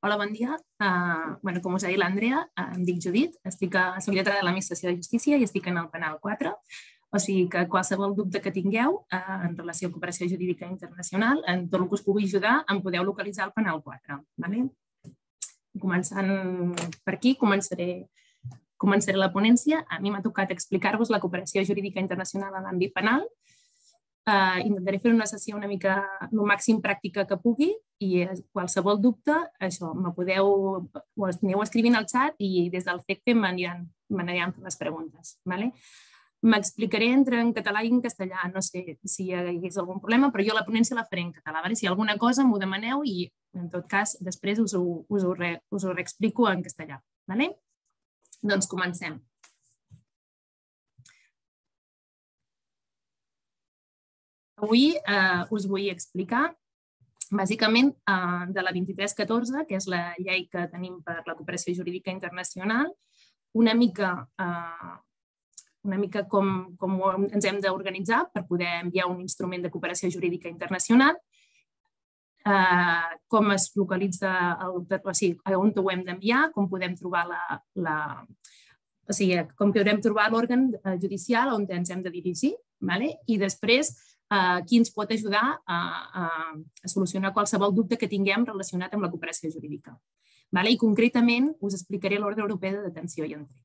Hola, bon dia. Com us ha dit l'Andrea, em dic Judit, soc lletrada de l'Administració de Justícia i estic en el penal 4. O sigui que qualsevol dubte que tingueu en relació a cooperació jurídica internacional, en tot el que us pugui ajudar, em podeu localitzar al penal 4. Començant per aquí, començaré la ponència. A mi m'ha tocat explicar-vos la cooperació jurídica internacional en l'àmbit penal. Intentaré fer una sessió una mica el màxim pràctica que pugui i qualsevol dubte, això, ho aneu escrivint al xat i des del FECPE m'aniran fent les preguntes. M'explicaré entre en català i en castellà, no sé si hi hagués algun problema, però jo la ponència la faré en català. Si hi ha alguna cosa m'ho demaneu i en tot cas després us ho reexplico en castellà. Doncs comencem. Avui us vull explicar bàsicament de la 2314, que és la llei que tenim per la cooperació jurídica internacional, una mica com ens hem d'organitzar per poder enviar un instrument de cooperació jurídica internacional, com es localitza, on ho hem d'enviar, com podem trobar l'òrgan judicial on ens hem de dirigir i després qui ens pot ajudar a solucionar qualsevol dubte que tinguem relacionat amb la cooperació jurídica. I concretament us explicaré l'ordre europeu de detenció i entrega.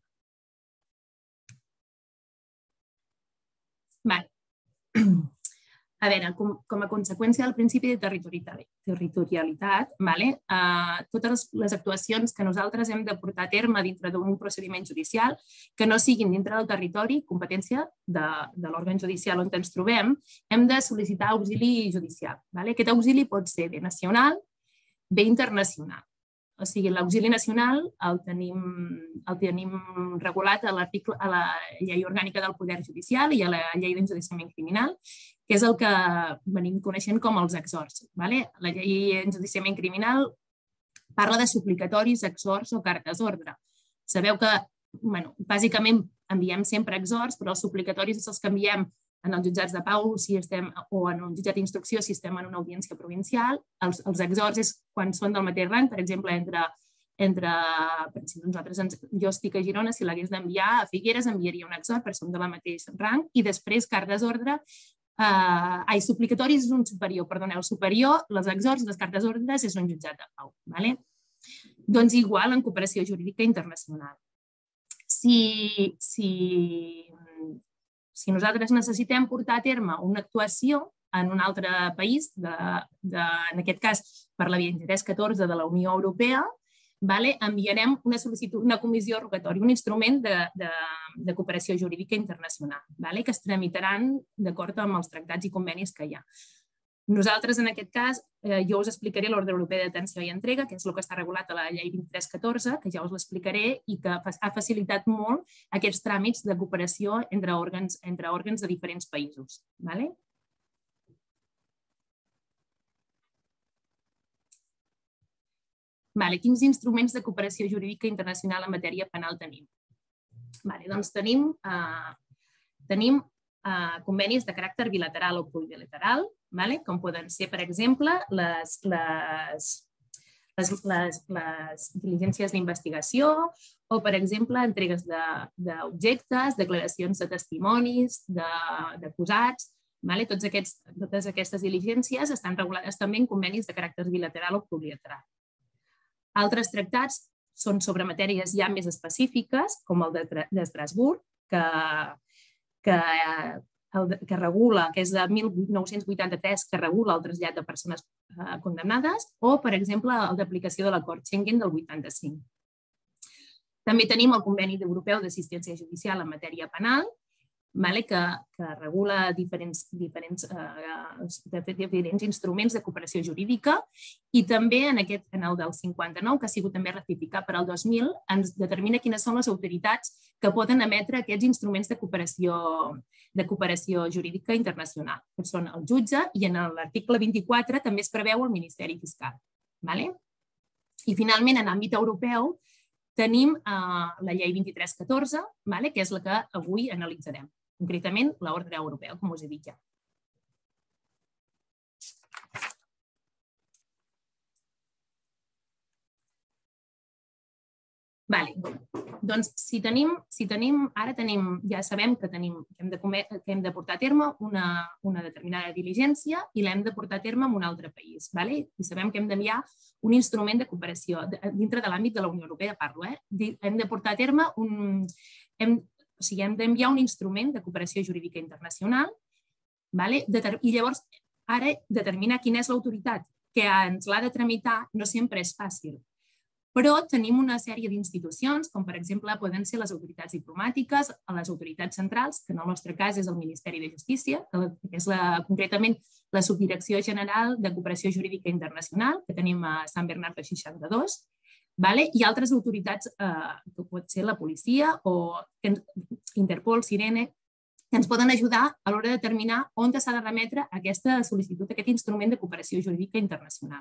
A veure, com a conseqüència del principi de territorialitat, totes les actuacions que nosaltres hem de portar a terme dintre d'un procediment judicial que no siguin dintre del territori, competència de l'òrgan judicial on ens trobem, hem de sol·licitar auxili judicial. Aquest auxili pot ser bé nacional, bé internacional. O sigui, l'auxili nacional el tenim regulat a la llei orgànica del Poder Judicial i a la llei d'enjudiciament criminal, que és el que venim coneixent com els exhorts. La llei d'enjudiciament criminal parla de suplicatoris, exhorts o cartes d'ordre. Sabeu que, bàsicament, enviem sempre exhorts, però els suplicatoris els que enviem en els jutjats de pau o en un jutjat d'instrucció si estem en una audiència provincial. Els exhorts és quan són del mateix rang, per exemple, jo estic a Girona, si l'hagués d'enviar a Figueres enviaria un exhort perquè som de la mateix rang i després cartes d'ordre, suplicatoris és un superior, perdoneu, superior, les exhorts i les cartes d'ordres és un jutjat de pau. Doncs igual en cooperació jurídica internacional. Si nosaltres necessitem portar a terme una actuació en un altre país, en aquest cas per la 2314 de la Unió Europea, enviarem una comissió rogatòria, un instrument de cooperació jurídica internacional, que es tramitaran d'acord amb els tractats i convenis que hi ha. Nosaltres, en aquest cas, jo us explicaré l'ordre europeu de detenció i entrega, que és el que està regulat a la llei 2314, que ja us l'explicaré i que ha facilitat molt aquests tràmits de cooperació entre òrgans de diferents països. Quins instruments de cooperació jurídica internacional en matèria penal tenim? Doncs tenim convenis de caràcter bilateral o plurilateral, com poden ser, per exemple, les diligències d'investigació o, per exemple, entregues d'objectes, declaracions de testimonis, d'acusats. Totes aquestes diligències estan regulades també en convenis de caràcter bilateral o plurilateral. Altres tractats són sobre matèries ja més específiques, com el d'Estrasburg, que regula, que és de 1983, que regula el trasllat de persones condemnades, o, per exemple, el d'aplicació de l'acord Schengen del 85. També tenim el Conveni Europeu d'Assistència Judicial en matèria penal, que regula diferents instruments de cooperació jurídica i també en el del 59, que ha sigut també ratificat per al 2000, ens determina quines són les autoritats que poden emetre aquests instruments de cooperació jurídica internacional, que són el jutge i en l'article 24 també es preveu el Ministeri Fiscal. I finalment, en àmbit europeu, tenim la llei 2314, que és la que avui analitzarem. Concretament, l'ordre europeu, com us he dit ja. Doncs ja sabem que hem de portar a terme una determinada diligència i l'hem de portar a terme en un altre país. I sabem que hem d'enviar un instrument de cooperació dintre de l'àmbit de la Unió Europea, hem de portar a terme hem d'enviar un instrument de cooperació jurídica internacional i llavors ara determinar quina és l'autoritat que ens l'ha de tramitar no sempre és fàcil. Però tenim una sèrie d'institucions, com per exemple poden ser les autoritats diplomàtiques, les autoritats centrals, que en el nostre cas és el Ministeri de Justícia, que és concretament la Subdirecció General de Cooperació Jurídica Internacional, que tenim a Sant Bernat de 62, i altres autoritats, que pot ser la policia o Interpol, Sirene, que ens poden ajudar a l'hora de determinar on s'ha de remetre aquesta sol·licitud, aquest instrument de cooperació jurídica internacional.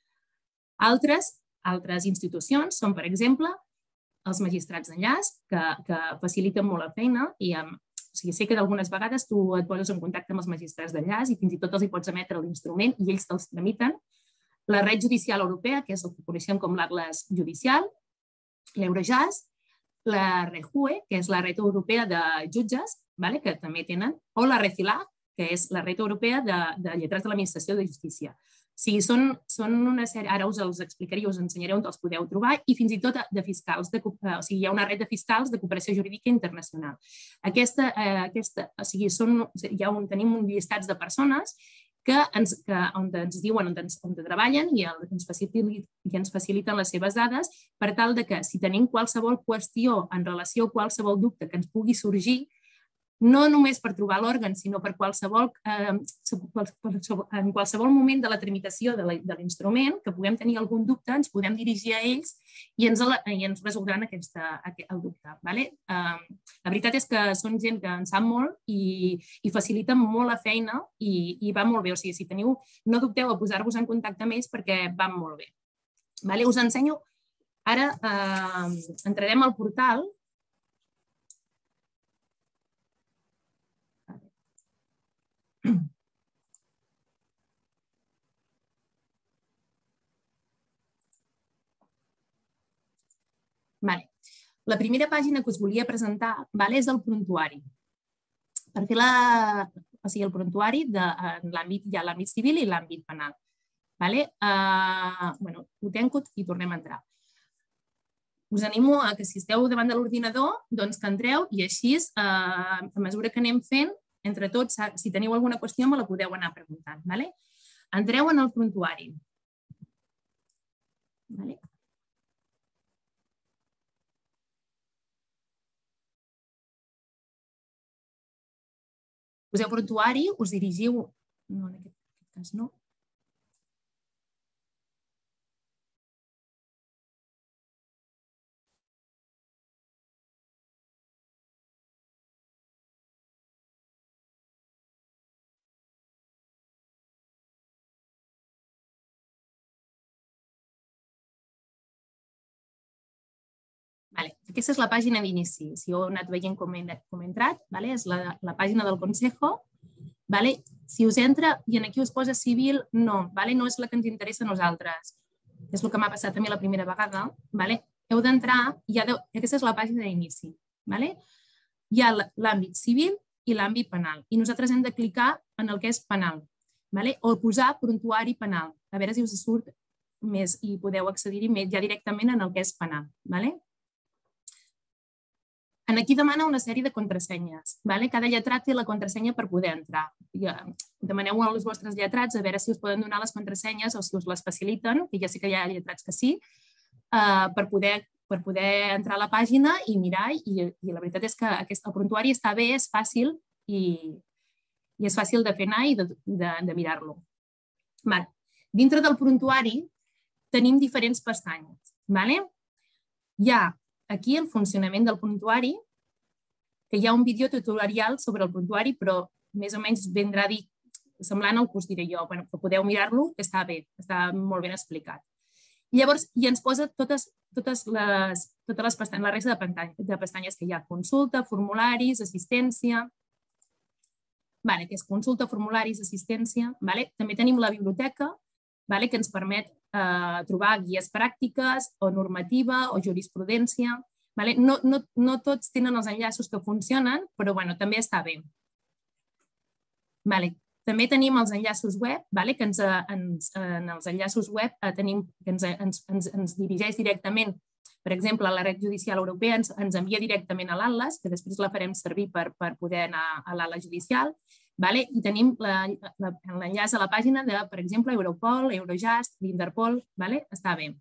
Altres institucions són, per exemple, els magistrats d'enllaç, que faciliten molt la feina i sé que d'algunes vegades tu et poses en contacte amb els magistrats d'enllaç i fins i tot els hi pots emetre l'instrument i ells te'ls tramiten. La Red Judicial Europea, que és el que coneixem com l'Atlas Judicial, l'Eurojust, la REJUE, que és la Red Europea de Jutges, que també tenen, o la RECILA, que és la Red Europea de Lletrats de l'Administració de Justícia. Són una sèrie, ara us els explicaré, us ensenyaré on els podeu trobar, i fins i tot de fiscals, hi ha una red de fiscals de cooperació jurídica internacional. Tenim un llistat de persones on ens diuen on treballen i ens faciliten les seves dades per tal que si tenim qualsevol qüestió en relació a qualsevol dubte que ens pugui sorgir, no només per trobar l'òrgan, sinó en qualsevol moment de la tramitació de l'instrument, que puguem tenir algun dubte, ens podem dirigir a ells i ens resoldran el dubte. La veritat és que són gent que en sap molt i faciliten molt la feina i va molt bé. O sigui, si teniu, no dubteu a posar-vos en contacte amb ells perquè van molt bé. Us ensenyo, ara entrarem al portal. La primera pàgina que us volia presentar és el prontuari. Per fer el prontuari hi ha l'àmbit civil i l'àmbit penal. Ho tanco i tornem a entrar. Us animo a que si esteu davant de l'ordinador, que entreu i així, a mesura que anem fent, entre tots, si teniu alguna qüestió, me la podeu anar preguntant. Entreu en el prontuari. Poseu prontuari, us dirigiu... No, en aquest cas no. Aquesta és la pàgina d'inici. Si heu anat veient com he entrat, és la pàgina del Consejo. Si us entra i aquí us posa civil, no és la que ens interessa a nosaltres. És el que m'ha passat a mi la primera vegada. Heu d'entrar i aquesta és la pàgina d'inici. Hi ha l'àmbit civil i l'àmbit penal. I nosaltres hem de clicar en el que és penal o posar prontuari penal. A veure si us surt més i podeu accedir-hi ja directament en el que és penal. Aquí demana una sèrie de contrasenyes. Cada lletrat té la contrasenya per poder entrar. Demaneu als vostres lletrats a veure si us poden donar les contrasenyes o si us les faciliten, que ja sé que hi ha lletrats que sí, per poder entrar a la pàgina i mirar. I la veritat és que el prontuari està bé, és fàcil i és fàcil de fer anar i de mirar-lo. Dintre del prontuari tenim diferents pestanyes. Hi ha aquí el funcionament del prontuari, que hi ha un vídeo tutorial sobre el prontuari, però més o menys vindrà a dir, semblant al que us diré jo, que podeu mirar-lo, que està bé, està molt ben explicat. Llavors, ja ens posa totes les pestanyes, la resta de pestanyes que hi ha. Consulta, formularis, assistència, que és consulta, formularis, assistència. També tenim la biblioteca, que ens permet trobar guies pràctiques o normativa o jurisprudència. No tots tenen els enllaços que funcionen, però també està bé. També tenim els enllaços web, que en els enllaços web ens dirigeix directament. Per exemple, la Red Judicial Europea ens envia directament a l'Atlas, que després la farem servir per poder anar a l'Atlas judicial. I tenim l'enllaç a la pàgina de, per exemple, Europol, Eurojust, l'Interpol. Està bé.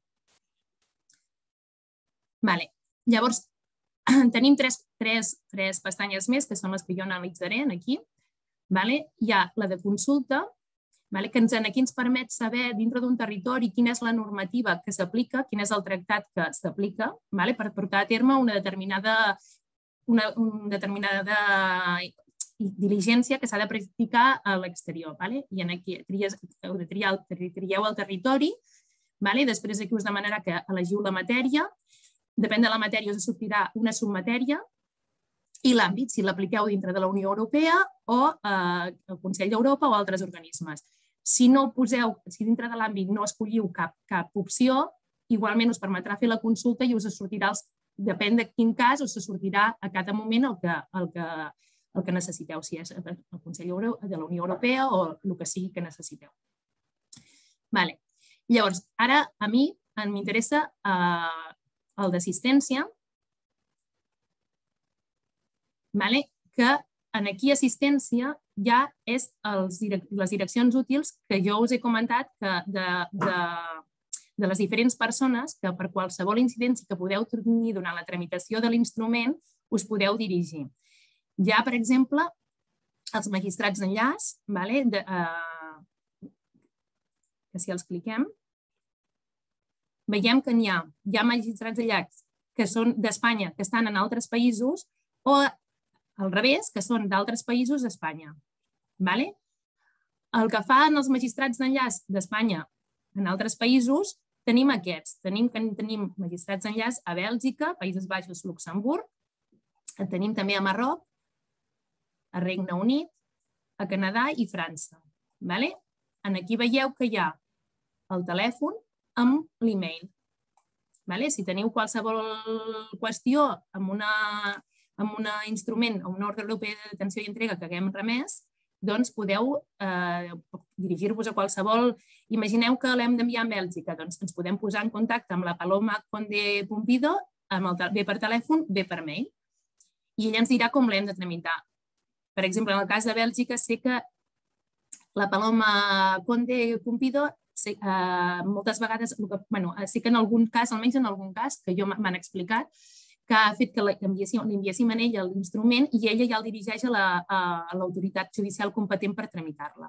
Llavors, tenim tres pestanyes més, que són les que jo analitzaré aquí. Hi ha la de consulta, que aquí ens permet saber dintre d'un territori quina és la normativa que s'aplica, quin és el tractat que s'aplica per portar a terme una determinada diligència que s'ha de practicar a l'exterior. I aquí trieu el territori, després aquí us demanarà que elegiu la matèria, depèn de la matèria us sortirà una submatèria, i l'àmbit, si l'apliqueu dintre de la Unió Europea o el Consell d'Europa o altres organismes. Si dintre de l'àmbit no escolliu cap opció, igualment us permetrà fer la consulta i us sortirà, depèn de quin cas, us sortirà a cada moment el que necessiteu, si és el Consell de la Unió Europea o el que sigui que necessiteu. Llavors, ara a mi m'interessa el d'assistència, que aquí assistència ja és les direccions útils que jo us he comentat de les diferents persones que per qualsevol incidència que podeu tenir durant la tramitació de l'instrument us podeu dirigir. Hi ha, per exemple, els magistrats d'enllaç, que si els cliquem, veiem que hi ha magistrats d'enllaç que són d'Espanya, que estan en altres països, o al revés, que són d'altres països d'Espanya. El que fan els magistrats d'enllaç d'Espanya en altres països, tenim aquests. Tenim magistrats d'enllaç a Bèlgica, Països Baixos, Luxemburg, en tenim també a Marroc, a Regne Unit, a Canadà i França. Aquí veieu que hi ha el telèfon amb l'email. Si teniu qualsevol qüestió amb un instrument o una ordre europea de detenció i entrega que haguem remès, doncs podeu dirigir-vos a qualsevol... Imagineu que l'hem d'enviar a Bèlgica, doncs ens podem posar en contacte amb la Paloma Conde Pumpido, bé per telèfon, bé per mail, i ella ens dirà com l'hem de tramitar. Per exemple, en el cas de Bèlgica, sé que la Paloma Conde Pumpido moltes vegades, sé que en algun cas, almenys en algun cas, que jo m'han explicat, que ha fet que li enviéssim a ella l'instrument i ella ja el dirigeix a l'autoritat judicial competent per tramitar-la.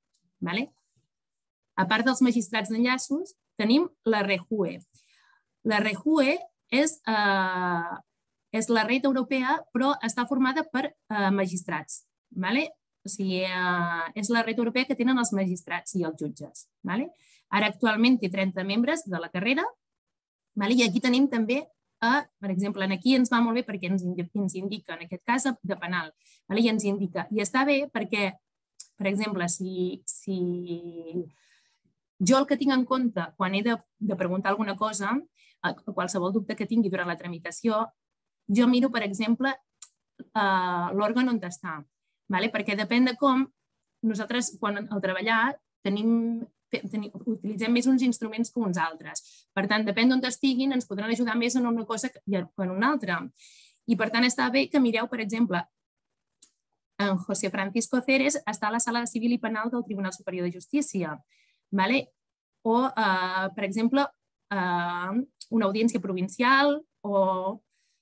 A part dels magistrats d'enllaços, tenim la REJUE. La REJUE és la red europea, però està formada per magistrats. O sigui, és la red europea que tenen els magistrats i els jutges. Ara actualment té 30 membres de la carrera i aquí tenim també, per exemple, aquí ens va molt bé perquè ens indica, en aquest cas, de penal. I ens indica, i està bé perquè, per exemple, si jo el que tinc en compte quan he de preguntar alguna cosa, qualsevol dubte que tingui durant la tramitació, jo miro, per exemple, l'òrgan on està. Perquè depèn de com nosaltres, quan al treballar, utilitzem més uns instruments que uns altres. Per tant, depèn d'on estiguin, ens podran ajudar més en una cosa que en una altra. I per tant, està bé que mireu, per exemple, en José Francisco Ceres està a la Sala de Civil i Penal del Tribunal Superior de Justícia. O, per exemple, una audiència provincial o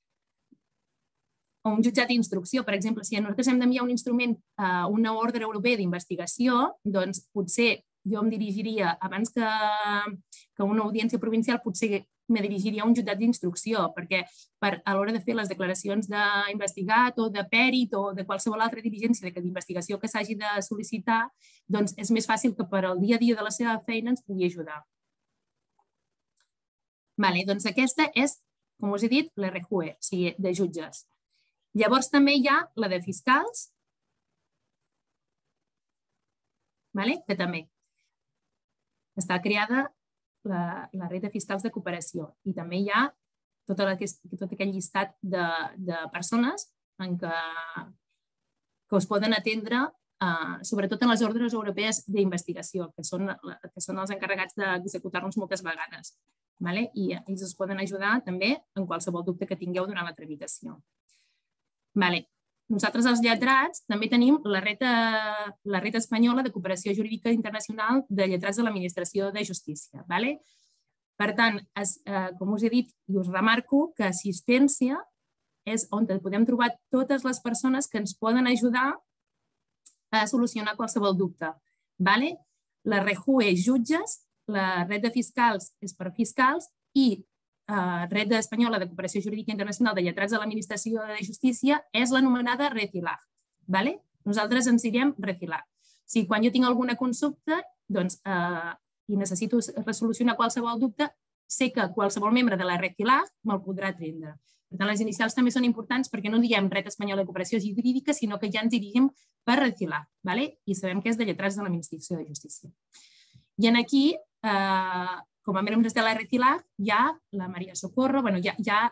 un jutjat d'instrucció. Per exemple, si nosaltres hem d'enviar un instrument a una ordre europea d'investigació, doncs potser jo em dirigiria, abans que una audiència provincial, potser me dirigiria a un jutjat d'instrucció, perquè a l'hora de fer les declaracions d'investigat o de pèrit o de qualsevol altra diligència d'investigació que s'hagi de sol·licitar, doncs és més fàcil que per al dia a dia de la seva feina ens pugui ajudar. Doncs aquesta és, com us he dit, la REJUE, o sigui, de jutges. Llavors també hi ha la de fiscals, que també està creada la red de fiscals de cooperació i també hi ha tot aquell llistat de persones que us poden atendre, sobretot en les ordres europees d'investigació, que són els encarregats d'executar-nos moltes vegades. I ells us poden ajudar també en qualsevol dubte que tingueu durant la tramitació. Nosaltres, els lletrats, també tenim la Red Espanyola de Cooperació Jurídica Internacional de Lletrats de l'Administració de Justícia. Per tant, com us he dit i us remarco, que assistència és on podem trobar totes les persones que ens poden ajudar a solucionar qualsevol dubte. La REJU és jutges, la Red de Fiscals és per fiscals i Red Espanyola de Cooperació Jurídica Internacional de Lletrats de l'Administració de Justícia és l'anomenada REFILAG. Nosaltres ens direm REFILAG. Si quan jo tinc alguna consulta i necessito resolucionar qualsevol dubte, sé que qualsevol membre de la REFILAG me'l podrà atendre. Per tant, les inicials també són importants perquè no diem Red Espanyola de Cooperació Jurídica, sinó que ja ens dirigim per REFILAG i sabem que és de Lletrats de l'Administració de Justícia. I aquí, com a membres de la REFILAG, hi ha la Maria Socorro, hi ha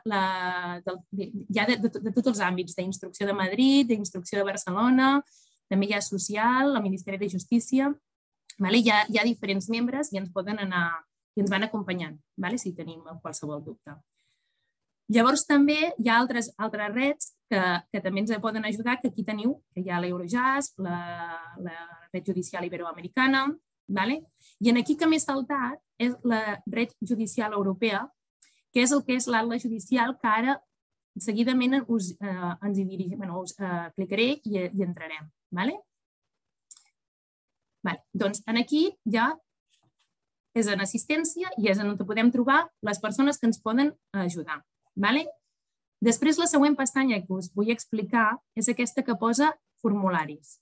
de tots els àmbits, d'instrucció de Madrid, d'instrucció de Barcelona, també hi ha social, el Ministeri de Justícia. Hi ha diferents membres i ens poden anar i ens van acompanyant si tenim qualsevol dubte. Llavors també hi ha altres reds que també ens poden ajudar, que aquí teniu, que hi ha l'Eurojust, la Red Judicial Iberoamericana, i aquí que m'he saltat és la Red Judicial Europea, que és el que és l'atla judicial, que ara seguidament us clicaré i entrarem. Doncs aquí ja és en assistència i és on podem trobar les persones que ens poden ajudar. Després, la següent pestanya que us vull explicar és aquesta que posa formularis.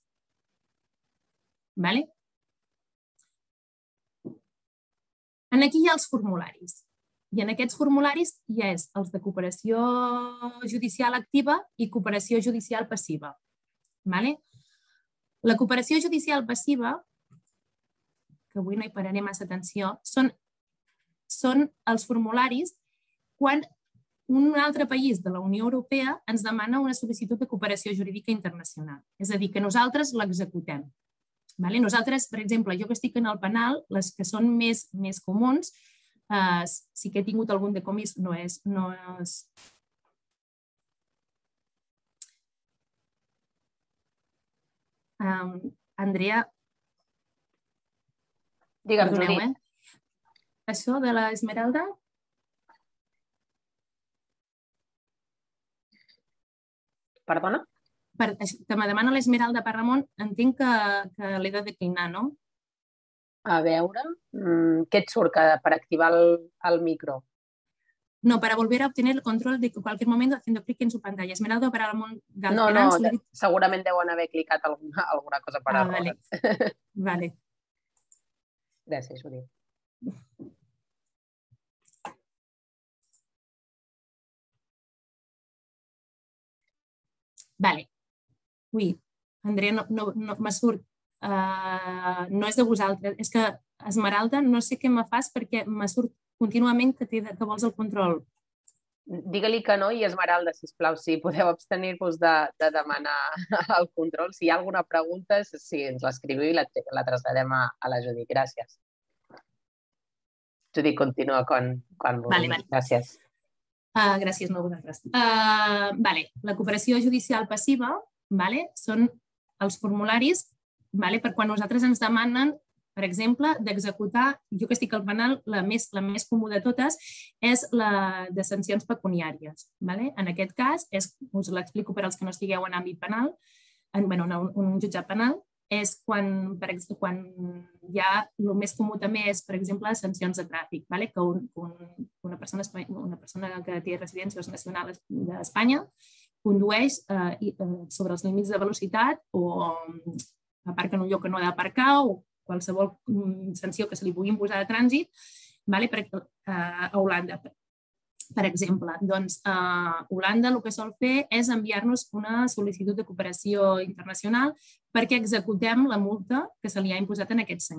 Aquí hi ha els formularis. I en aquests formularis hi ha els de cooperació judicial activa i cooperació judicial passiva. La cooperació judicial passiva, que avui no hi pararé massa atenció, són els formularis quan un altre país de la Unió Europea ens demana una sol·licitud de cooperació jurídica internacional. És a dir, que nosaltres l'executem. Nosaltres, per exemple, jo que estic en el penal, les que són més comuns, sí que he tingut algun decomís, no és... Andrea... Digue'm, Judit. Això de l'Esmeralda? Perdona? Que me demana l'Esmeralda per Ramon, entenc que l'he de declinar, no? A veure, què et surt per activar el micro? No, para volver a obtener el control de cualquier momento haciendo clic en su pantalla. Esmeralda para Ramon Galperán. No, segurament deuen haver clicat alguna cosa per error. Vale. Gràcies, Judit. Vale. Ui, Andrea, no me surt. No és de vosaltres. És que, Esmeralda, no sé què me fas perquè me surt contínuament que vols el control. Digue-li que no i Esmeralda, sisplau, si podeu abstenir-vos de demanar el control. Si hi ha alguna pregunta, si ens l'escriviu i la traslladem a la Judit. Gràcies. Judit, continua quan vulguis. Gràcies. Gràcies, no, vosaltres. La cooperació judicial passiva són els formularis per quan nosaltres ens demanen, per exemple, d'executar, jo que estic al penal, la més comú de totes és la de sancions pecuniàries. En aquest cas, us l'explico per als que no estigueu en àmbit penal, en un jutjat penal, és quan hi ha, el més comú també és, per exemple, sancions de tràfic, que una persona que té residències nacionals d'Espanya condueix sobre els límits de velocitat o aparca en un lloc que no ha d'aparcar o qualsevol sanció que se li pugui imposar de trànsit a Holanda. Per exemple, Holanda el que sol fer és enviar-nos una sol·licitud de cooperació internacional perquè executem la multa que se li ha imposat a aquest senyor.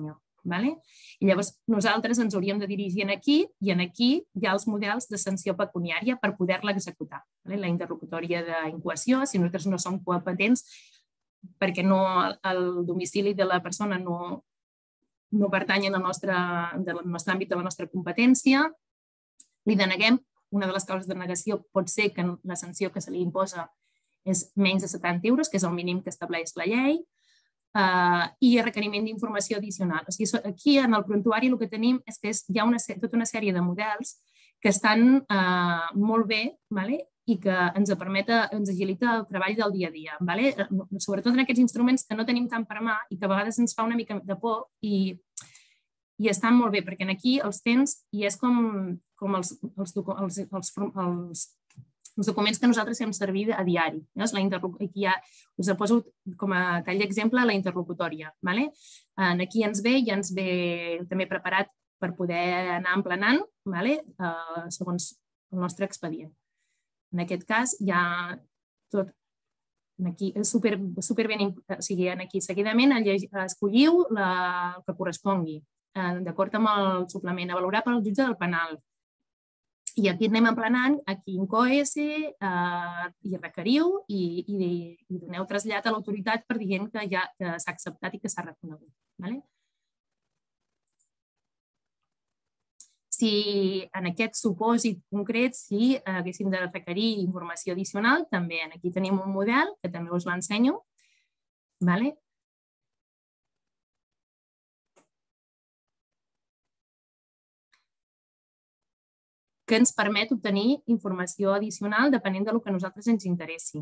I llavors nosaltres ens hauríem de dirigir aquí i aquí hi ha els models de sanció pecuniària per poder-la executar. La interlocutòria d'incoació, si nosaltres no som competents perquè el domicili de la persona no pertany al nostre àmbit de la nostra competència, li deneguem. Una de les causes de negació pot ser que la sanció que se li imposa és menys de 70 euros, que és el mínim que estableix la llei, i requeriment d'informació addicional. Aquí, en el prontuari, el que tenim és que hi ha tota una sèrie de models que estan molt bé i que ens agilita el treball del dia a dia. Sobretot en aquests instruments que no tenim tant per mà i que a vegades ens fa una mica de por i estan molt bé, perquè aquí els tens i és com els documents que nosaltres fem servir a diari. Aquí us poso com a tall d'exemple la interlocutòria. Aquí ens ve també preparat per poder anar emplenant segons el nostre expedient. En aquest cas hi ha tot aquí superben, o sigui, aquí seguidament escolliu el que correspongui, d'acord amb el suplement, a valorar pel jutge del penal. I aquí anem emplenant, aquí incoes i requeriu i doneu trasllat a l'autoritat per dient que ja s'ha acceptat i que s'ha reconegut. Si en aquest supòsit concret, si haguéssim de requerir informació addicional, també aquí tenim un model que també us l'ensenyo. Que ens permet obtenir informació addicional depenent del que a nosaltres ens interessi.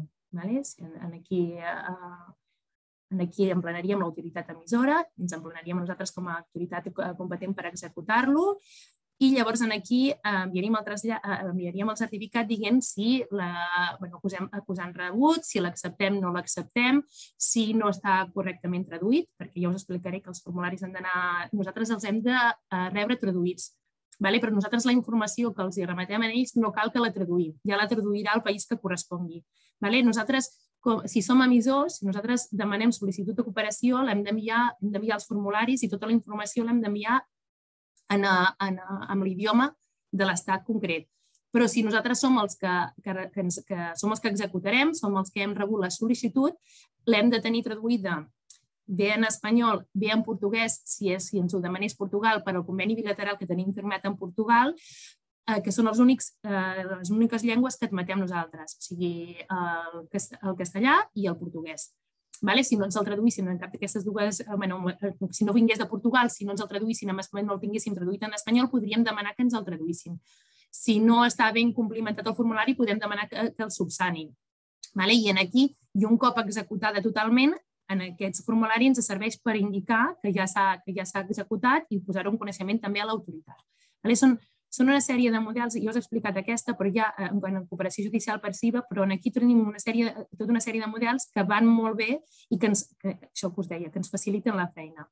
Aquí emplenaríem l'autoritat emissora, ens emplenaríem nosaltres com a autoritat competent per executar-lo i llavors aquí enviaríem el certificat dient si acusant rebut, si l'acceptem o no l'acceptem, si no està correctament traduït, perquè ja us explicaré que els formularis nosaltres els hem de rebre traduïts. Però nosaltres la informació que els remetem a ells no cal que la traduïm, ja la traduirà el país que correspongui. Nosaltres, si som emissors, si nosaltres demanem sol·licitud de cooperació, l'hem d'enviar els formularis i tota la informació l'hem d'enviar amb l'idioma de l'estat concret. Però si nosaltres som els que executarem, som els que hem rebut la sol·licitud, l'hem de tenir traduïda bé en espanyol, bé en portuguès, si ens ho demanés Portugal per al conveni bilateral que tenim firmat en Portugal, que són les úniques llengües que admetem nosaltres, o sigui, el castellà i el portuguès. Si no ens el traduïssin en cap d'aquestes dues, si no vingués de Portugal, si no ens el traduïssin en espanyol, no el tinguéssim traduït en espanyol, podríem demanar que ens el traduïssin. Si no està ben complimentat el formulari, podem demanar que el subsanin. I aquí, i un cop executada totalment, en aquests formularis ens serveix per indicar que ja s'ha executat i posar-ho en coneixement també a l'autoritat. Són una sèrie de models, jo us he explicat aquesta, però ja en cooperació judicial passiva, però aquí tenim tota una sèrie de models que van molt bé i que, això que us deia, que ens faciliten la feina.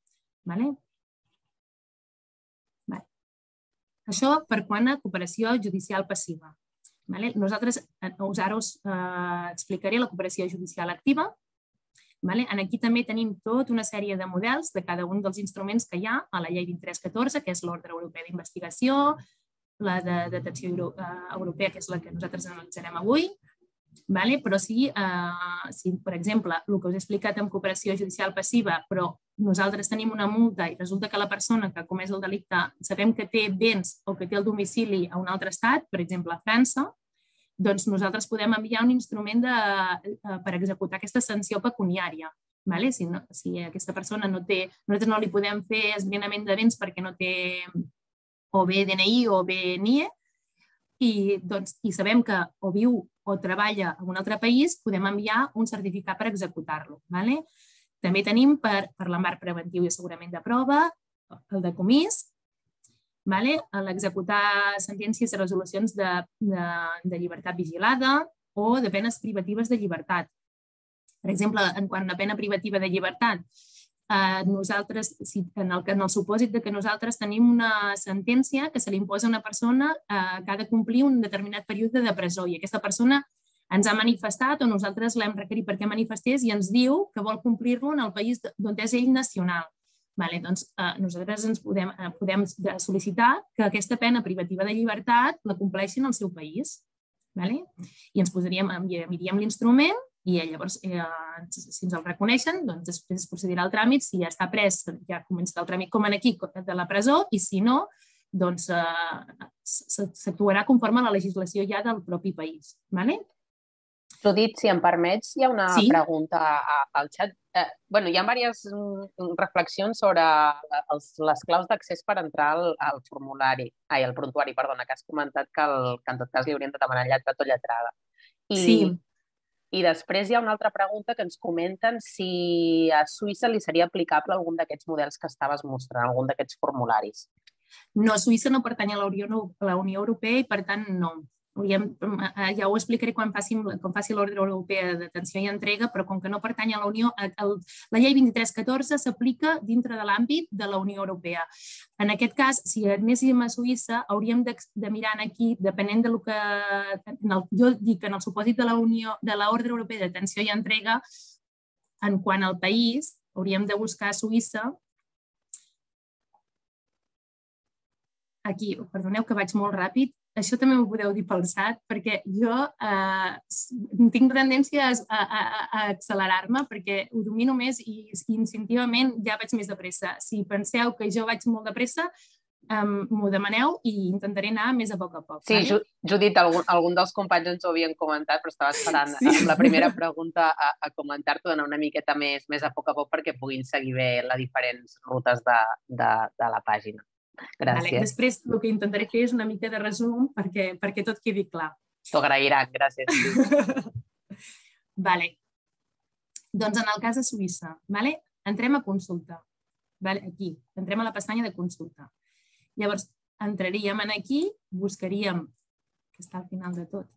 Això per quant a cooperació judicial passiva. Nosaltres ara us explicaré la cooperació judicial activa. Aquí també tenim tota una sèrie de models de cada un dels instruments que hi ha a la llei 2314, que és l'ordre europea d'investigació, la de detenció europea, que és la que nosaltres analitzarem avui, però si, per exemple, el que us he explicat en cooperació judicial passiva, però nosaltres tenim una multa i resulta que la persona que ha comès el delicte sabem que té béns o que té el domicili a un altre estat, per exemple a França, doncs nosaltres podem enviar un instrument per executar aquesta sanció pecuniària. Si aquesta persona nosaltres no li podem fer esbrinament de béns perquè no té o bé DNI o bé NIE i sabem que o viu o treballa en un altre país, podem enviar un certificat per executar-lo. També tenim per l'embarg preventiu i assegurament de prova, el decomís, l'executar sentències i resolucions de llibertat vigilada o de penes privatives de llibertat. Per exemple, quant a pena privativa de llibertat, nosaltres, en el supòsit que nosaltres tenim una sentència que se li imposa a una persona que ha de complir un determinat període de presó i aquesta persona ens ha manifestat o nosaltres l'hem requerit perquè manifestés i ens diu que vol complir-lo en el país d'on és ell nacional. Doncs nosaltres ens podem sol·licitar que aquesta pena privativa de llibertat la compleixin al seu país. I ens enviaríem l'instrument i llavors, si ens el reconeixen, després es procedirà el tràmit. Si ja està pres, ja començarà el tràmit com aquí, de la presó, i si no, doncs s'actuarà conforme a la legislació ja del propi país. Judit, si em permets, hi ha una pregunta al xat. Hi ha diverses reflexions sobre les claus d'accés per entrar al prontuari, que has comentat que en tot cas li haurien de demanar lletrat o lletrada. I després hi ha una altra pregunta que ens comenten si a Suïssa li seria aplicable algun d'aquests models que estaves mostrant, algun d'aquests formularis. No, Suïssa no pertany a la Unió Europea i, per tant, no. Ja ho explicaré quan faci l'ordre europea de detenció i entrega, però com que no pertany a la Unió, la llei 2314 s'aplica dintre de l'àmbit de la Unió Europea. En aquest cas, si anéssim a Suïssa, hauríem de mirar aquí, depenent del que... Jo dic que en el supòsit de l'ordre europea de detenció i entrega, en quant al país, hauríem de buscar a Suïssa. Aquí, perdoneu que vaig molt ràpid, això també m'ho podeu dir pel xat, perquè jo tinc tendència a accelerar-me perquè ho domino més i instintivament ja vaig més de pressa. Si penseu que jo vaig molt de pressa, m'ho demaneu i intentaré anar més a poc a poc. Sí, Judit, algun dels companys ens ho havien comentat, però estava esperant amb la primera pregunta a comentar-t'ho, d'anar una miqueta més a poc perquè puguin seguir bé les diferents rutes de la pàgina. Gràcies. Després el que intentaré fer és una mica de resum perquè tot quedi clar. T'ho agrairan, gràcies. Doncs en el cas de Suïssa, entrem a consulta. Aquí, entrem a la pestanya de consulta. Llavors, entraríem aquí, buscaríem, que està al final de tot,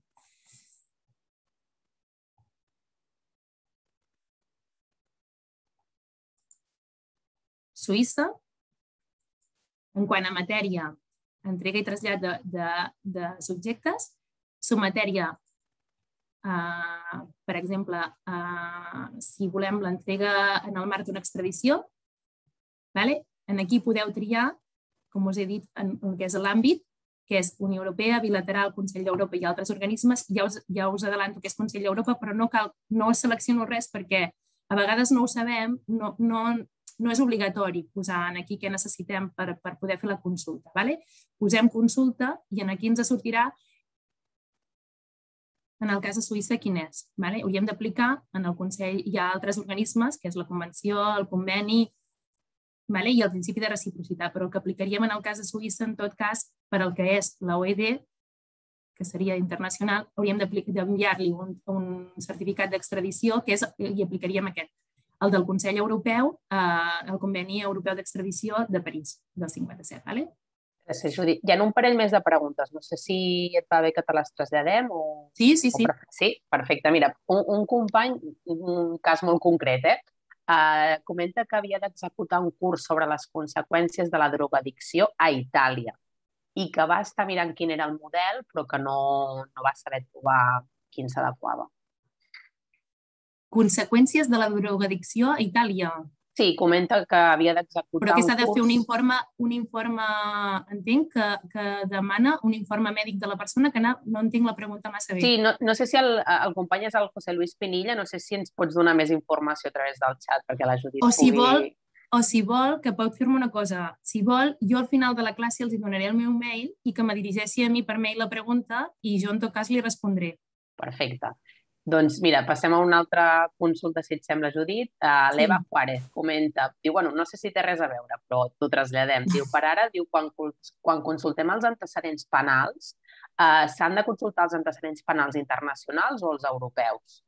Suïssa. En quant a matèria, entrega i trasllat de subjectes, submatèria, per exemple, si volem l'entrega en el marc d'una extradició, aquí podeu triar, com us he dit, en el que és l'àmbit, que és Unió Europea, bilateral, Consell d'Europa i altres organismes. Ja us adelanto que és Consell d'Europa, però no selecciono res perquè a vegades no ho sabem, no és obligatori posar aquí què necessitem per poder fer la consulta. Posem consulta i aquí ens sortirà, en el cas de Suïssa, quin és. Hauríem d'aplicar en el Consell, hi ha altres organismes, que és la Convenció, el Conveni i el principi de reciprocitat, però el que aplicaríem en el cas de Suïssa, en tot cas, per al que és l'OED, que seria internacional, hauríem d'enviar-li un certificat d'extradició i aplicaríem aquest. El del Consell Europeu, el Conveni Europeu d'Extradició de París, del 57. Gràcies, Judit. Hi ha un parell més de preguntes. No sé si et va bé que te les traslladem o... Sí. Sí? Perfecte. Mira, un company, un cas molt concret, comenta que havia d'executar un curs sobre les conseqüències de la drogoaddicció a Itàlia i que va estar mirant quin era el model, però que no va saber trobar quin s'adequava. Conseqüències de la drogoaddicció a Itàlia. Sí, comenta que havia d'executar un curs... Però que s'ha de fer un informe, entenc, que demana un informe mèdic de la persona, que no entenc la pregunta massa bé. Sí, no sé si el company és el José Luis Pinilla, no sé si ens pots donar més informació a través del xat perquè la Judit pugui... O si vol, que pot fer-me una cosa. Si vol, jo al final de la classe els donaré el meu mail i que me dirigeixi a mi per mail la pregunta i jo en tot cas li respondré. Perfecte. Doncs mira, passem a una altra consulta, si et sembla, Judit. L'Eva Juárez comenta, diu, no sé si té res a veure, però t'ho traslladem. Diu, per ara, quan consultem els antecedents penals, s'han de consultar els antecedents penals internacionals o els europeus?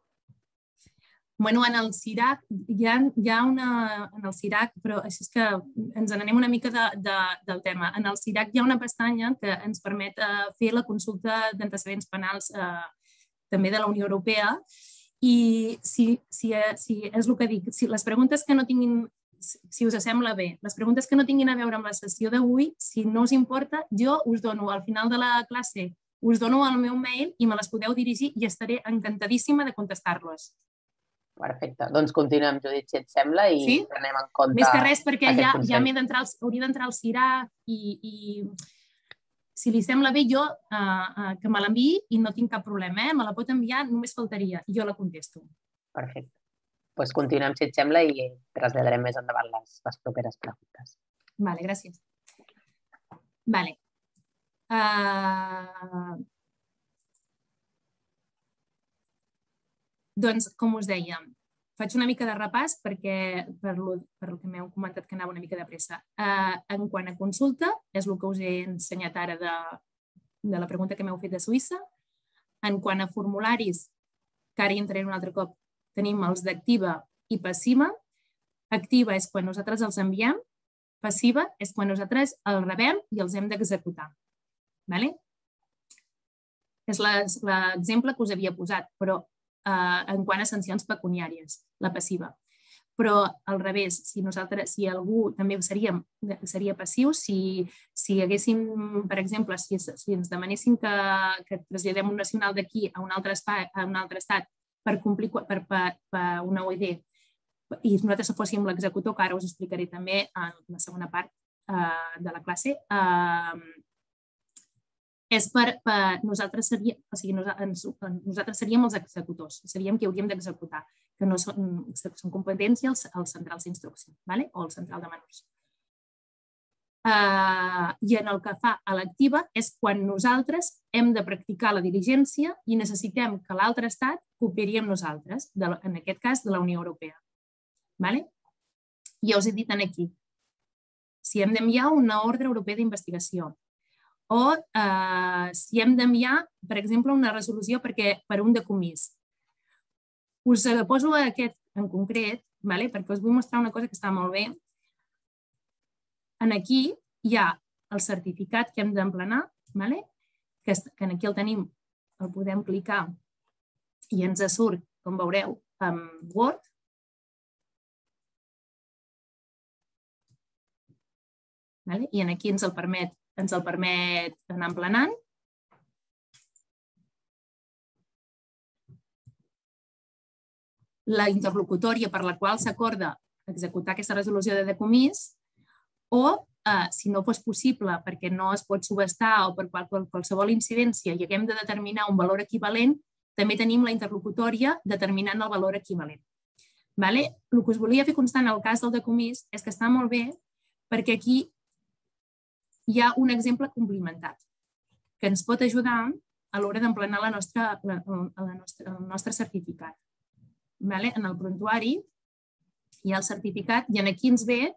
En el CIRAC hi ha una... En el CIRAC, però és que ens n'anem una mica del tema. En el CIRAC hi ha una pestanya que ens permet fer la consulta d'antecedents penals també de la Unió Europea i si és el que dic, si les preguntes que no tinguin, si us sembla bé, les preguntes que no tinguin a veure amb la sessió d'avui, si no us importa, jo us dono al final de la classe, us dono el meu mail i me les podeu dirigir i estaré encantadíssima de contestar-les. Perfecte. Doncs continuem, Judit, si et sembla, i prenem en compte més que res, perquè aquest ja consell. hauria d'entrar al CIRAC i si li sembla bé jo que me l'enviï i no tinc cap problema, me la pot enviar, només faltaria, i jo la contesto. Perfecte. Doncs continuem, si et sembla, i traslladarem més endavant les properes preguntes. Vale, gràcies. Vale. Doncs, com us deia, faig una mica de repàs perquè per el que m'heu comentat que anava una mica de pressa. En quant a consulta, és el que us he ensenyat ara de la pregunta que m'heu fet de Suïssa. En quant a formularis, que ara hi entraré un altre cop, tenim els d'activa i passiva. Activa és quan nosaltres els enviem, passiva és quan nosaltres els rebem i els hem d'executar. És l'exemple que us havia posat, però en quant a sancions pecuniàries, la passiva. Però al revés, si algú també seria passiu, si haguéssim, per exemple, si ens demanessin que traslladem un nacional d'aquí a un altre estat per complir una OED i nosaltres fóssim l'executor, que ara us explicaré també en la segona part de la classe, és nosaltres seríem els executors, sabíem que hauríem d'executar, que no són competències als centrals d'instrucció o al central de menors. I en el que fa a l'activa és quan nosaltres hem de practicar la diligència i necessitem que l'altre estat cooperi amb nosaltres, en aquest cas de la Unió Europea. Ja us he dit aquí, si hem d'enviar una ordre europea d'investigació o si hem d'enviar, per exemple, una resolució per un decomís. Us poso aquest en concret perquè us vull mostrar una cosa que està molt bé. Aquí hi ha el certificat que hem d'emplenar, que aquí el tenim, el podem clicar i ens surt, com veureu, amb Word. I aquí ens el permet anar emplenant. La interlocutòria per la qual s'acorda executar aquesta resolució de decomís o, si no fos possible perquè no es pot subhastar o per qualsevol incidència i haguem de determinar un valor equivalent, també tenim la interlocutòria determinant el valor equivalent. El que us volia fer constar en el cas del decomís és que està molt bé perquè aquí hi ha un exemple complementat que ens pot ajudar a l'hora d'emplenar el nostre certificat. En el prontuari hi ha el certificat i aquí ens ve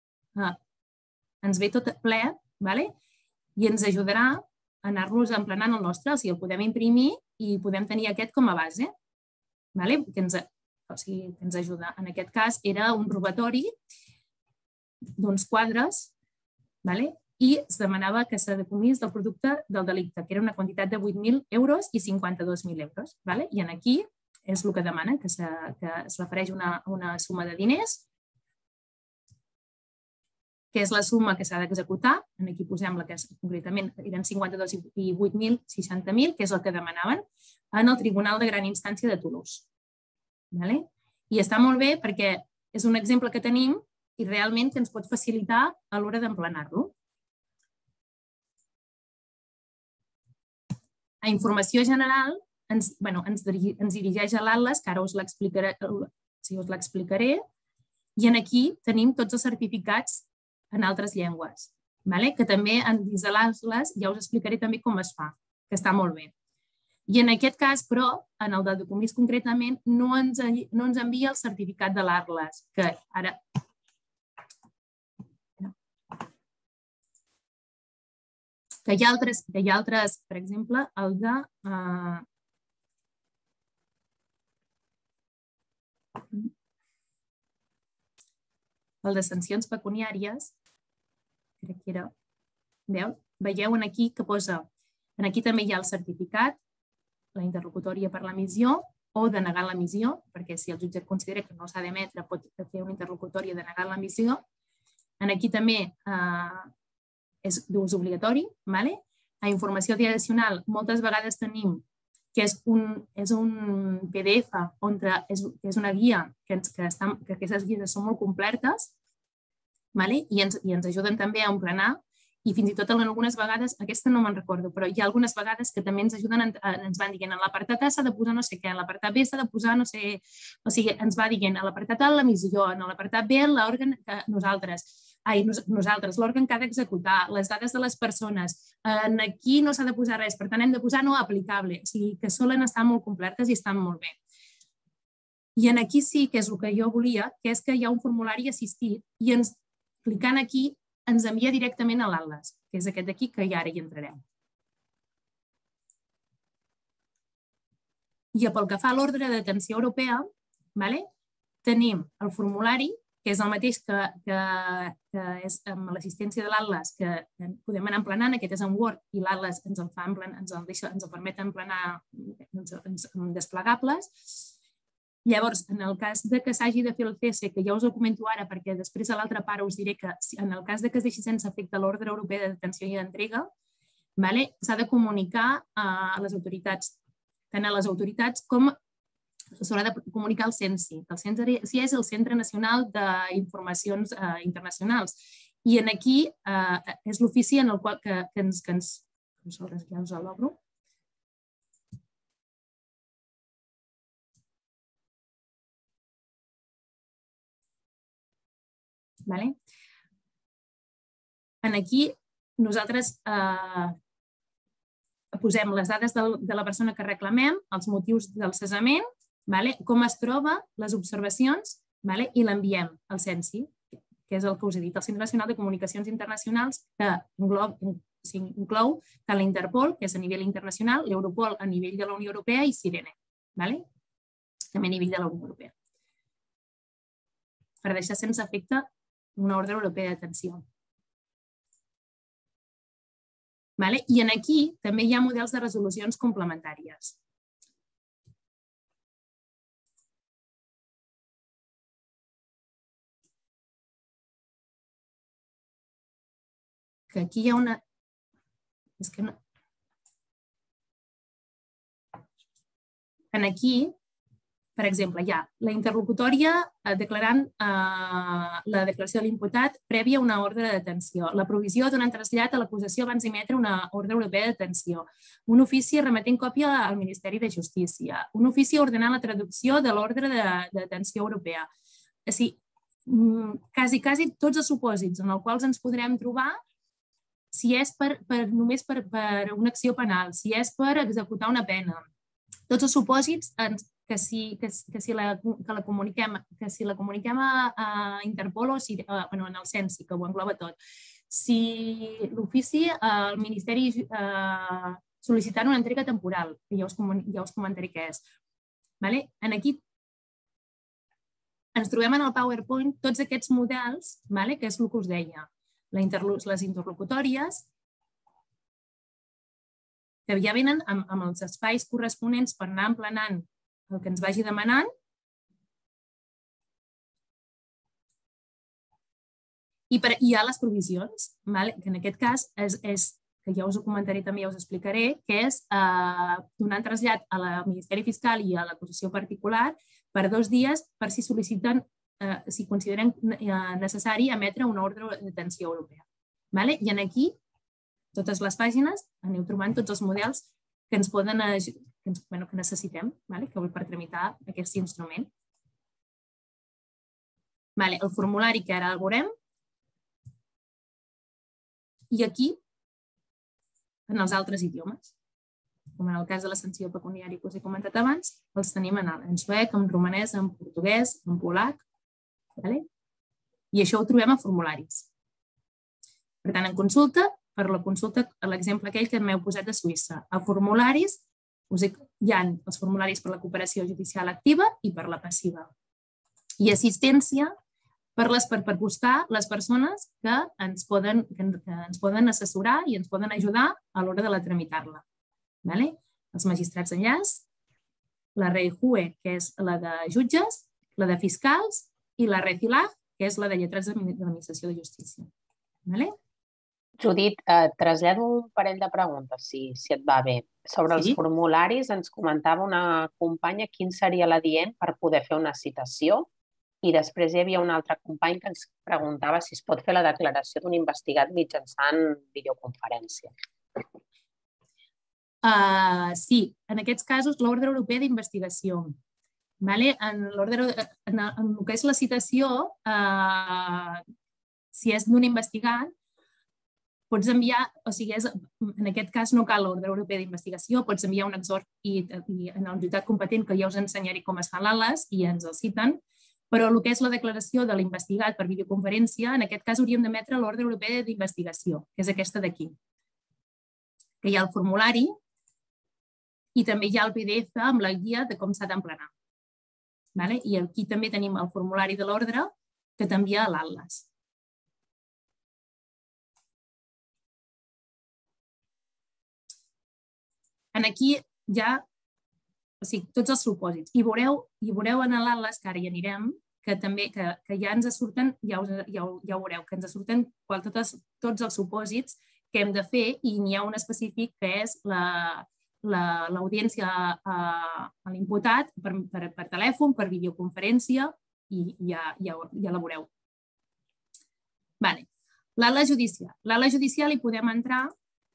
tot ple i ens ajudarà a anar-nos emplenant el nostre, o sigui, el podem imprimir i podem tenir aquest com a base, que ens ajuda. En aquest cas era un robatori d'uns quadres i es demanava que se decomís del producte del delicte, que era una quantitat de 8.000 euros i 52.000 euros. I aquí és el que demana, que es refereix a una suma de diners, que és la suma que s'ha d'executar. Aquí posem la que concretament eren 52 i 8.000, 60.000, que és el que demanaven en el Tribunal de Gran Instància de Toulouse. I està molt bé perquè és un exemple que tenim i realment que ens pot facilitar a l'hora d'emplenar-lo. A informació general ens dirigeix a l'Atlas, que ara us l'explicaré, i aquí tenim tots els certificats en altres llengües, que també dins de l'Atlas ja us explicaré també com es fa, que està molt bé. I en aquest cas, però, en el de decomís concretament, no ens envia el certificat de l'Atlas, que ara... Que hi ha altres, per exemple, el de sancions pecuniàries, crec que era, veieu aquí que posa, aquí també hi ha el certificat, la interlocutòria per l'emissió o denegar l'emissió, perquè si el jutge considera que no s'ha d'emetre pot fer una interlocutòria denegar l'emissió. Aquí també és d'ús obligatori. A informació addicional moltes vegades tenim que és un PDF és una guia que aquestes guies són molt completes i ens ajuden també a emplenar i fins i tot algunes vegades, aquesta no me'n recordo, però hi ha algunes vegades que també ens ajuden, ens van dient en l'apartat A s'ha de posar no sé què, en l'apartat B s'ha de posar no sé... O sigui, ens va dient a l'apartat A l'emissió, en l'apartat B l'òrgan que nosaltres, l'òrgan que ha d'executar, les dades de les persones, aquí no s'ha de posar res, per tant hem de posar no aplicable, o sigui que solen estar molt completes i estan molt bé. I aquí sí que és el que jo volia, que és que hi ha un formulari assistit i clicant aquí ens envia directament a l'Atlas, que és aquest d'aquí, que ja ara hi entrarem. I pel que fa a l'ordre d'atenció europea, tenim el formulari, que és el mateix que és amb l'assistència de l'Atlas, que podem anar emplenant, aquest és en Word, i l'Atlas ens el permet emplenar desplegables. Llavors, en el cas que s'hagi de fer el CESE, que ja us ho comento ara, perquè després a l'altra part us diré que en el cas que es deixi sense efecte l'ordre europeu de detenció i d'entrega, s'ha de comunicar a les autoritats, tant a les autoritats com s'haurà de comunicar al CENSI. El CENSI és el Centre Nacional d'Informacions Internacionals. I aquí és l'ofici en el qual que ens... Ja us l'obro. Aquí nosaltres posem les dades de la persona que reclamem, els motius del cessament, com es troba, les observacions i l'enviem al CENSI, que és el que us he dit, el Centre Nacional de Comunicacions Internacionals, que inclou tant l'Interpol, que és a nivell internacional, l'Europol a nivell de la Unió Europea i Sirene, també a nivell de la Unió Europea, per deixar sense efecte una ordre europea de detenció. I aquí també hi ha models de resolucions complementàries. Que aquí hi ha una... És que no... Aquí, per exemple, hi ha la interlocutòria declarant la declaració de l'imputat prèvia a una ordre de detenció, la provisió donant trasllat a l'acusació abans d'emetre una ordre europea de detenció, un ofici remetent còpia al Ministeri de Justícia, un ofici ordenant la traducció de l'ordre de detenció europea. És a dir, quasi tots els supòsits en els quals ens podrem trobar, si és només per una acció penal, si és per executar una pena, tots els supòsits que si la comuniquem a Interpol o en el CENSI, que ho engloba tot. Si l'ofici al Ministeri sol·licitant una entrega temporal, que ja us comentaré què és. Aquí ens trobem en el PowerPoint tots aquests models, que és el que us deia, les interlocutòries, que ja venen amb els espais corresponents per anar emplenant el que ens vagi demanant. I hi ha les provisions, que en aquest cas és, que ja us ho comentaré també, ja us explicaré, que és donant trasllat al Ministeri Fiscal i a l'acusació particular per 2 dies per si sol·liciten, si consideren necessari emetre una ordre de detenció europea. I aquí, totes les pàgines, aneu trobant tots els models que ens poden que necessitem per tramitar aquest instrument. El formulari que ara el veurem. I aquí, en els altres idiomes, com en el cas de la sanció pecuniària que us he comentat abans, els tenim en suec, en romanès, en portuguès, en polac. I això ho trobem a formularis. Per tant, en consulta, per la consulta, l'exemple aquell que m'heu posat de Suïssa. A formularis hi ha els formularis per la cooperació judicial activa i per la passiva. I assistència per buscar les persones que ens poden assessorar i ens poden ajudar a l'hora de tramitar-la. Els magistrats d'enllaç, la REJUE, que és la de jutges, la de fiscals, i la RECILAG, que és la de lletrats de l'Administració de Justícia. Judit, trasllado un parell de preguntes, si et va bé. Sobre els formularis ens comentava una companya quin seria l'adient per poder fer una citació i després hi havia un altre company que ens preguntava si es pot fer la declaració d'un investigat mitjançant videoconferència. Sí, en aquests casos l'ordre europea d'investigació. En el que és la citació, si és d'un investigat, pots enviar, o sigui, en aquest cas no cal l'ordre europea d'investigació, pots enviar un exhort i en el jutjat competent, que ja us ensenyaré com es fan l'ALAS i ens el citen, però el que és la declaració de l'investigat per videoconferència, en aquest cas hauríem d'emetre l'ordre europea d'investigació, que és aquesta d'aquí, que hi ha el formulari i també hi ha el PDF amb la guia de com s'ha d'emplenar. I aquí també tenim el formulari de l'ordre que t'envia a l'ATLAS. Aquí hi ha tots els supòsits. I veureu en l'ATLAS, que ara hi anirem, que ja ens surten, ja ho veureu, que ens surten tots els supòsits que hem de fer i n'hi ha un específic que és l'audiència a l'imputat per telèfon, per videoconferència i ja la veureu. L'ala judicial. L'ala judicial hi podem entrar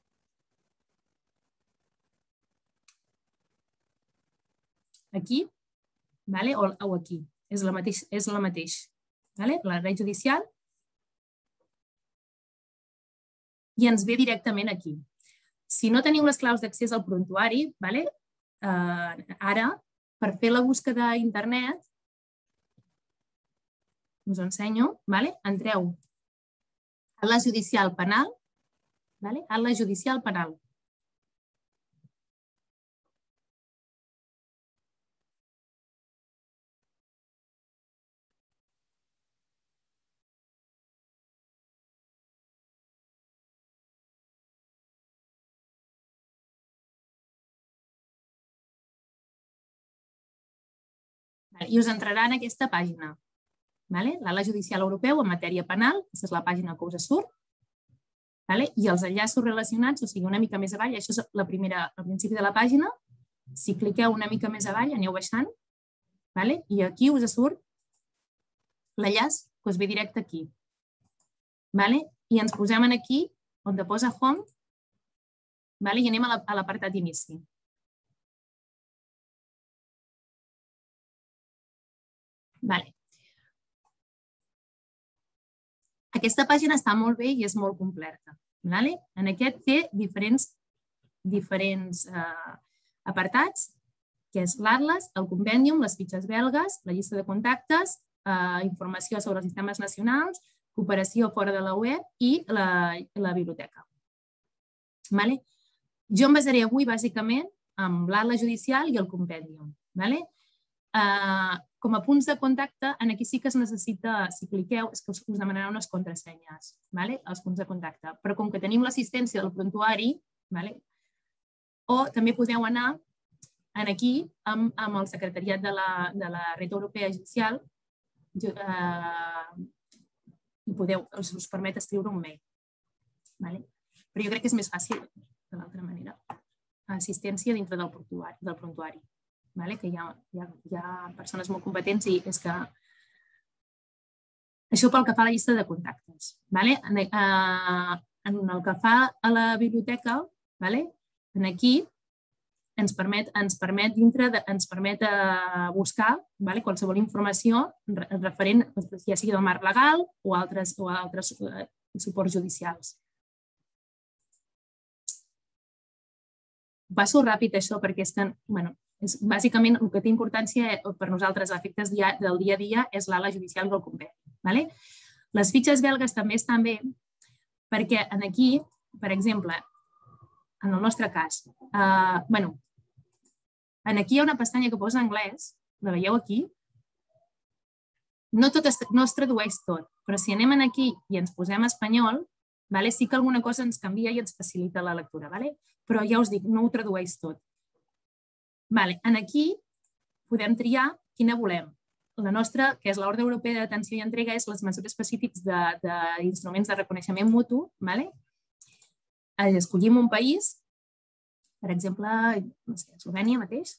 aquí o aquí. És la mateixa. L'ala judicial i ens ve directament aquí. Si no teniu les claus d'accés al prontuari, ara, per fer la búsqueda a internet, us ho ensenyo, entreu a la judicial penal, a la judicial penal. I us entrarà en aquesta pàgina. L'ala judicial europeu en matèria penal, aquesta és la pàgina que us surt, i els enllaços relacionats, o sigui, una mica més avall, això és al principi de la pàgina, si cliqueu una mica més avall, aneu baixant, i aquí us surt l'enllaç que us ve directe aquí. I ens posem aquí, on posa Home, i anem a l'apartat d'inici. Aquesta pàgina està molt bé i és molt completa. En aquest té diferents apartats, que és l'Atlas, el Compendium, les fitxes belgues, la llista de contactes, informació sobre els sistemes nacionals, cooperació fora de la UE i la biblioteca. Jo em basaré avui bàsicament amb l'Atlas judicial i el Compendium. Com a punts de contacte, aquí sí que es necessita, si cliqueu, és que us demanarà unes contrasenyes, els punts de contacte. Però com que tenim l'assistència del prontuari, o també podeu anar aquí amb el secretariat de la Red Europea Judicial i us permet escriure un mail. Però jo crec que és més fàcil de l'altra manera. Assistència dintre del prontuari. Que hi ha persones molt competents i és que això pel que fa a la llista de contactes. En el que fa a la biblioteca, aquí ens permet buscar qualsevol informació referent, ja sigui del marc legal o altres suports judicials. Passo ràpid això perquè és que, bàsicament, el que té importància per nosaltres a efectes del dia a dia és l'ala judicial del Compendi. Les fitxes belgues també estan bé perquè aquí, per exemple, en el nostre cas, aquí hi ha una pestanya que posa anglès, la veieu aquí? No es tradueix tot, però si anem aquí i ens posem espanyol, sí que alguna cosa ens canvia i ens facilita la lectura, però ja us dic, no ho tradueix tot. Aquí podem triar quina volem. La nostra, que és l'Ordre Europea de Detenció i Entrega, és les mesures específics d'instruments de reconeixement mutu escollim un país, per exemple, no sé, Eslovènia mateix,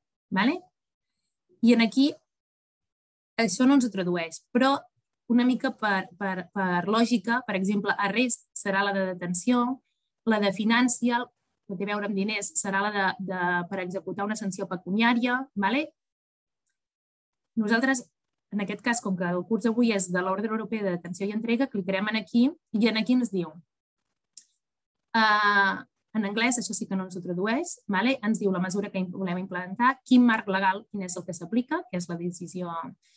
i aquí això no ens ho tradueix, però una mica per lògica, per exemple, arrest serà la de detenció, la de financial, que té a veure amb diners, serà la per executar una sanció pecuniària. Nosaltres, en aquest cas, com que el curs avui és de l'Ordre Europea de Detenció i Entrega, clicarem aquí i aquí ens diu, en anglès, això sí que no ens ho tradueix, ens diu la mesura que volem implementar, quin marc legal, quin és el que s'aplica, que és la decisió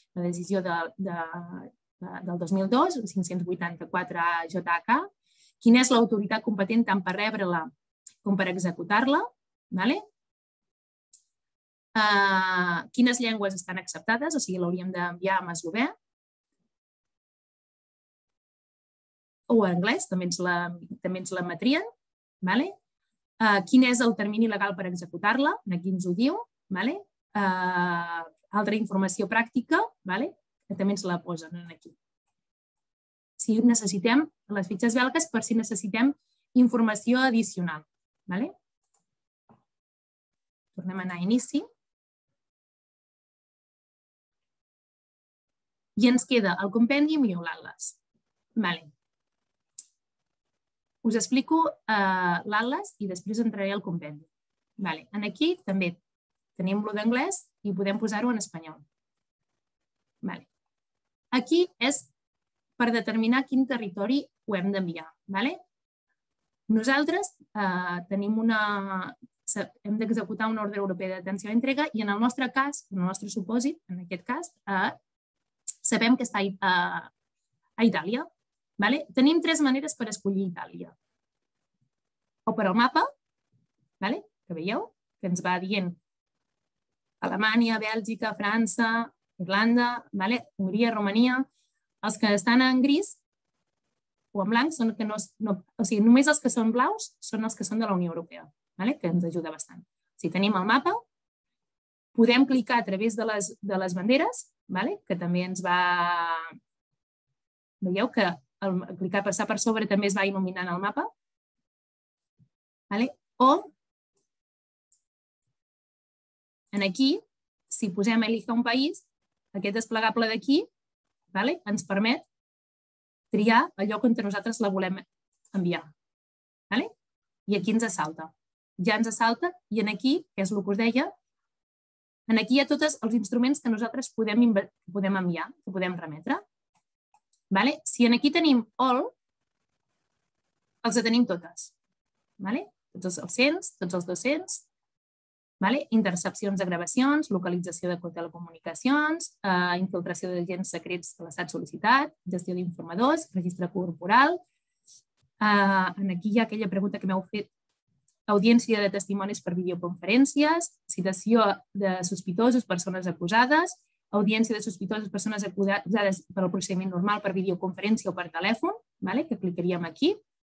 del 2002, 584 JK, quina és l'autoritat competent tant per rebre-la com per executar-la, quines llengües estan acceptades, o sigui, l'hauríem d'enviar en eslovè, o en anglès, també ens l'emetrien, quin és el termini legal per executar-la, aquí ens ho diu, altra informació pràctica, que també ens la posen aquí. Si necessitem les fitxes belgues per si necessitem informació addicional. Tornem a anar a inici. I ens queda el compendium i l'atles. Us explico l'atles i després entraré al compendium. Aquí també tenim-lo d'anglès i podem posar-ho en espanyol. Aquí és per determinar quin territori ho hem d'enviar. Nosaltres hem d'executar una ordre europea de detenció i entrega i en el nostre cas, en el nostre supòsit, en aquest cas, sabem que està a Itàlia. Tenim 3 maneres per escollir Itàlia. O per al mapa, que veieu, que ens va dient Alemanya, Bèlgica, França, Irlanda, Hongria, Romania. Els que estan en gris o en blanc són que no... O sigui, només els que són blaus són els que són de la Unió Europea, que ens ajuda bastant. Si tenim el mapa, podem clicar a través de les banderes, que també ens va... Veieu que clicar passar per sobre també es va il·luminant el mapa. O aquí, si posem elige un país, aquest desplegable d'aquí ens permet triar el lloc on nosaltres la volem enviar. I aquí ens salta. Ja ens salta i aquí, que és el que us deia, aquí hi ha tots els instruments que nosaltres podem enviar, que podem remetre. Si aquí tenim all, els tenim totes. Tots els 100, tots els 200, intercepcions de gravacions, localització de telecomunicacions, infiltració d'agents secrets de l'estat sol·licitat, gestió d'informadors, registre corporal. Aquí hi ha aquella pregunta que m'heu fet, audiència de testimonis per videoconferències, citació de sospitosos, persones acusades, audiència de sospitosos, persones acusades per al procediment normal per videoconferència o per telèfon, que clicaríem aquí.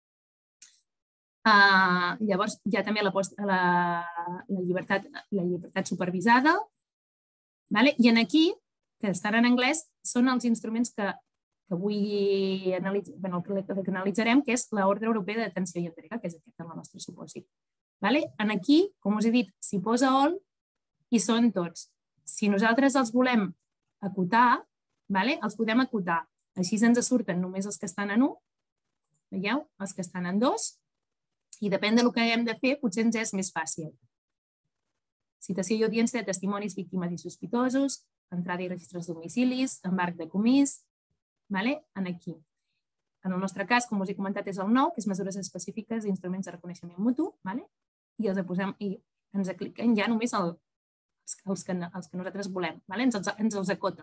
Llavors hi ha també la llibertat supervisada i aquí, que estan en anglès, són els instruments que avui analitzarem, que és l'Ordre Europea de Detenció i Entrega, que és aquest en el nostre supòsit. Aquí, com us he dit, s'hi posa all i són tots. Si nosaltres els volem acotar, els podem acotar. Així ens surten només els que estan en 1, veieu? Els que estan en 2, i depèn del que hem de fer, potser ens és més fàcil. Citació i audiència de testimonis, víctimes i sospitosos, entrada i registres domicilis, embarc de comís, aquí. En el nostre cas, com us he comentat, és el 9, que és mesures específiques i instruments de reconeixement mutu, i ens cliquem ja només els que nosaltres volem, ens els acota.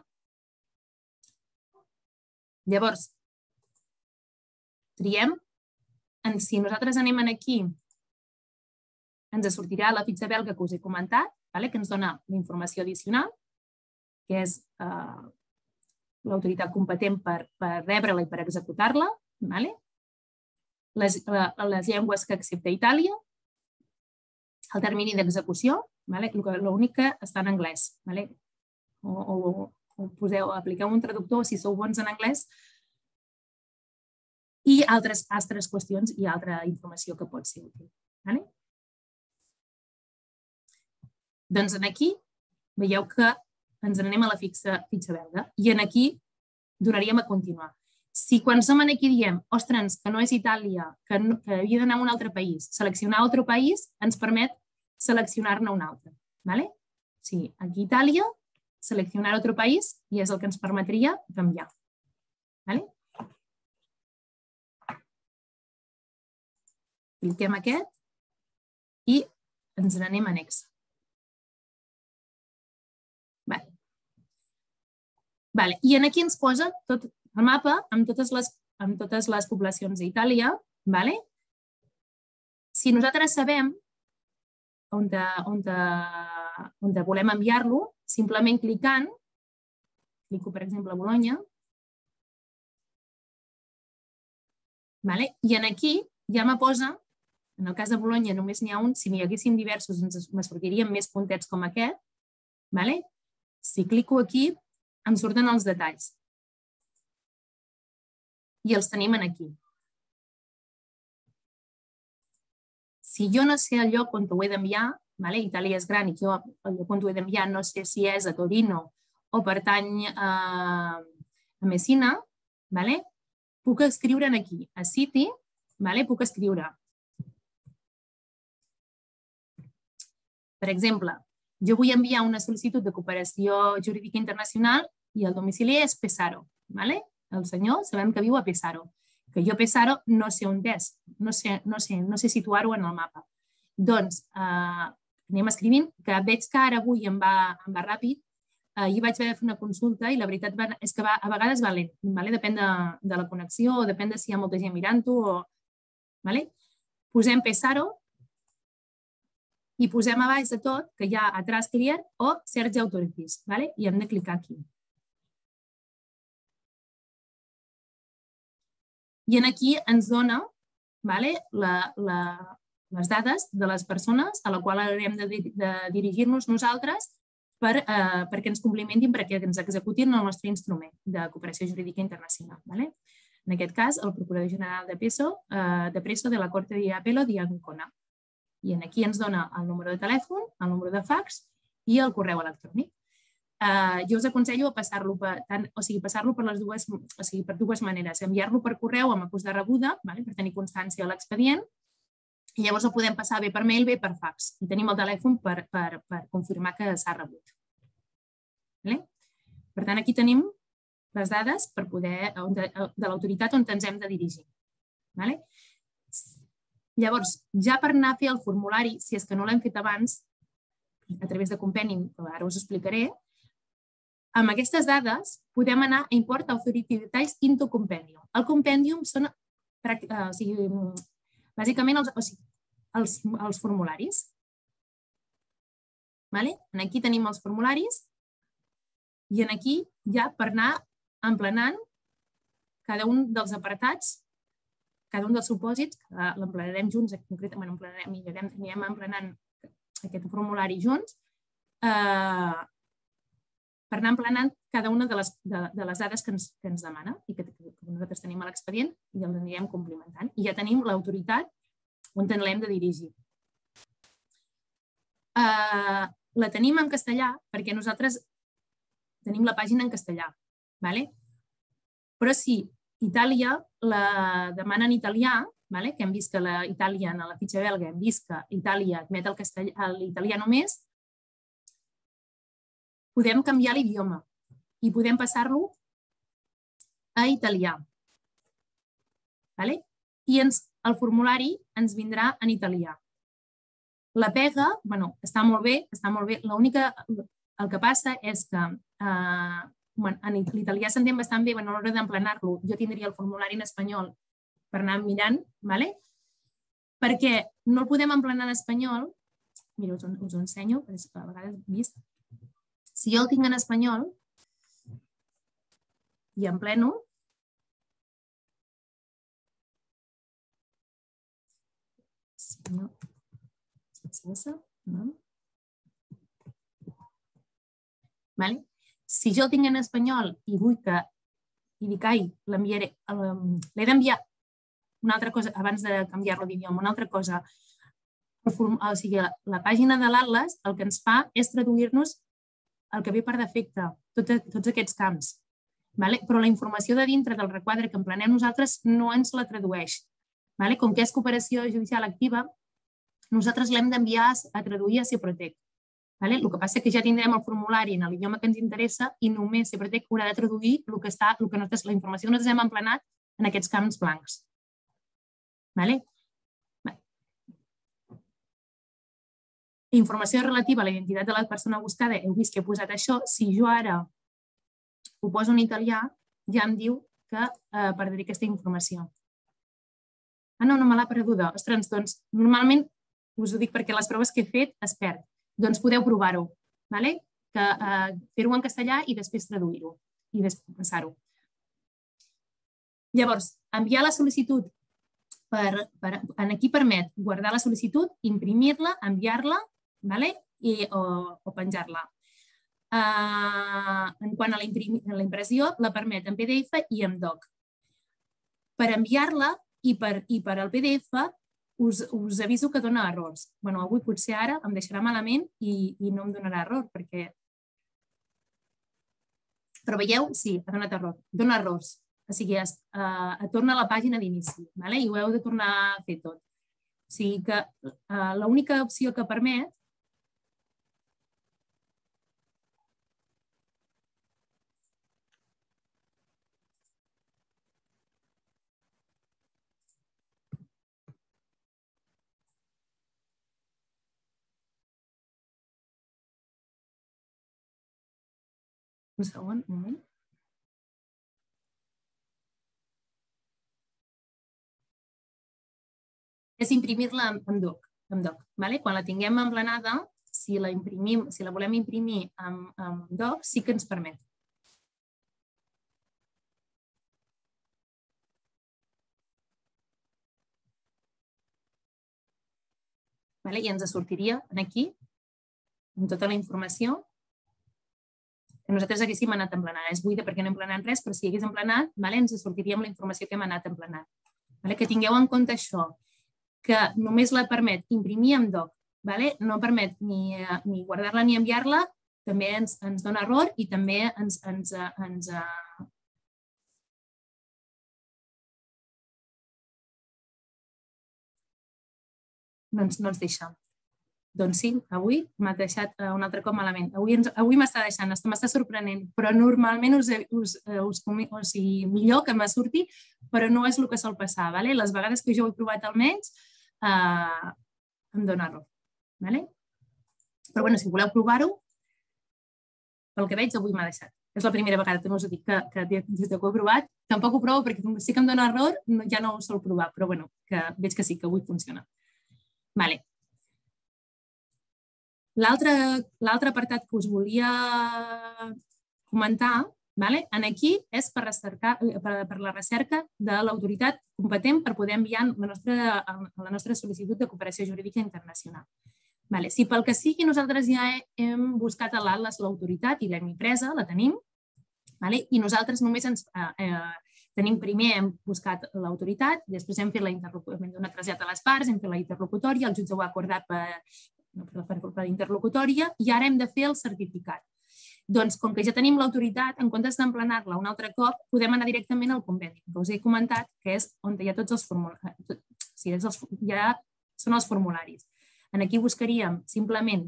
Llavors, triem. Si nosaltres anem aquí, ens sortirà la fitxa belga que us he comentat, que ens dona la informació addicional, que és l'autoritat competent per rebre-la i per executar-la, les llengües que accepta Itàlia, el termini d'execució, l'únic que està en anglès. O apliqueu un traductor si sou bons en anglès i altres qüestions i altra informació que pot ser útil. Doncs aquí veieu que ens n'anem a la fitxa belga i aquí donaríem a continuar. Si quan som aquí diem, ostres, que no és Itàlia, que havia d'anar a un altre país, seleccionar altre país ens permet seleccionar-ne un altre. Sí, aquí Itàlia, seleccionar altre país i és el que ens permetria canviar. Cliquem aquest i ens n'anem a annex. I aquí ens posa tot el mapa amb totes les poblacions d'Itàlia. Si nosaltres sabem on volem enviar-lo, simplement clicant, clico per exemple a Bolonya, i aquí ja me posa, en el cas de Bolonya només n'hi ha un, si n'hi haguéssim diversos ens sortirien més puntets com aquest. Si clico aquí, em surten els detalls. I els tenim aquí. Si jo no sé el lloc on ho he d'enviar, Itàlia és gran i jo el lloc on ho he d'enviar no sé si és a Torino o pertany a Messina, puc escriure aquí, a City, puc escriure. Per exemple, jo vull enviar una sol·licitud de cooperació jurídica internacional i el domicili és Pesaro. El senyor sabem que viu a Pesaro, que jo Pesaro no sé on és, no sé situar-ho en el mapa. Doncs anem escrivint, que veig que ara avui em va ràpid, ahir vaig haver de fer una consulta i la veritat és que a vegades va lent, depèn de la connexió o depèn de si hi ha molta gent mirant-ho. Posem Pesaro i posem a baix de tot que hi ha Atrás Clear o Search Authorities i hem de clicar aquí. I aquí ens dona les dades de les persones a la qual haurem de dirigir-nos nosaltres perquè ens complimentin, perquè ens executin el nostre instrument de cooperació jurídica internacional. En aquest cas, el Procurador General de Preso de la Corte de Apelo de Ancona. I aquí ens dona el número de telèfon, el número de fax i el correu electrònic. Jo us aconsello passar-lo per dues maneres. Enviar-lo per correu amb acús de rebuda, per tenir constància de l'expedient, i llavors ho podem passar bé per mail, bé per fax. I tenim el telèfon per confirmar que s'ha rebut. Per tant, aquí tenim les dades de l'autoritat on ens hem de dirigir. Llavors, ja per anar a fer el formulari, si és que no l'hem fet abans, a través de Compendium, que ara us explicaré, amb aquestes dades podem anar a Import Authority Details into Compendium. El Compendium són bàsicament els formularis. Aquí tenim els formularis i aquí ja per anar emplenant cada un dels apartats, cada un dels supòsits, l'emplenarem junts, concretament anirem emplenant aquest formulari junts, per anar emplenant cada una de les dades que ens demana i que nosaltres tenim a l'expedient i els anirem complimentant. I ja tenim l'autoritat on l'hem de dirigir. La tenim en castellà perquè nosaltres tenim la pàgina en castellà. Però si Itàlia la demana en italià, que hem vist que Itàlia, en la fitxa belga, hem vist que Itàlia admet l'italià només, podem canviar l'idioma i podem passar-lo a italià. I el formulari ens vindrà en italià. La pega, està molt bé, el que passa és que en l'italià s'entén bastant bé, a l'hora d'emplenar-lo jo tindria el formulari en espanyol per anar mirant, perquè no el podem emplenar en espanyol, mira, us ho ensenyo, perquè a vegades he vist. Si jo el tinc en espanyol i empleno, si jo el tinc en espanyol i vull que l'he d'enviar una altra cosa, abans de canviar-lo d'idioma, una altra cosa, o sigui, la pàgina de l'Atlas el que ens fa és traduir-nos el que ve per defecte, tots aquests camps. Però la informació de dintre del requadre que emplenem nosaltres no ens la tradueix. Com que és cooperació judicial activa, nosaltres l'hem d'enviar a traduir a CEPROTEC. El que passa és que ja tindrem el formulari en l'idioma que ens interessa i només CEPROTEC haurà de traduir la informació que nosaltres hem emplenat en aquests camps blancs. Informació relativa a la identitat de la persona buscada, heu vist que he posat això. Si jo ara ho poso en italià, ja em diu que perdré aquesta informació. No me l'ha perduda. Ostres, doncs, normalment, us ho dic perquè les proves que he fet es perd. Doncs podeu provar-ho, fer-ho en castellà i després traduir-ho i després passar-ho. Llavors, enviar la sol·licitud, aquí permet guardar la sol·licitud, imprimir-la, enviar-la o penjar-la. En quant a la impressió, la permet en PDF i en doc. Per enviar-la i per al PDF us aviso que dona errors. Avui potser ara em deixarà malament i no em donarà error perquè... Però veieu? Sí, ha donat error. Dona errors. O sigui, torna a la pàgina d'inici i ho heu de tornar a fer tot. O sigui que l'única opció que permet un segon, un moment. És imprimir-la en doc. Quan la tinguem emplenada, si la volem imprimir en doc, sí que ens permet. I ens sortiria aquí, amb tota la informació, que nosaltres haguéssim anat emplenant. És buida perquè no hem emplenat res, però si hagués emplenat, ens sortiria amb la informació que hem anat emplenant. Que tingueu en compte això, que només la permet imprimir en doc, no permet ni guardar-la ni enviar-la, també ens dona error i també no ens deixa. Doncs sí, avui m'ha deixat un altre cop malament. Avui m'està deixant, m'està sorprenent, però normalment millor que me surti, però no és el que sol passar. Les vegades que jo ho he provat almenys em dona error. Però si voleu provar-ho, pel que veig avui m'ha deixat. És la primera vegada, també us ho dic, que des que ho he provat, tampoc ho provo perquè sí que em dona error, ja no ho sol provar, però que veig que sí, que avui funciona. L'altre apartat que us volia comentar aquí és per la recerca de l'autoritat competent per poder enviar la nostra sol·licitud de cooperació jurídica internacional. Si pel que sigui nosaltres ja hem buscat a l'Atlas l'autoritat i l'hem impresa, la tenim, i nosaltres només tenim primer, hem buscat l'autoritat, després hem donat trasllat a les parts, hem fet la interlocutòria, el jutge ho ha acordat per interlocutòria i ara hem de fer el certificat. Doncs, com que ja tenim l'autoritat, en comptes d'emplenar-la un altre cop, podem anar directament al conveni, que us he comentat, que és on hi ha tots els formularis. Ja són els formularis. Aquí buscaríem simplement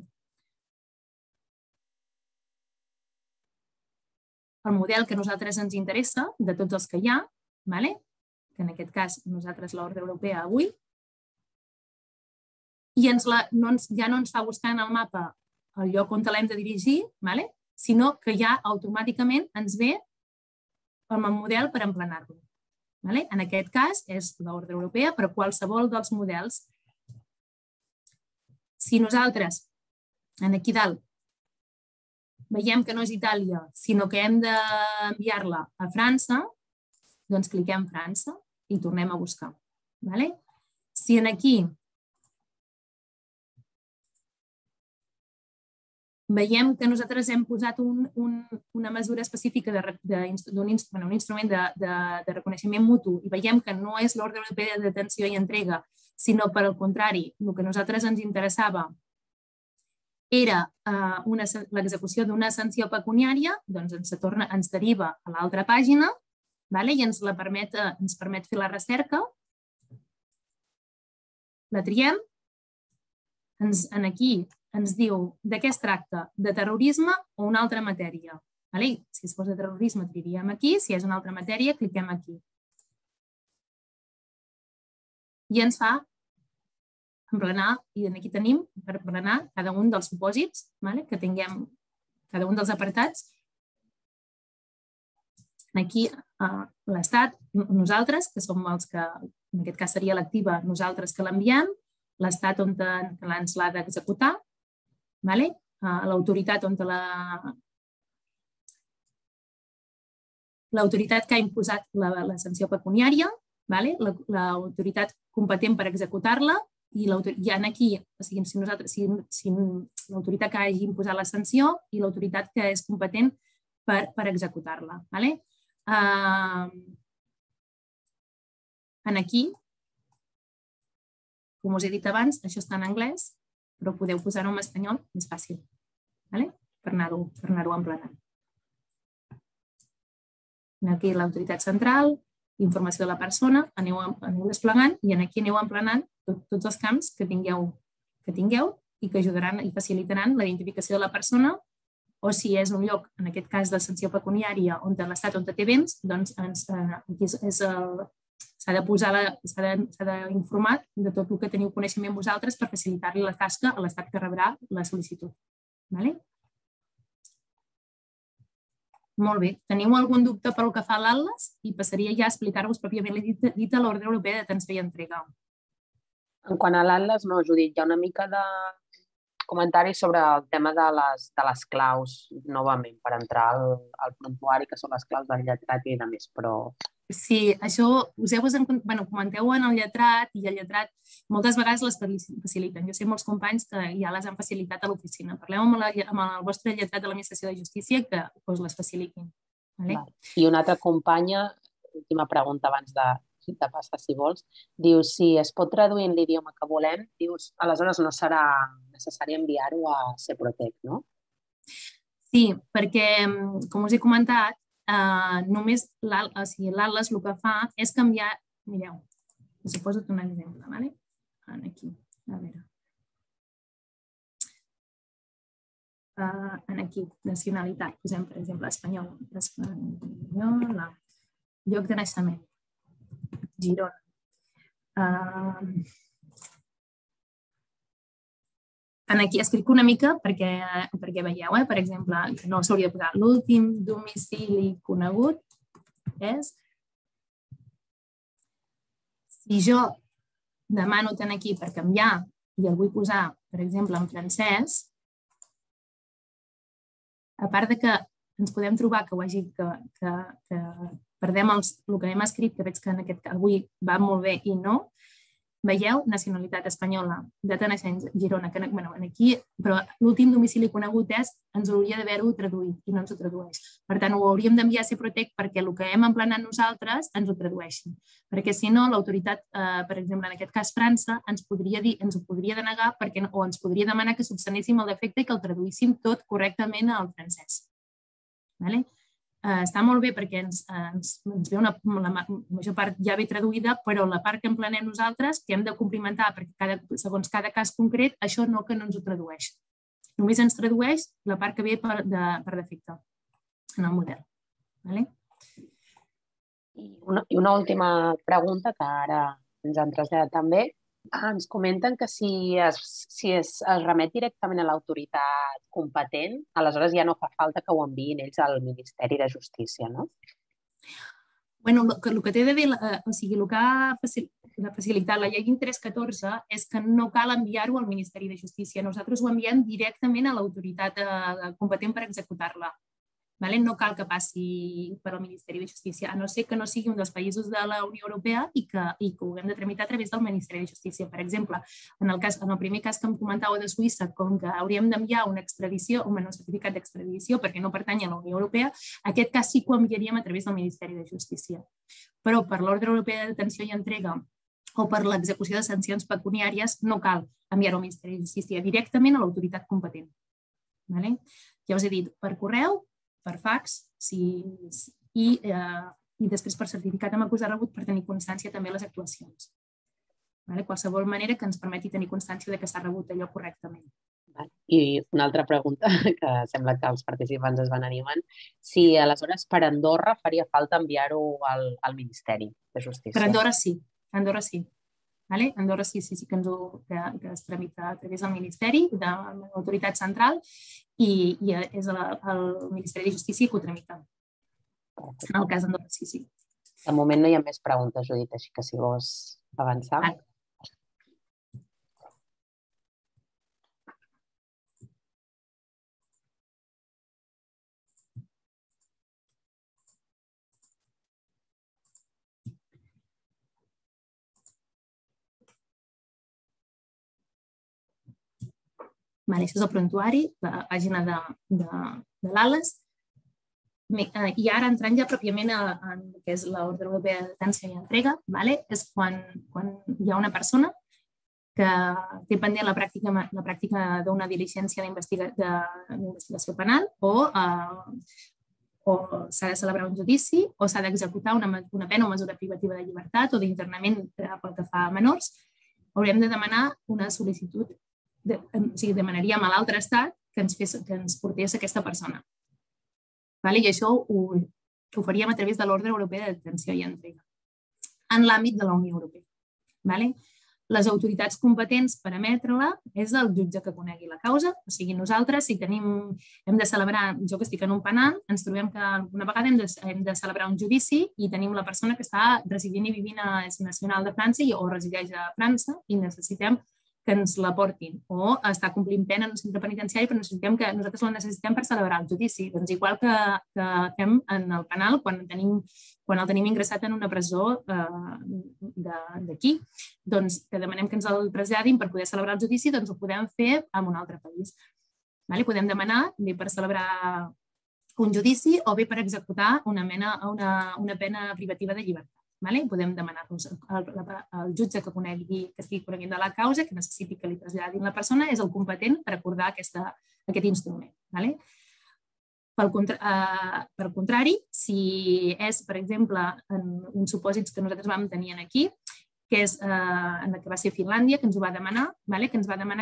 el model que a nosaltres ens interessa, de tots els que hi ha, que en aquest cas nosaltres l'ordre europea avui, i ja no ens fa buscar en el mapa el lloc on l'hem de dirigir, sinó que ja automàticament ens ve amb el model per emplenar-lo. En aquest cas és l'ordre europea, però qualsevol dels models. Si nosaltres, aquí dalt, veiem que no és Itàlia, sinó que hem d'enviar-la a França, doncs cliquem França i tornem a buscar. Si aquí veiem que nosaltres hem posat una mesura específica d'un instrument de reconeixement mutu i veiem que no és l'ordre europeu de detenció i entrega, sinó per al contrari, el que a nosaltres ens interessava era l'execució d'una sanció pecuniària, doncs ens deriva a l'altra pàgina i ens permet fer la recerca. La triem. Aquí ens diu de què es tracta, de terrorisme o una altra matèria. Si es fos de terrorisme, triaríem aquí. Si és una altra matèria, cliquem aquí. I ens fa emplenar, i aquí tenim per emplenar cada un dels supòsits que tinguem, cada un dels apartats. Aquí l'Estat, nosaltres, que som els que, en aquest cas seria l'activa, nosaltres que l'enviem, l'Estat on ens l'ha d'executar, l'autoritat on l'autoritat que ha imposat la sanció pecuniària, l'autoritat competent per executar-la, i aquí, si l'autoritat que hagi imposat la sanció i l'autoritat que és competent per executar-la. Aquí, com us he dit abans, això està en anglès, però podeu posar-ho en espanyol, és fàcil, per anar-ho emplenant. Aquí l'autoritat central, informació de la persona, aneu desplegant i aquí aneu emplenant tots els camps que tingueu i que ajudaran i facilitaran la identificació de la persona, o si és un lloc, en aquest cas de sanció pecuniària, on l'Estat on té béns, doncs s'ha d'informar de tot el que teniu coneixement vosaltres per facilitar-li la tasca a l'Estat que rebrà la sol·licitud. Molt bé. Teniu algun dubte pel que fa a l'Atlas? I passaria ja a explicar-vos pròpiament dit a l'ordre europeu de detenció i entrega. En quant a l'Atlas, no, Judit, hi ha una mica de comentaris sobre el tema de les claus, novament, per entrar al prontuari, que són les claus del lletrat i de més, però... Sí, això comenteu en el lletrat i el lletrat moltes vegades les faciliten. Jo sé molts companys que ja les han facilitat a l'oficina. Parleu amb el vostre lletrat de l'Administració de Justícia que us les facilitin. I una altra companya, última pregunta abans de passar, si vols, diu si es pot traduir en l'idioma que volem, dius, aleshores no serà necessari enviar-ho a Seprotec, no? Sí, perquè, com us he comentat, només l'Atlas el que fa és canviar, mireu, us he posat un exemple, aquí, a veure. Aquí, nacionalitat, posem per exemple espanyol, lloc de naixement, Girona. Aquí escric una mica perquè veieu, per exemple, no s'hauria de posar l'últim domicili conegut és... Si jo demano tant aquí per canviar i el vull posar, per exemple, en francès, a part que ens podem trobar que perdem el que hem escrit, que veig que en aquest cas avui va molt bé i no, veieu, nacionalitat espanyola, data de naixement, Girona, aquí, però l'últim domicili conegut ens hauria d'haver-ho traduït i no ens ho tradueix. Per tant, ho hauríem d'enviar a Seprotec perquè el que hem emplenat nosaltres ens ho tradueixi. Perquè si no, l'autoritat, per exemple, en aquest cas França, ens ho podria denegar o ens podria demanar que subsanéssim el defecte i que el traduíssim tot correctament al francès. Està molt bé perquè ens ve la major part ja ve traduïda, però la part que emplenem nosaltres, que hem de complimentar perquè segons cada cas concret, això no que no ens ho tradueix. Només ens tradueix la part que ve per defecte en el model. I una última pregunta que ara ens han traslladat també. Ens comenten que si es remet directament a l'autoritat competent, aleshores ja no fa falta que ho enviïn ells al Ministeri de Justícia, no? Bé, el que té de bé, o sigui, el que ha facilitat la llei 314 és que no cal enviar-ho al Ministeri de Justícia. Nosaltres ho enviem directament a l'autoritat competent per executar-la. No cal que passi per al Ministeri de Justícia, a no ser que no sigui un dels països de la Unió Europea i que ho haguem de tramitar a través del Ministeri de Justícia. Per exemple, en el primer cas que em comentàveu de Suïssa, com que hauríem d'enviar una extradició, un certificat d'extradició perquè no pertany a la Unió Europea, aquest cas sí que ho enviaríem a través del Ministeri de Justícia. Però per l'Ordre Europea de Detenció i Entrega o per l'execució de sancions pecuniàries no cal enviar-ho al Ministeri de Justícia, directament a l'autoritat competent. Ja us he dit, per correu, per fax i després per certificat amb acusat rebut per tenir constància també les actuacions. Qualsevol manera que ens permeti tenir constància que s'ha rebut allò correctament. I una altra pregunta, que sembla que els participants es van animant. Si aleshores per Andorra faria falta enviar-ho al Ministeri de Justícia? Per Andorra sí. Andorra sí. Andorra sí que es tramita a través del Ministeri, de l'autoritat central, i és el Ministeri de Justícia que ho tramita. En el cas d'Andorra sí. De moment no hi ha més preguntes, Judit, així que si vols avançar. Això és el prontuari, la pàgina de l'ALES. I ara entrant ja pròpiament en el que és l'Ordre Europea de Detenció i Entrega, és quan hi ha una persona que té pendent la pràctica d'una diligència d'investigació penal o s'ha de celebrar un judici o s'ha d'executar una pena o mesura privativa de llibertat o d'internament pel que fa a menors, haurem de demanar una sol·licitud, demanaríem a l'altre estat que ens portés aquesta persona. I això ho faríem a través de l'Ordre Europea de Detenció i Entrega, en l'àmbit de la Unió Europea. Les autoritats competents per emetre-la és el jutge que conegui la causa, o sigui, nosaltres, si hem de celebrar, jo que estic en un penal, ens trobem que una vegada hem de celebrar un judici i tenim la persona que està residint i vivint és nacional de França o resideix a França i necessitem que ens la portin, o està complint pena en un centre penitenciari, però nosaltres la necessitem per celebrar el judici. Doncs igual que fem en el penal quan el tenim ingressat en una presó d'aquí, doncs que demanem que ens el traslladin per poder celebrar el judici, doncs ho podem fer en un altre país. Podem demanar bé per celebrar un judici o bé per executar una pena privativa de llibertat. Podem demanar-nos al jutge que estigui coneguent de la causa, que necessiti que li traslladin la persona, és el competent per acordar aquest instrument. Per contrari, si és, per exemple, en uns supòsits que nosaltres vam tenir aquí, que és en el que va ser Finlàndia, que ens ho va demanar, que ens va demanar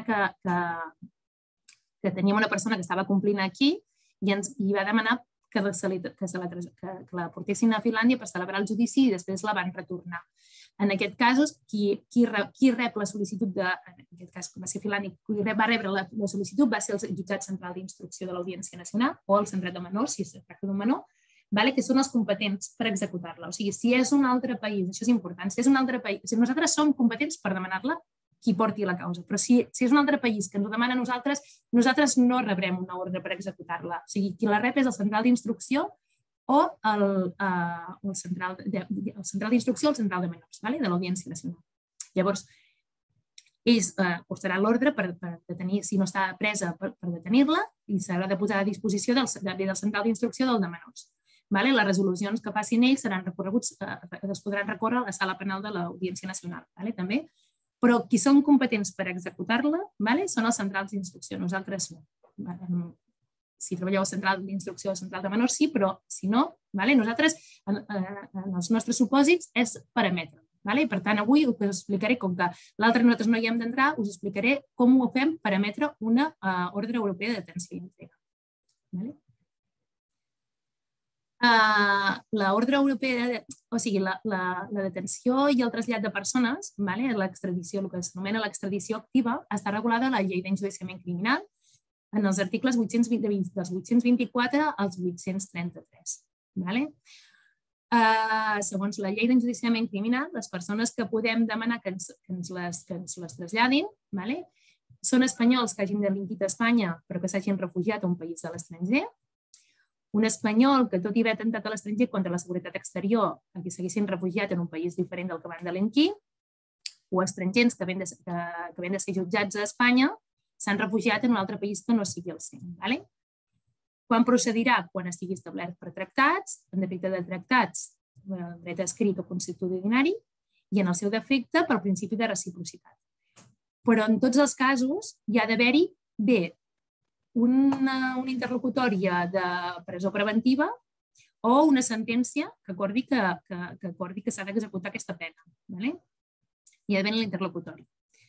que teníem una persona que estava complint aquí i va demanar que la portessin a Finlàndia per celebrar el judici i després la van retornar. En aquest cas, qui rep la sol·licitud en aquest cas va ser Finlàndia, qui va rebre la sol·licitud va ser el Jutjat Central d'Instrucció de l'Audiència Nacional o el Centrat de Menors, si es tracta d'un menor, que són els competents per executar-la. O sigui, si és un altre país, això és important, si és un altre país, nosaltres som competents per demanar-la qui porti la causa, però si és un altre país que ens ho demana a nosaltres no rebrem una ordre per executar-la. O sigui, qui la rep és el Central d'Instrucció o el Central d'Instrucció o el Central de Menors, de l'Audiència Nacional. Llavors, ells posaran l'ordre per detenir, si no està presa per detenir-la, i s'haurà de posar a disposició del Central d'Instrucció del de Menors. Les resolucions que facin ells seran recorreguts, es podran recórrer a la Sala Penal de l'Audiència Nacional, també. Però qui són competents per executar-la són els centrals d'instrucció. Nosaltres no. Si treballeu al central d'instrucció o al central de menors, sí, però si no, nosaltres, en els nostres supòsits, és per emetre. Per tant, avui us explicaré, com que l'altre nosaltres no hi hem d'entrar, us explicaré com ho fem per emetre una ordre europea de detenció i entrega. L'ordre europea, o sigui, la detenció i el trasllat de persones, l'extradició, el que s'anomena l'extradició activa, està regulada a la llei d'enjudiciament criminal en els articles dels 824 als 833. Segons la llei d'enjudiciament criminal, les persones que podem demanar que ens les traslladin són espanyols que hagin delinquit a Espanya però que s'hagin refugiat a un país de l'estranger, un espanyol que, tot i haver atemptat a l'estranger contra la seguretat exterior, que s'haguessin refugiat en un país diferent del que van delinquir, o estrangers que ven de ser jutjats a Espanya s'han refugiat en un altre país que no sigui el seu. Quan procedirà? Quan estigui establert per tractats, en defecte de tractats, dret escrit o constitucionari, i en el seu defecte pel principi de reciprocitat. Però en tots els casos hi ha d'haver-hi bé una interlocutòria de presó preventiva o una sentència que acordi que s'ha d'executar aquesta pena. Hi ha d'haver l'interlocutori.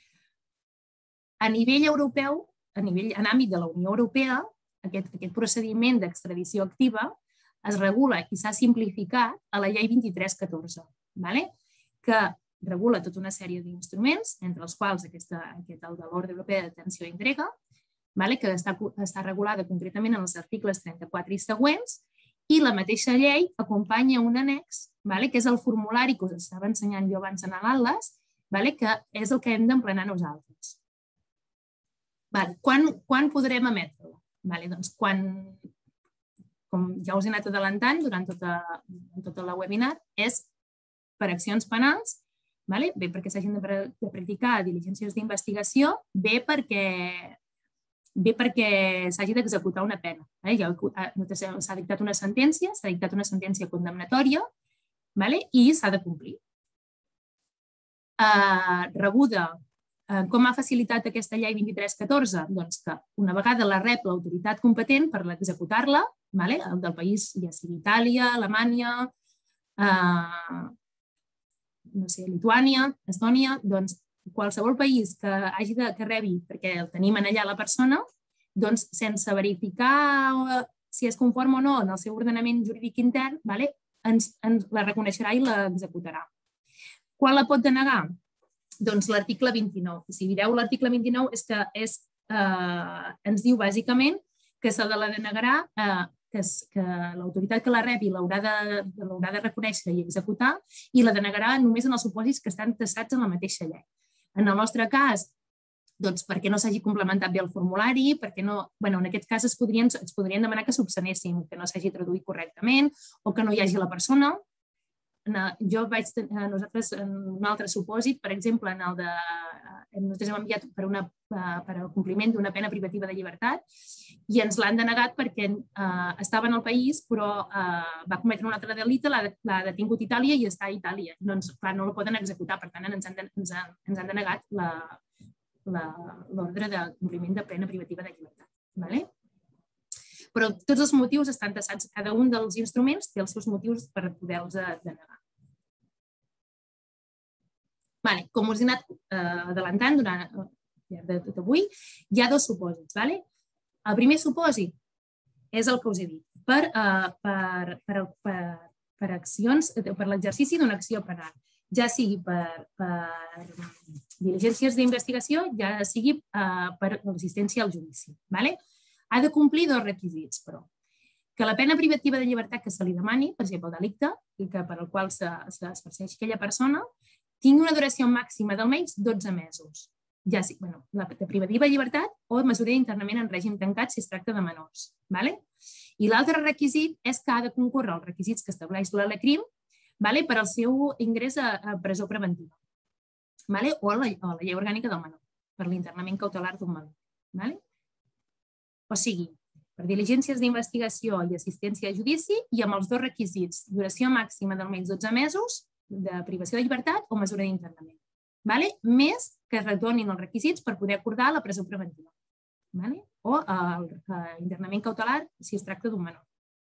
A nivell europeu, en àmbit de la Unió Europea, aquest procediment d'extradició activa es regula i s'ha simplificat a la llei 2314, que regula tota una sèrie d'instruments, entre els quals aquest el de l'Ordre Europea de Detenció i Entrega, que està regulada concretament en els articles 34 i següents, i la mateixa llei acompanya un annex, que és el formulari que us estava ensenyant jo abans en l'Atles, que és el que hem d'emplenar nosaltres. Quan podrem emetre-lo? Com ja us he anat adelantant durant tot el webinar, és per accions penals, bé perquè s'hagin de practicar diligències d'investigació, bé perquè s'hagi d'executar una pena. S'ha dictat una sentència condemnatòria i s'ha de complir. Rebuda, com ha facilitat aquesta llei 2314? Doncs que una vegada la rep l'autoritat competent per executar-la, del país, ja sigui Itàlia, Alemanya, Lituània, Estònia, doncs qualsevol país que rebi, perquè el tenim allà la persona, doncs sense verificar si és conforme o no en el seu ordenament jurídic intern, ens la reconeixerà i l'executarà. Quan la pot denegar? Doncs l'article 29. Si mireu l'article 29 és que ens diu bàsicament que se la denegarà, que l'autoritat que la rebi l'haurà de reconèixer i executar, i la denegarà només en els supòsits que estan tassats en la mateixa llei. En el nostre cas, doncs perquè no s'hagi complementat bé el formulari, perquè no... En aquest cas es podrien demanar que s'obsenessin, que no s'hagi traduït correctament o que no hi hagi la persona. Nosaltres, en un altre supòsit, per exemple, nosaltres hem enviat per al compliment d'una pena privativa de llibertat i ens l'han denegat perquè estava en el país però va cometre un altre delicte, l'ha detingut Itàlia i està a Itàlia. Doncs, clar, no la poden executar, per tant, ens han denegat l'ordre de compliment de pena privativa de llibertat. Però tots els motius estan tassats. Cada un dels instruments té els seus motius per poder-los denegar. Com us he anat adelantant durant tot avui, hi ha dos supòsits. El primer supòsit és el que us he dit, per l'exercici d'una acció penal, ja sigui per diligències d'investigació, ja sigui per l'assistència al judici. Ha de complir dos requisits, però. Que la pena privativa de llibertat que se li demani, per exemple, el delicte, per al qual es persegueix aquella persona, tingui una duració màxima d'almenys 12 mesos. Ja sigui, la privativa de llibertat o mesura d'internament en règim tancat si es tracta de menors. I l'altre requisit és que ha de concórrer els requisits que estableix l'ALECRIM per al seu ingrés a presó preventiva o a la llei orgànica del menor, per l'internament cautelar d'un menor. O sigui, per diligències d'investigació i assistència a judici i amb els dos requisits, duració màxima d'almenys 12 mesos de privació de llibertat o mesura d'internament. Més que es retornin els requisits per poder acordar la presó preventiva o l'internament cautelar si es tracta d'un menor.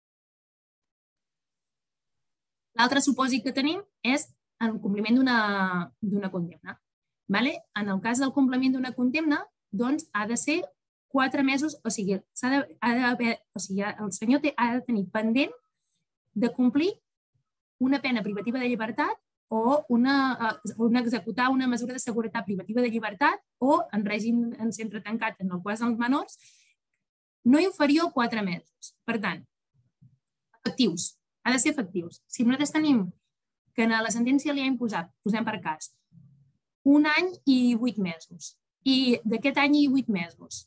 L'altre supòsit que tenim és el compliment d'una condemna. En el cas del compliment d'una condemna, doncs ha de ser 4 mesos, o sigui, el senyor ha de tenir pendent de complir una pena privativa de llibertat o executar una mesura de seguretat privativa de llibertat o en règim en centre tancat en el cas dels menors, no inferior a 4 mesos. Per tant, efectius, ha de ser efectius. Si nosaltres tenim que a la sentència li ha imposat, posem per cas, 1 any i 8 mesos, I d'aquest any i 8 mesos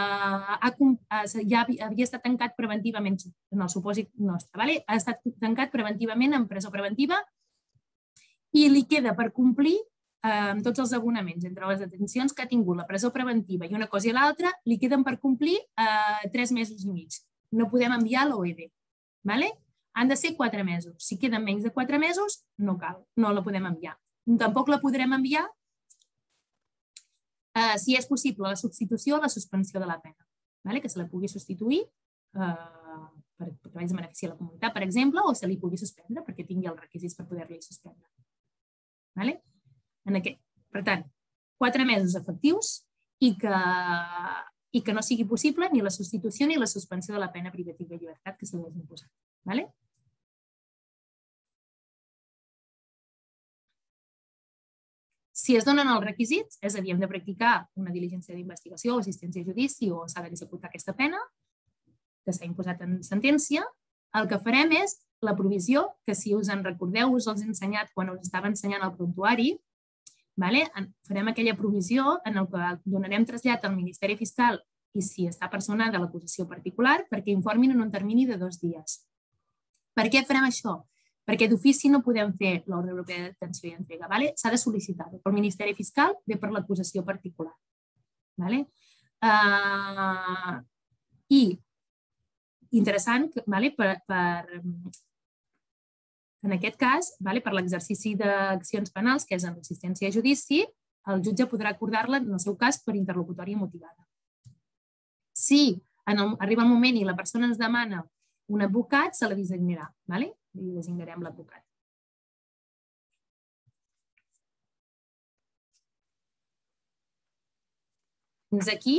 ja havia estat tancat preventivament, en el supòsit nostre, ha estat tancat preventivament en presó preventiva i li queda per complir amb tots els abonaments entre les detencions que ha tingut la presó preventiva i una cosa i l'altra, li queden per complir 3 mesos i mig. No podem enviar l'OED. Han de ser 4 mesos. Si queden menys de 4 mesos, no cal, no la podem enviar. Tampoc la podrem enviar si és possible la substitució o la suspensió de la pena, que se la pugui substituir perquè vagi a beneficiar la comunitat, per exemple, o se li pugui suspendre perquè tingui els requisits per poder-li suspendre. Per tant, 4 mesos efectius i que no sigui possible ni la substitució ni la suspensió de la pena privativa de llibertat que se li hagi imposat. Si es donen els requisits, és a dir, hem de practicar una diligència d'investigació o assistència a judici o s'ha d'executar aquesta pena que s'ha imposat en sentència, el que farem és la provisió, que si us en recordeu, us els he ensenyat quan us estava ensenyant el prontuari, farem aquella provisió en què donarem trasllat al Ministeri Fiscal i si està personada l'acusació particular perquè informin en un termini de 2 dies. Per què farem això? Perquè d'ofici no podem fer l'ordre europea de detenció i entrega. S'ha de sol·licitar pel Ministeri Fiscal bé per l'acusació particular. I interessant, en aquest cas, per l'exercici d'accions penals, que és en l'assistència a judici, el jutge podrà acordar-la, en el seu cas, per interlocutòria motivada. Si arriba el moment i la persona ens demana un advocat, se la designarà. Li designarem l'advocat. Fins aquí.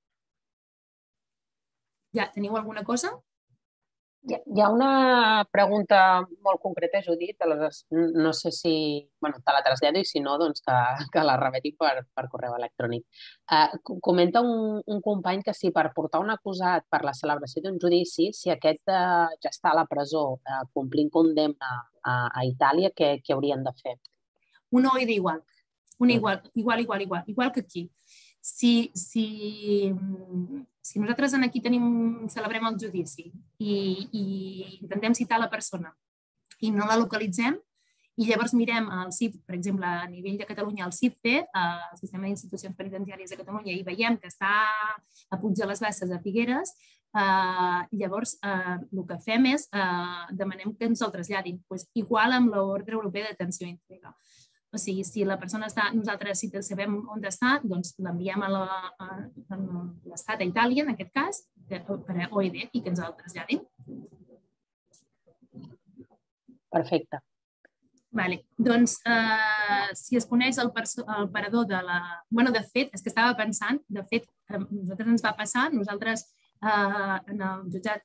Ja teniu alguna cosa? Hi ha una pregunta molt concreta, Judit, no sé si te la trasllado i si no, que la remeti per correu electrònic. Comenta un company que si per portar un acusat per la celebració d'un judici, si aquest ja està a la presó complint condemna a Itàlia, què haurien de fer? Una OID igual. Igual que aquí. Si nosaltres aquí celebrem el judici i intentem citar la persona i no la localitzem i llavors mirem el CIP, per exemple, a nivell de Catalunya, el CIPTE, el Sistema d'Institucions Penitenciàries de Catalunya, i veiem que està a Puig de les Basses, a Figueres, llavors el que fem és demanem que ens el traslladin, igual amb l'ordre europea de detenció i entrega. O sigui, si la persona està, nosaltres si sabem on està, doncs l'enviem a l'estat, a Itàlia, en aquest cas, per a OED i que ens el traslladin. Perfecte. Doncs, si es coneix el parador de la... De fet, és que estava pensant, de fet, a nosaltres ens va passar, nosaltres en el jutjat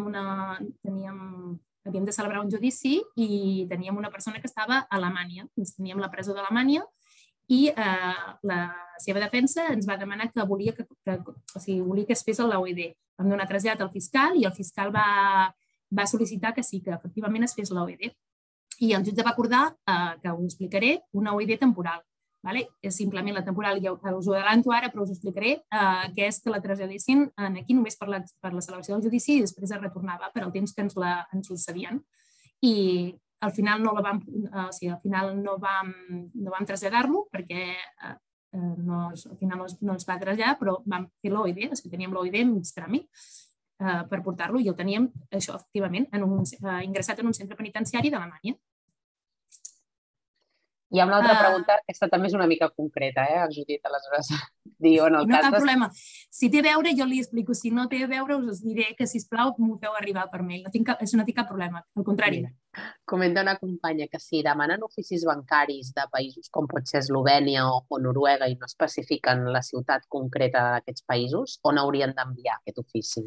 havíem de celebrar un judici i teníem una persona que estava a Alemanya. Teníem la presó d'Alemanya i la seva defensa ens va demanar que volia que es fes l'OED. Vam donar trasllat al fiscal i el fiscal va sol·licitar que sí, que efectivament es fes l'OED. I el jutge va acordar, que ho explicaré, una OED temporal. És simplement la temporal, ja us ho adelanto ara, però us explicaré, que és que la traslladessin aquí només per la celebració del judici i després es retornava per al temps que ens la cedien. I al final no vam traslladar-lo perquè al final no es va traslladar, però vam fer l'OED, teníem l'OED en mig tràmit per portar-lo i el teníem, això, efectivament, ingressat en un centre penitenciari d'Alemanya. Hi ha una altra pregunta, aquesta també és una mica concreta, Judit, aleshores. No cap problema. Si té a veure, jo li explico. Si no té a veure, us diré que, sisplau, m'ho feu arribar per mail. No tinc cap problema, al contrari. Comenta una companya que si demanen oficis bancaris de països com pot ser Eslovènia o Noruega i no especifiquen la ciutat concreta d'aquests països, on haurien d'enviar aquest ofici?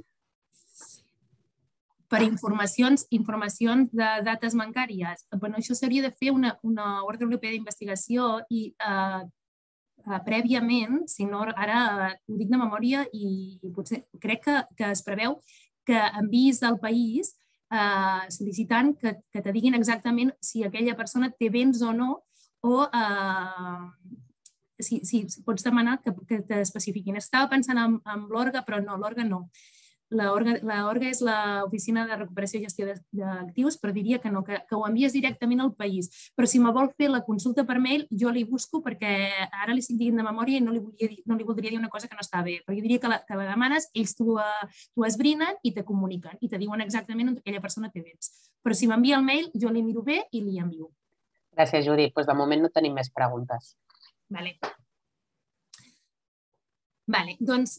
Per informacions de dates bancàries. Això s'hauria de fer una ordre europea d'investigació i prèviament, si no, ara ho dic de memòria i potser crec que es preveu que enviïs al país sol·licitant que te diguin exactament si aquella persona té béns o no, o pots demanar que t'especifiquin. Estava pensant en l'ORGA, però no, l'ORGA no. L'ORGA és l'Oficina de Recuperació i Gestió d'Actius, però diria que no, que ho envies directament al país. Però si me vol fer la consulta per mail, jo li busco perquè ara li estic dient de memòria i no li voldria dir una cosa que no està bé. Però jo diria que la demanes, ells t'ho esbrinen i te comuniquen i te diuen exactament on aquella persona té béns. Però si m'envia el mail, jo li miro bé i li envio. Gràcies, Judit. De moment no tenim més preguntes. Vale, doncs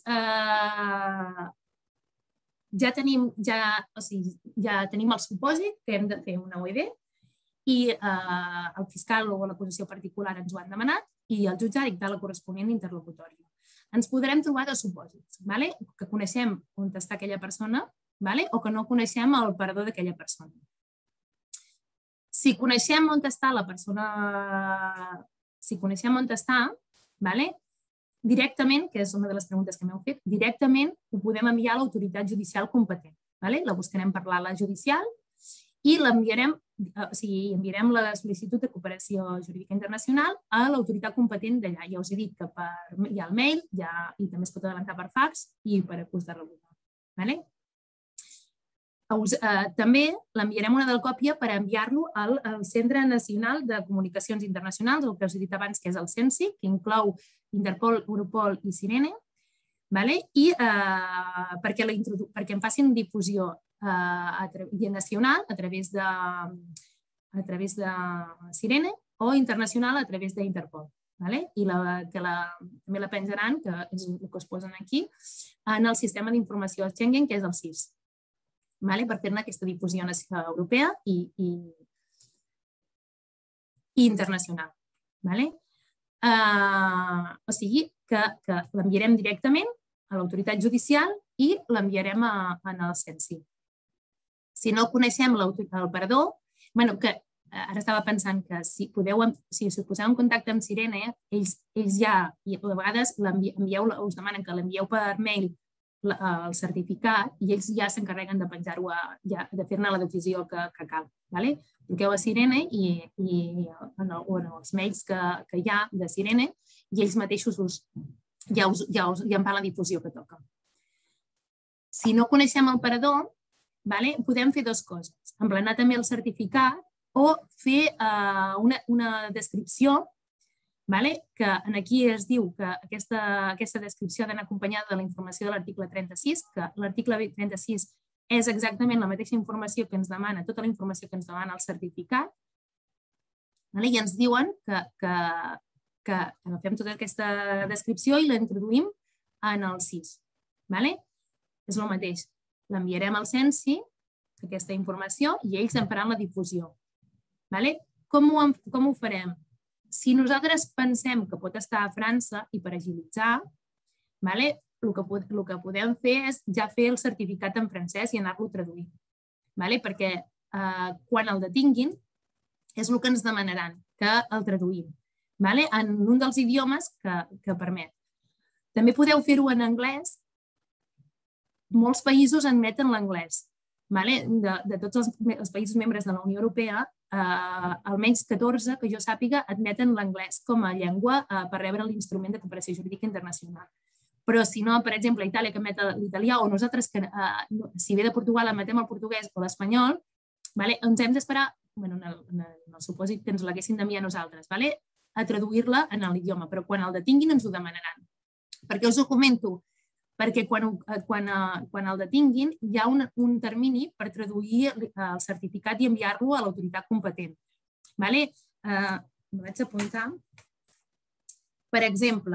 ja tenim el supòsit que hem de fer una OEB i el fiscal o l'acusació particular ens ho han demanat i el jutge ha dictat la corresponent interlocutòria. Ens podrem trobar dos supòsits, que coneixem on està aquella persona o que no coneixem el parador d'aquella persona. Si coneixem on està la persona, directament, que és una de les preguntes que m'heu fet, directament ho podem enviar a l'autoritat judicial competent. La buscarem per l'ala judicial i enviarem la sol·licitud de cooperació jurídica internacional a l'autoritat competent d'allà. Ja us he dit que hi ha el mail i també es pot adelantar per fax i per acús de rebuda. També l'enviarem una còpia per enviar-lo al Centre Nacional de Comunicacions Internacionals, el que us he dit abans, que és el CENSI, que inclou Interpol, Europol i Sirene, i perquè en facin difusió nacional a través de Sirene o internacional a través d'Interpol. I també la penjaran, que és el que us posen aquí, en el sistema d'informació Schengen, que és el SIS, per fer-ne aquesta difusió europea i internacional. O sigui que l'enviarem directament a l'autoritat judicial i l'enviarem en el CENSI. Si no coneixem el parador, que ara estava pensant que si us poseu en contacte amb Sirene, ells ja, i a vegades us demanen que l'envieu per mail el certificat i ells ja s'encarreguen de penjar-ho, de fer-ne la difusió que cal. Truqueu a Sirene i en els mails que hi ha de Sirene i ells mateixos ja en fan la difusió que toca. Si no coneixem el parador, podem fer dues coses. Emplenar també el certificat o fer una descripció que aquí es diu que aquesta descripció ha d'anar acompanyada de la informació de l'article 36, que l'article 36 és exactament la mateixa informació que ens demana, tota la informació que ens demana el certificat, i ens diuen que agafem tota aquesta descripció i la introduïm en el SIS. És el mateix. L'enviarem al CENSI, aquesta informació, i ells en faran la difusió. Com ho farem? Si nosaltres pensem que pot estar a França i per agilitzar, el que podem fer és ja fer el certificat en francès i anar-lo traduint. Perquè quan el detinguin és el que ens demanaran, que el traduïm en un dels idiomes que permet. També podeu fer-ho en anglès. Molts països admeten l'anglès. De tots els països membres de la Unió Europea, almenys 14, que jo sàpiga, admeten l'anglès com a llengua per rebre l'instrument de cooperació jurídica internacional. Però si no, per exemple, Itàlia que emet l'italià o nosaltres, si ve de Portugal, emetem el portuguès o l'espanyol, ens hem d'esperar, en el supòsit que ens l'haguessin d'enviar a nosaltres, a traduir-la en l'idioma, però quan el detinguin ens ho demanaran. Per què us ho comento? Perquè quan el detinguin hi ha un termini per traduir el certificat i enviar-lo a l'autoritat competent. M'ho vaig apuntar. Per exemple,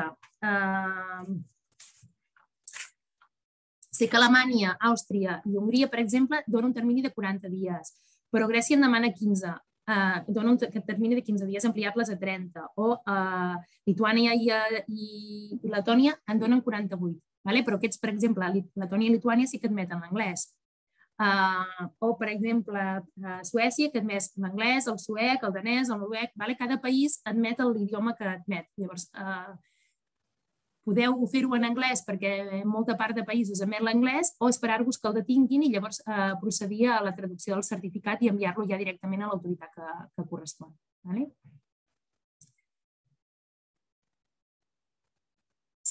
sé que Alemanya, Àustria i Hongria, per exemple, donen un termini de 40 dies, però Grècia en demana 15. Dona un termini de 15 dies ampliables a 30, o Lituània i Letònia en donen 48. Però aquests, per exemple, Letònia i Lituània sí que admeten l'anglès. O, per exemple, Suècia, que admet l'anglès, el suec, el danès, el noruec. Cada país admet l'idioma que admet. Llavors, podeu fer-ho en anglès perquè molta part de països emet l'anglès o esperar-vos que el detinguin i llavors procedir a la traducció del certificat i enviar-lo ja directament a l'autoritat que correspon.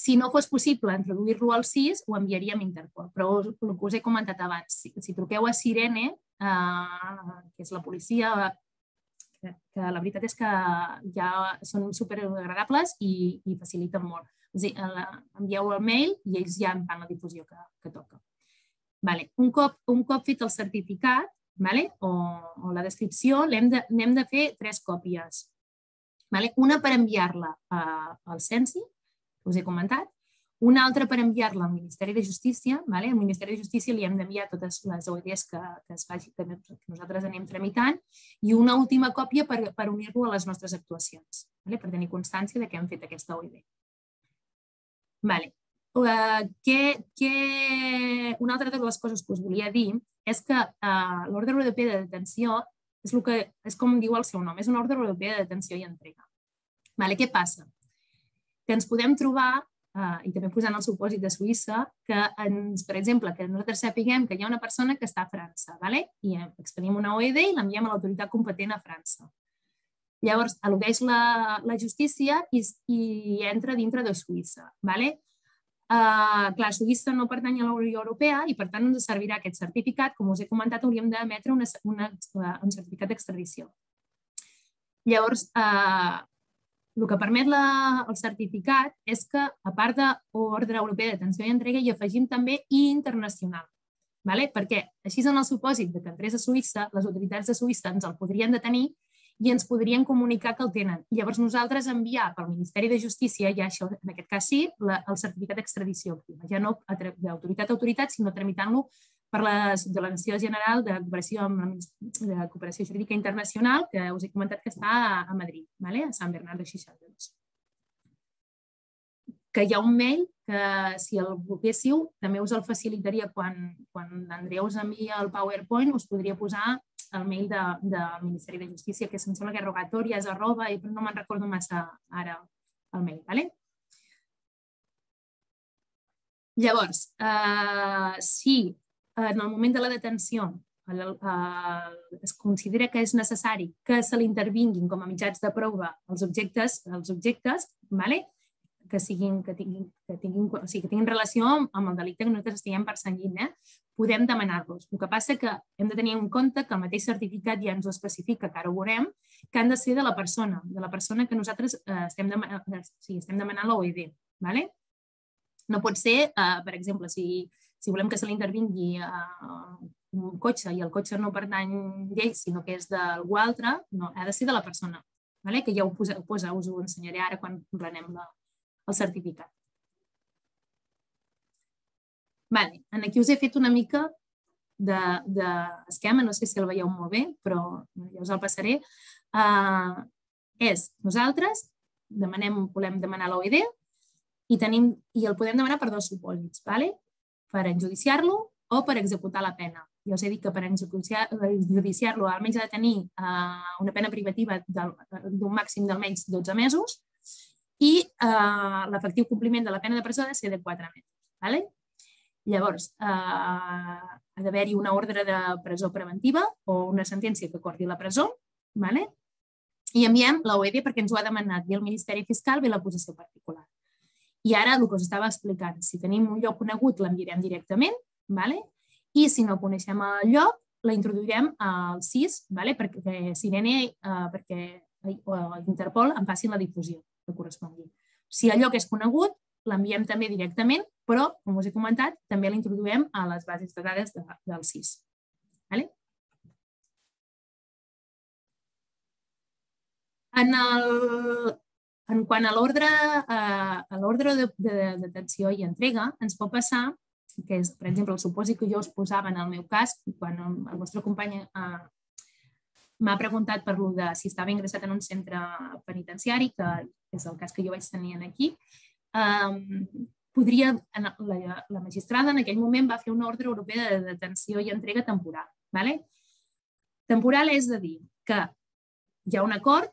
Si no fos possible introduir-lo al SIS, ho enviaríem a Interpol. Però el que us he comentat abans, si truqueu a Sirene, que és la policia, que la veritat és que ja són superagradables i faciliten molt. És a dir, envieu el mail i ells ja en fan la difusió que toca. Un cop fet el certificat o la descripció, n'hem de fer 3 còpies. Una per enviar-la al Censi, que us he comentat, una altra per enviar-la al Ministeri de Justícia. Al Ministeri de Justícia li hem d'enviar totes les OEDs que nosaltres anem tramitant i una última còpia per unir-lo a les nostres actuacions, per tenir constància que hem fet aquesta OED. Una altra de les coses que us volia dir és que l'ordre europeu de detenció és com diu el seu nom, és un ordre europeu de detenció i entrega. Què passa? Que ens podem trobar, i també posant el supòsit de Suïssa, que, per exemple, que nosaltres sapiguem que hi ha una persona que està a França i expedim una OED i l'enviem a l'autoritat competent a França. Llavors, al·ludeix la justícia i entra dintre de Suïssa. Clar, Suïssa no pertany a la Unió Europea i, per tant, ens servirà aquest certificat. Com us he comentat, hauríem d'emetre un certificat d'extradició. Llavors, el que permet el certificat és que, a part d'ordre europeu de detenció i entrega, hi afegim també internacional. Perquè, així en el supòsit que entrés a Suïssa, les autoritats de Suïssa ens el podrien detenir i ens podrien comunicar que el tenen. Llavors, nosaltres enviar pel Ministeri de Justícia, ja això, en aquest cas sí, el certificat d'extradició activa. Ja no d'autoritat a autoritat, sinó tramitant-lo per la Delegació General de Cooperació Jurídica Internacional, que us he comentat que està a Madrid, a Sant Bernat de Xixardes. Que hi ha un mail que, si el volguéssiu, també us el facilitaria quan l'Andrea us envia el PowerPoint, us podria posar el mail del Ministeri de Justícia, que em sembla que és rogatorias, però no me'n recordo massa ara el mail. Llavors, si en el moment de la detenció es considera que és necessari que se l'intervinguin com a mitjans de prova els objectes que tinguin relació amb el delicte que nosaltres estiguem perseguint, podem demanar-los. El que passa és que hem de tenir en compte que el mateix certificat ja ens ho especifica, que ara ho veurem, que han de ser de la persona que nosaltres estem demanant l'OED. No pot ser, per exemple, si volem que se l'intervingui un cotxe i el cotxe no pertany d'ell, sinó que és d'algú altre, no, ha de ser de la persona, que ja ho posa, us ho ensenyaré ara quan prenem el certificat. Aquí us he fet una mica d'esquema, no sé si el veieu molt bé, però ja us el passaré. Nosaltres volem demanar l'OED i el podem demanar per 2 supòsits, per enjudiciar-lo o per executar la pena. Ja us he dit que per enjudiciar-lo almenys ha de tenir una pena privativa d'un màxim d'almenys 12 mesos i l'efectiu compliment de la pena de presó ha de ser de 4 mesos. Llavors, ha d'haver-hi una ordre de presó preventiva o una sentència que acordi la presó i enviem l'OED perquè ens ho ha demanat bé el Ministeri Fiscal bé la possessió particular. I ara, el que us estava explicant, si tenim un lloc conegut l'enviarem directament i si no coneixem el lloc la introduirem al SIS perquè Interpol en facin la difusió que correspongui. Si el lloc és conegut, l'enviem també directament, però, com us he comentat, també la introduïm a les bases de dades del SIS. En quant a l'ordre de detenció i entrega, ens pot passar, que és, per exemple, el supòsit que jo us posava en el meu cas, quan el vostre company m'ha preguntat per si estava ingressat en un centre penitenciari, que és el cas que jo vaig tenir aquí, la magistrada en aquell moment va fer una ordre europea de detenció i entrega temporal. Temporal és a dir que hi ha un acord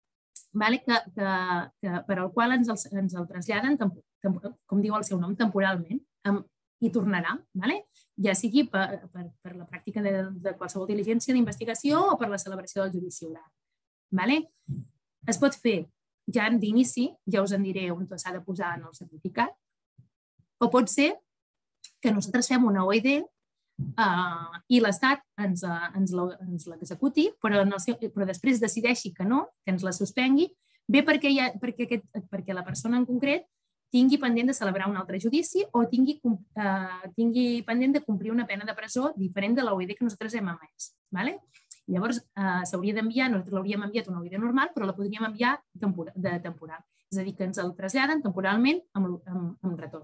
per al qual ens el traslladen, com diu el seu nom, temporalment, i tornarà, ja sigui per la pràctica de qualsevol diligència d'investigació o per la celebració del judici oral. Es pot fer ja d'inici, ja us en diré on s'ha de posar en el certificat, o pot ser que nosaltres fem una OED i l'Estat ens l'executi, però després decideixi que no, que ens la suspengui, bé perquè la persona en concret tingui pendent de celebrar un altre judici o tingui pendent de complir una pena de presó diferent de l'OED que nosaltres hem emès. Llavors, s'hauria d'enviar, nosaltres l'hauríem enviat una OED normal, però la podríem enviar de temporal. És a dir, que ens el traslladen temporalment amb retorn.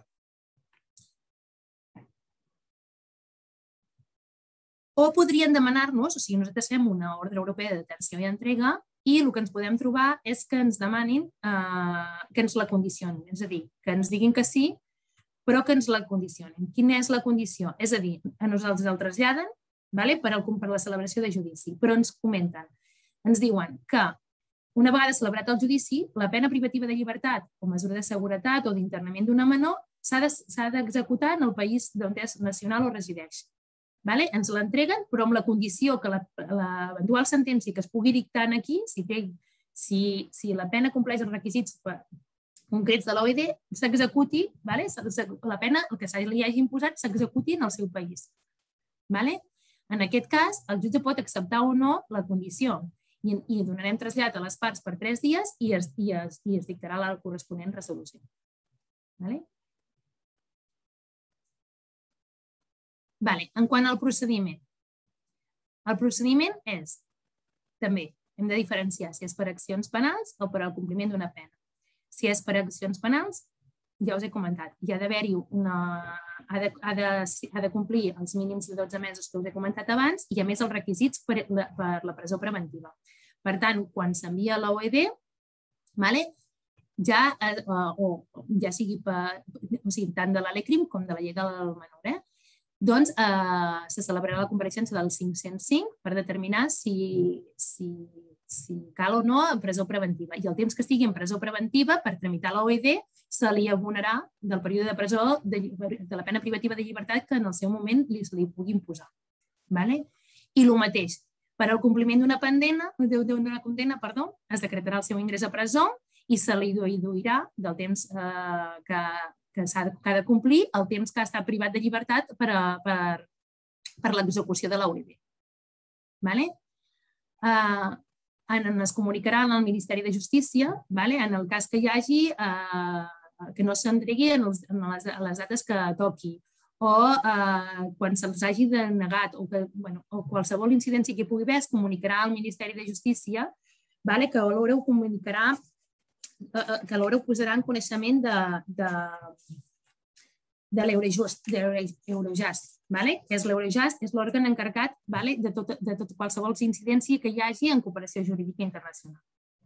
O podrien demanar-nos, o sigui, nosaltres fem una ordre europea de detenció i entrega i el que ens podem trobar és que ens demanin que ens la condicionin. És a dir, que ens diguin que sí, però que ens la condicionin. Quina és la condició? És a dir, a nosaltres el traslladen per la celebració de judici, però ens comenten, ens diuen que una vegada celebrat el judici, la pena privativa de llibertat o mesura de seguretat o d'internament d'una menor s'ha d'executar en el país d'on és nacional o resideix. Ens l'entreguen, però amb la condició que l'eventual sentència que es pugui dictar aquí, si la pena compleix els requisits concrets de l'OED, s'executi, la pena, el que se li hagi imposat, s'executi en el seu país. En aquest cas, el jutge pot acceptar o no la condició i donarem trasllat a les parts per 3 dies i es dictarà la corresponent resolució. En quant al procediment. El procediment és, també, hem de diferenciar si és per accions penals o per al compliment d'una pena. Si és per accions penals, ja us he comentat, hi ha d'haver-hi ha de complir els mínims de 12 mesos que us he comentat abans i, a més, els requisits per la presó preventiva. Per tant, quan s'envia l'OED, ja sigui tant de la LECRIM com de la llei del menor, doncs se celebrarà la compareixença del 505 per determinar si cal o no en presó preventiva. I el temps que estigui en presó preventiva per tramitar l'OED se li abonarà del període de presó de la pena privativa de llibertat que en el seu moment li pugui imposar. I el mateix, per al compliment d'una condena, es decretarà el seu ingrés a presó i se li deduirà del temps que ha de complir el temps que ha estat privat de llibertat per l'execució de l'OED. Es comunicarà al Ministeri de Justícia en el cas que hi hagi que no s'entregui a les dates que toqui o quan se'ls hagi denegat o qualsevol incidència que hi pugui haver es comunicarà al Ministeri de Justícia que alhora ho comunicarà, que alhora ho posarà en coneixement de l'Eurojust, que és l'Eurojust, és l'òrgan encarregat de qualsevol incidència que hi hagi en cooperació jurídica internacional.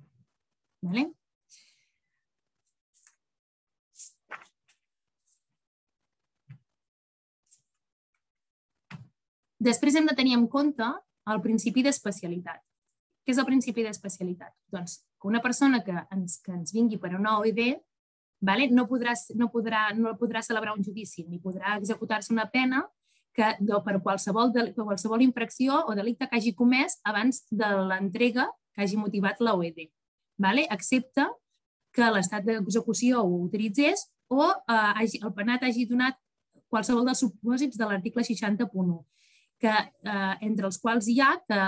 Després hem de tenir en compte el principi d'especialitat. Què és el principi d'especialitat? Doncs que una persona que ens vingui per una OED no podrà celebrar un judici ni podrà executar-se una pena per qualsevol infracció o delicte que hagi comès abans de l'entrega que hagi motivat l'OED, excepte que l'estat d'execució ho autoritzés o el penat hagi donat qualsevol dels supòsits de l'article 60.1, entre els quals hi ha que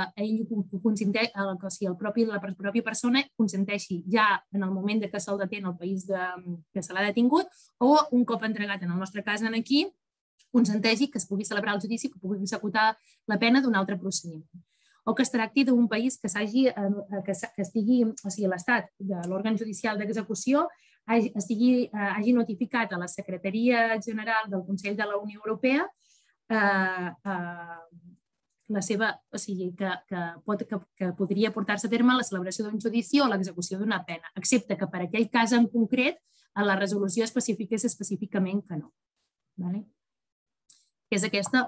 la pròpia persona consenteixi ja en el moment que se'l detén al país que se l'ha detingut o un cop entregat, en el nostre cas aquí, consenteixi que es pugui celebrar el judici, que pugui executar la pena d'un altre procediment. O que es tracti d'un país que estigui, o sigui, l'Estat, l'òrgan judicial d'execució, hagi notificat a la Secretaria General del Consell de la Unió Europea la seva, o sigui, que podria portar-se a terme la celebració d'un judici o l'execució d'una pena, excepte que per aquell cas en concret a la resolució especifiqués específicament que no. És aquesta,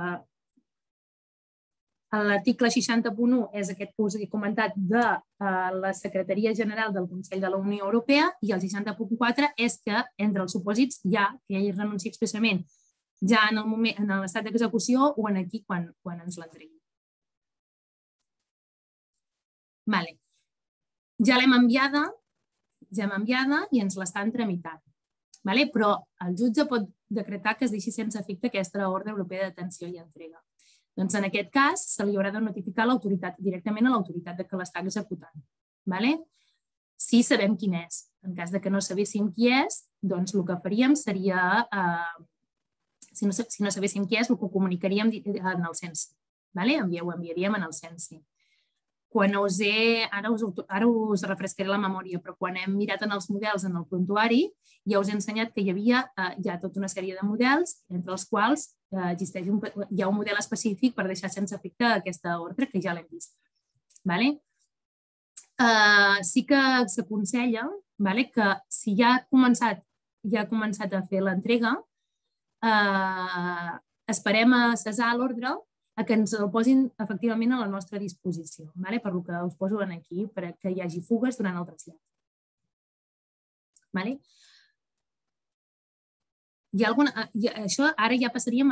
l'article 60.1 és aquest que us he comentat de la Secretaria General del Consell de la Unió Europea i el 60.4 és que entre els supòsits hi ha que hi renunci expressament ja en l'estat d'execució o aquí quan ens l'entregui. Ja l'hem enviada ja m'ha enviada i ens l'estan tramitant. Però el jutge pot decretar que es deixi sense efecte aquesta ordre europea de detenció i entrega. Doncs en aquest cas se li haurà de notificar directament a l'autoritat que l'està executant. Si sabem quin és. En cas que no sabéssim qui és, doncs el que faríem seria, si no sabéssim qui és, el que comunicaríem en el CENSI. Ho enviaríem en el CENSI. Ara us refrescaré la memòria, però quan hem mirat en els models en el prontuari, ja us he ensenyat que hi havia ja tota una sèrie de models, entre els quals hi ha un model específic per deixar sense efecte aquesta ordre, que ja l'hem vist. Sí que s'aconsella que si ja ha començat a fer l'entrega, esperem a cessar l'ordre que ens el posin efectivament a la nostra disposició, per el que us poso aquí, perquè hi hagi fugues durant el trasllat. Això ara ja passaríem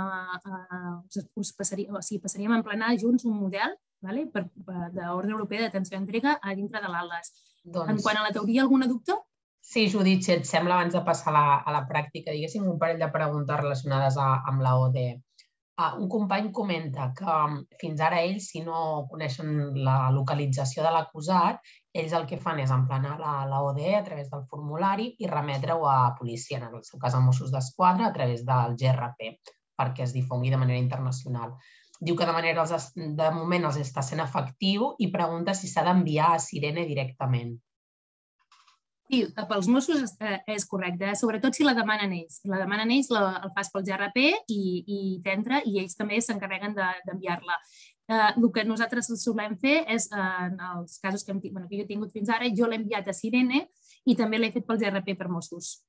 passaríem a emplenar junts un model d'ordre europea de detenció i entrega a dintre de l'ATLAS. En quant a la teoria, alguna dubte? Sí, Judit, si et sembla, abans de passar a la pràctica, diguéssim un parell de preguntes relacionades amb l'ODE. Un company comenta que fins ara ells, si no coneixen la localització de l'acusat, ells el que fan és emplenar l'ODE a través del formulari i remetre-ho a policia, en el seu cas a Mossos d'Esquadra, a través del GRP, perquè es difongui de manera internacional. Diu que de moment els està sent efectiu i pregunta si s'ha d'enviar a Sirene directament. Sí, pels Mossos és correcte, sobretot si la demanen ells. La demanen ells, el fas pel GRP i t'entra i ells també s'encarreguen d'enviar-la. El que nosaltres solem fer és, en els casos que jo he tingut fins ara, jo l'he enviat a Sirene i també l'he fet pel GRP per Mossos.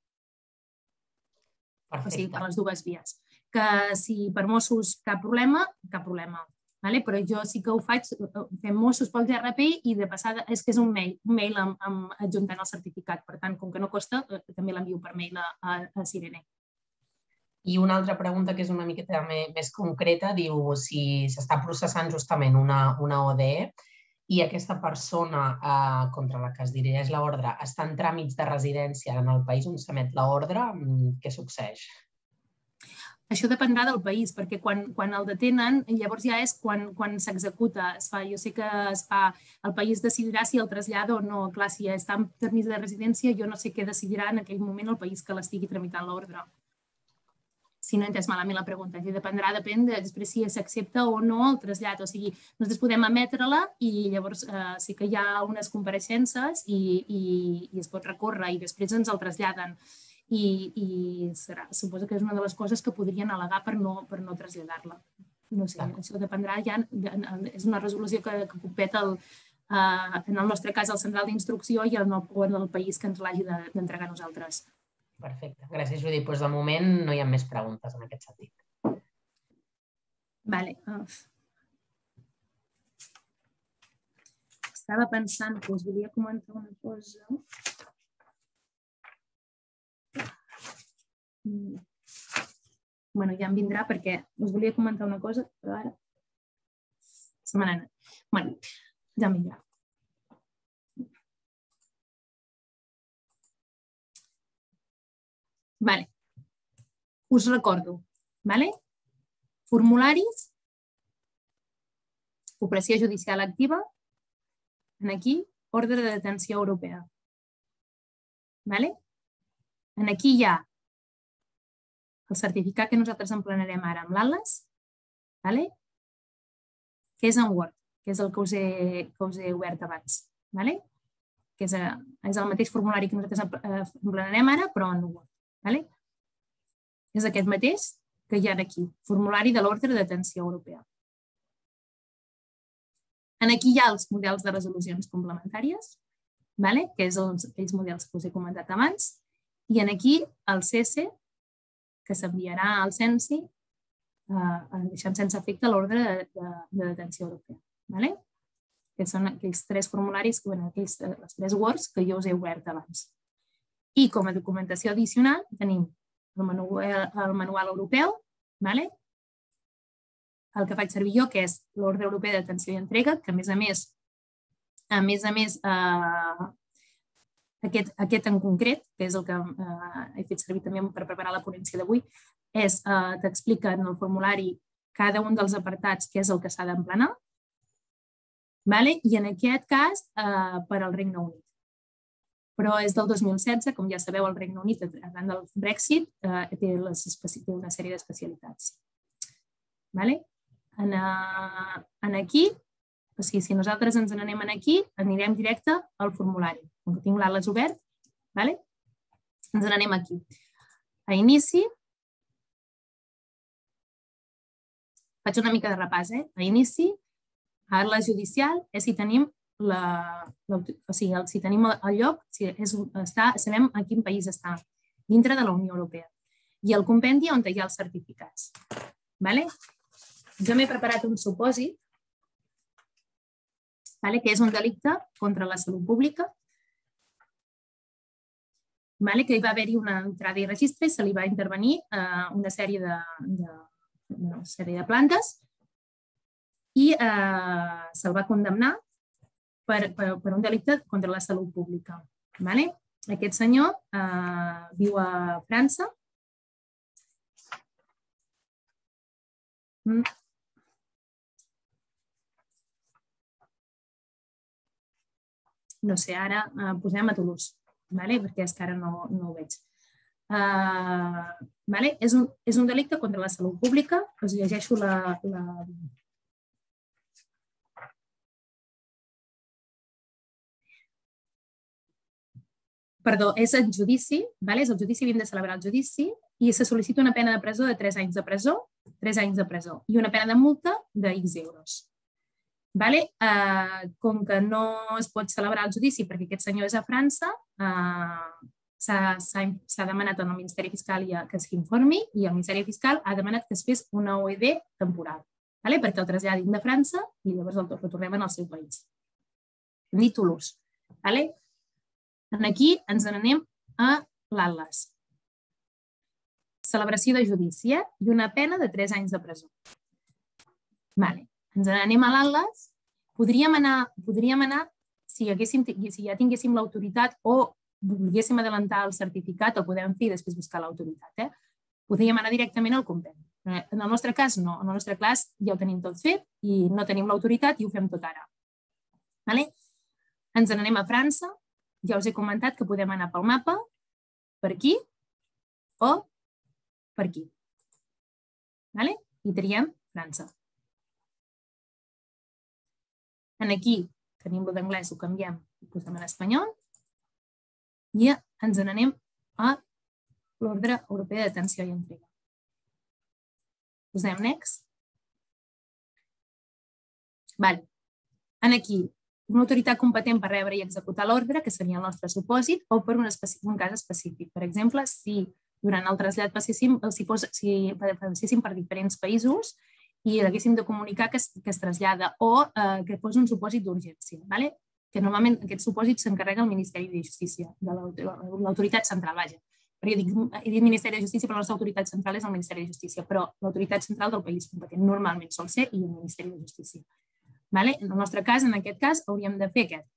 O sigui, per les dues vies. Que si per Mossos cap problema, però jo sí que ho faig fent Mossos pel GRP i de passada és que és un mail adjuntant el certificat. Per tant, com que no costa, també l'envio per mail a Sirene. I una altra pregunta que és una miqueta més concreta, diu si s'està processant justament una ODE i aquesta persona contra la que es dirigeix l'ordre està en tràmits de residència en el país on s'emet l'ordre, què succeeix? Això dependrà del país, perquè quan el detenen, llavors ja és quan s'executa. Jo sé que el país decidirà si el trasllada o no. Clar, si està en permís de residència, jo no sé què decidirà en aquell moment el país que l'estigui tramitant l'ordre. Si no he entès malament la pregunta. Depèn després si s'accepta o no el trasllat. O sigui, nosaltres podem emetre-la i llavors sí que hi ha unes compareixences i es pot recórrer i després ens el traslladen. I suposo que és una de les coses que podrien al·legar per no traslladar-la. No sé, això dependrà ja, és una resolució que compet en el nostre cas al central d'instrucció i en el país que ens l'hagi d'entregar a nosaltres. Perfecte, gràcies Judit. Doncs de moment no hi ha més preguntes en aquest sentit. Vale. Estava pensant que us volia comentar una cosa. Ja em vindrà perquè us volia comentar una cosa, però ara se me n'ha anat. Ja em vindrà. Us recordo, formularis, cooperació judicial activa, aquí, ordre de detenció europea. Aquí hi ha el certificat que nosaltres emplenarem ara amb l'ATLAS, que és en Word, que és el que us he obert abans. Que és el mateix formulari que nosaltres emplenarem ara, però en Word. És aquest mateix que hi ha aquí, formulari de l'ordre de detenció europea. Aquí hi ha els models de resolucions complementàries, que és aquells models que us he comentat abans, i aquí el CC, que s'enviarà al CENSI deixant sense efecte l'ordre de detenció europea. Que són aquells tres formularis, les tres Words que jo us he obert abans. I com a documentació addicional tenim el manual europeu, el que faig servir jo, que és l'ordre europeu de detenció i entrega, que a més a més aquest en concret, que és el que he fet servir també per preparar la ponència d'avui, t'explica en el formulari cada un dels apartats què és el que s'ha d'emplenar, i en aquest cas per al Regne Unit. Però és del 2016, com ja sabeu, el Regne Unit, arran del Brexit, té una sèrie d'especialitats. Aquí, o sigui, si nosaltres ens n'anem aquí, anirem directe al formulari. Com que tinc l'Atlas obert, ens n'anem aquí. A inici, faig una mica de repàs, a inici, a Atlas judicial és si tenim si tenim el lloc, sabem en quin país està, dintre de la Unió Europea. I el compendi on hi ha els certificats. Jo m'he preparat un supòsit, que és un delicte contra la salut pública, que hi va haver-hi una entrada i registre i se li va intervenir una sèrie de plantes i se'l va condemnar per un delicte contra la salut pública. Aquest senyor viu a França. No sé, ara posem a Toulouse, perquè és que ara no ho veig. És un delicte contra la salut pública. Us llegeixo la... Perdó, és el judici, és el judici, havíem de celebrar el judici i se sol·licita una pena de presó de 3 anys de presó, 3 anys de presó i una pena de multa de X euros. Com que no es pot celebrar el judici perquè aquest senyor és a França, s'ha demanat al Ministeri Fiscal que s'informi i el Ministeri Fiscal ha demanat que es fes una OED temporal perquè el traslladin de França i llavors el retornem al seu país. Hem dit Toulouse. Aquí ens n'anem a l'Atlas. Celebració de judici i una pena de 3 anys de presó. Ens n'anem a l'Atlas. Podríem anar, si ja tinguéssim l'autoritat o volguéssim adelantar el certificat, el podem fer i després buscar l'autoritat. Podríem anar directament al compendi. En el nostre cas, no. En el nostre cas ja ho tenim tot fet i no tenim l'autoritat i ho fem tot ara. Ens n'anem a França. Ja us he comentat que podem anar pel mapa, per aquí o per aquí. I triem França. Aquí tenim el d'anglès, ho canviem i posem en espanyol. I ens n'anem a l'ordre europea de detenció i entrega. Posem next. Aquí, una autoritat competent per rebre i executar l'ordre, que seria el nostre supòsit, o per un cas específic. Per exemple, si durant el trasllat passéssim per diferents països i haguéssim de comunicar que es trasllada o que fos un supòsit d'urgència, que normalment aquest supòsit s'encarrega al Ministeri de Justícia, de l'autoritat central, vaja. He dit Ministeri de Justícia, però la nostra autoritat central és el Ministeri de Justícia, però l'autoritat central del país competent normalment sol ser i el Ministeri de Justícia. En el nostre cas, en aquest cas, hauríem de fer aquest.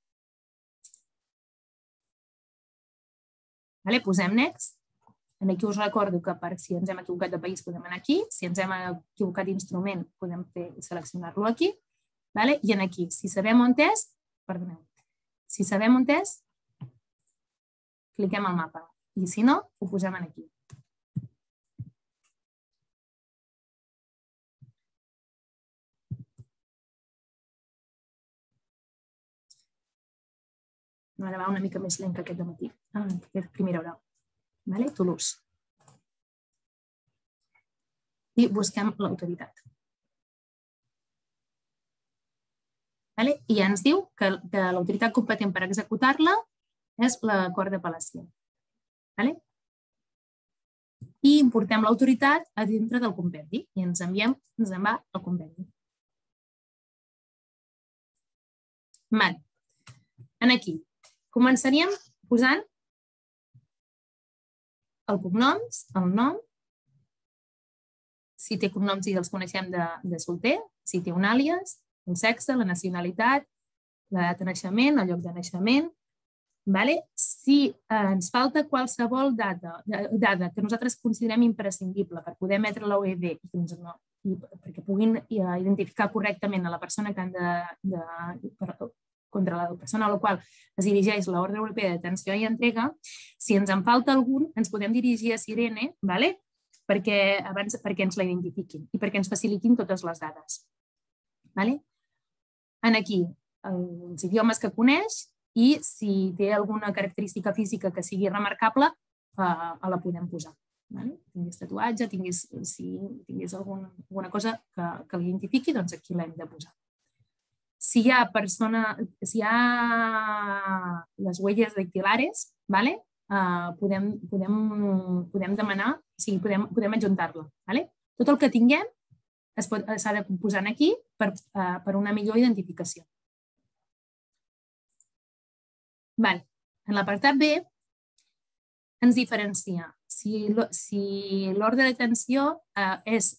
Posem next. Aquí us recordo que si ens hem equivocat de país podem anar aquí, si ens hem equivocat d'instrument podem seleccionar-lo aquí. I aquí, si sabem on és, perdoneu, si sabem on és, cliquem al mapa i si no, ho posem aquí. Ara va una mica més lent que aquest de matí, aquest primera hora. Toulouse. I busquem l'autoritat. I ja ens diu que l'autoritat competent per executar-la és la Cort d'Apel·lació. I importem l'autoritat a dintre del compendi i ens en va al compendi. Aquí començaríem posant el cognoms, el nom, si té cognoms i els coneixem de solter, si té un àlies, el sexe, la nacionalitat, l'edat de naixement, el lloc de naixement, Si ens falta qualsevol dada que nosaltres considerem imprescindible per poder emetre l'OED perquè puguin identificar correctament a la persona que han contra la persona a la qual es dirigeix l'Ordre Europea de Detenció i Entrega, si ens en falta algun, ens podem dirigir a Sirene perquè ens la identifiquin i perquè ens facilitin totes les dades. Aquí, els idiomes que coneix i si té alguna característica física que sigui remarcable, la podem posar. Tingués tatuatge, si tingués alguna cosa que l'identifiqui, doncs aquí l'hem de posar. Si hi ha les huellas dactilares, podem demanar, podem adjuntar-la. Tot el que tinguem s'ha de posar aquí per una millor identificació. En l'apartat B ens diferencia si l'ordre de detenció és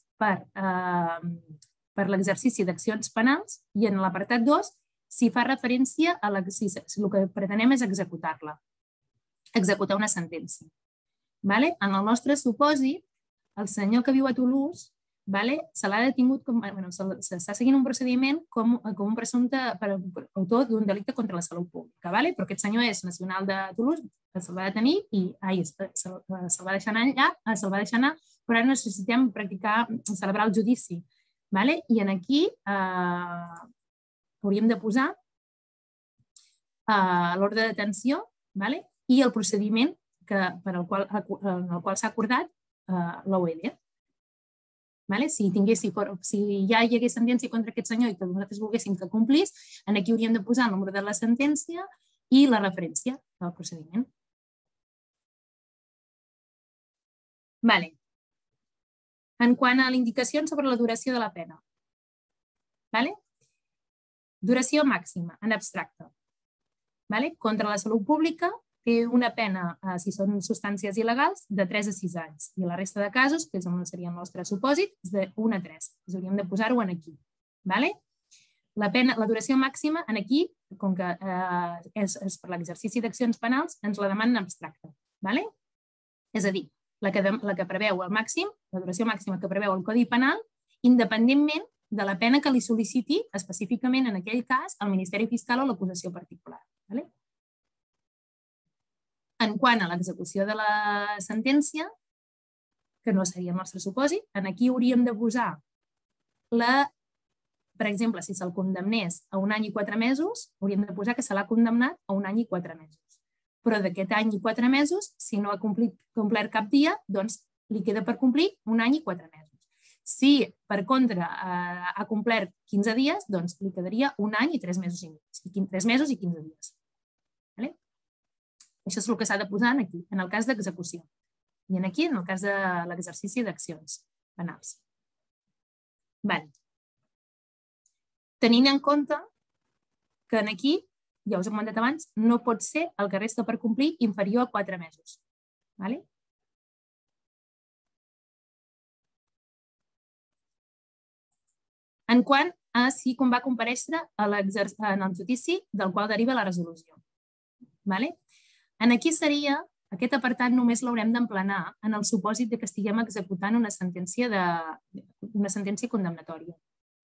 per l'exercici d'accions penals i en l'apartat 2 si fa referència a si el que pretenem és executar-la, executar una sentència. En el nostre supòsit, el senyor que viu a Toulouse se l'ha detingut, s'està seguint un procediment com un presumpte autor d'un delicte contra la salut pública, però aquest senyor és nacional de Toulouse, se'l va detenir i se'l va deixar anar, però ara necessitem celebrar el judici. I aquí hauríem de posar l'ordre de detenció i el procediment en el qual s'ha acordat l'OED. Si ja hi hagués sentència contra aquest senyor i que nosaltres volguéssim que complís, aquí hauríem de posar el número de la sentència i la referència del procediment. En quant a l'indicació sobre la duració de la pena. Duració màxima, en abstracte. Contra la salut pública té una pena, si són substàncies il·legals, de 3 a 6 anys. I la resta de casos, que és on seria el nostre supòsit, és de 1 a 3. Hauríem de posar-ho aquí. La duració màxima, aquí, com que és per l'exercici d'accions penals, ens la demanen abstracta. És a dir, la que preveu el màxim, la duració màxima que preveu el Codi Penal, independentment de la pena que li sol·liciti específicament en aquell cas el Ministeri Fiscal o l'acusació particular. En quant a l'execució de la sentència, que no seria el nostre supòsit, aquí hauríem de posar per exemple, si se'l condemnés a 1 any i 4 mesos, hauríem de posar que se l'ha condemnat a 1 any i 4 mesos. Però d'aquest any i 4 mesos, si no ha complert cap dia, doncs li queda per complir 1 any i 4 mesos. Si, per contra, ha complert 15 dies, doncs li quedaria 1 any i 3 mesos i mig. 3 mesos i 15 dies. Això és el que s'ha de posar aquí, en el cas d'execució. I aquí, en el cas de l'exercici d'accions penals. Tenint en compte que aquí, ja us he comentat abans, no pot ser el que resta per complir inferior a 4 mesos. En quant a si va comparèixer en el judici del qual deriva la resolució. Aquí seria, aquest apartat només l'haurem d'emplenar en el supòsit que estiguem executant una sentència condemnatòria.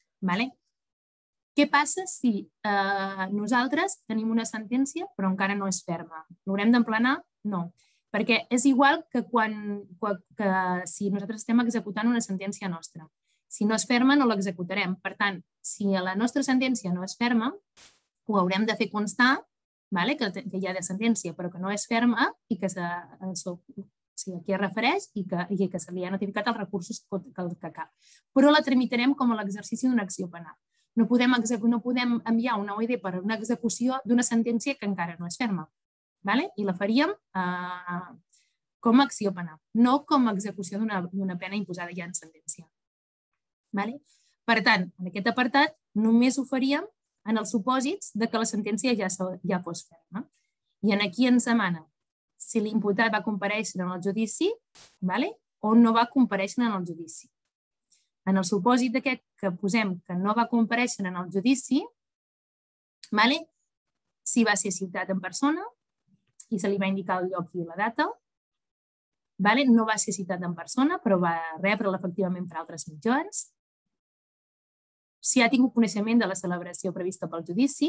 Què passa si nosaltres tenim una sentència però encara no és ferma? L'haurem d'emplenar? No, perquè és igual que si nosaltres estem executant una sentència nostra. Si no és ferma, no l'executarem. Per tant, si la nostra sentència no és ferma, ho haurem de fer constar que hi ha de sentència però que no és ferma i que aquí es refereix i que se li ha notificat els recursos que cal. Però la tramitarem com a l'exercici d'una acció penal. No podem enviar una OED per una execució d'una sentència que encara no és ferma. I la faríem com a acció penal, no com a execució d'una pena imposada ja en sentència. Per tant, en aquest apartat només ho faríem en els supòsits que la sentència ja fos ferma. I aquí ens demana si l'imputat va comparèixer en el judici o no va comparèixer en el judici. En el supòsit d'aquest que posem que no va comparèixer en el judici, si va ser citat en persona, i se li va indicar el lloc i la data. No va ser citat en persona, però va rebre'l efectivament per altres mitjans. Si ha tingut coneixement de la celebració prevista pel judici,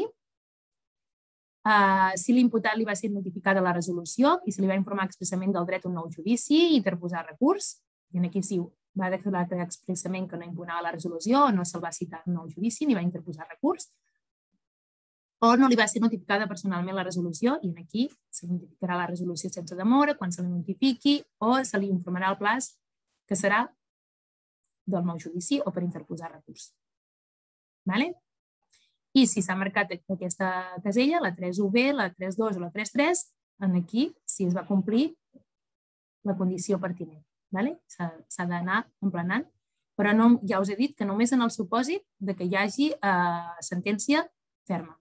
si l'imputat li va ser notificada la resolució i se li va informar expressament del dret a un nou judici i interposar recurs, i aquí sí va declarar expressament que no impugnava la resolució o no se'l va citar un nou judici ni va interposar recurs, o no li va ser notificada personalment la resolució i aquí se li notificarà la resolució sense demora quan se li notifiqui o se li informarà el plaç que serà del nou judici o per interposar recurs. I si s'ha marcat aquesta casella, la 3.1b, la 3.2 o la 3.3, aquí sí es va complir la condició pertinent. S'ha d'anar emplenant, però ja us he dit que només en el supòsit que hi hagi sentència ferma.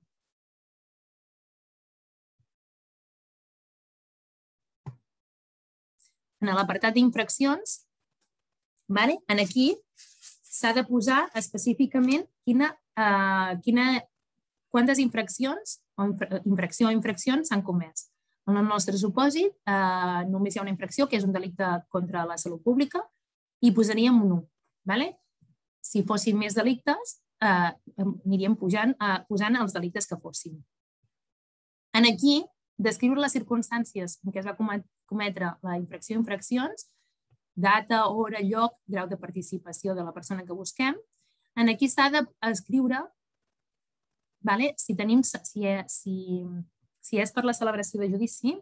En l'apartat d'infraccions, aquí s'ha de posar específicament quantes infraccions o infraccions s'han comès. En el nostre supòsit només hi ha una infracció, que és un delicte contra la salut pública, i posaríem un 1. Si fossin més delictes, aniríem posant els delictes que fossin. Aquí, descriure les circumstàncies en què es va cometre la infracció o infraccions, data, hora, lloc, grau de participació de la persona que busquem. Aquí s'ha d'escriure si és per la celebració de judici,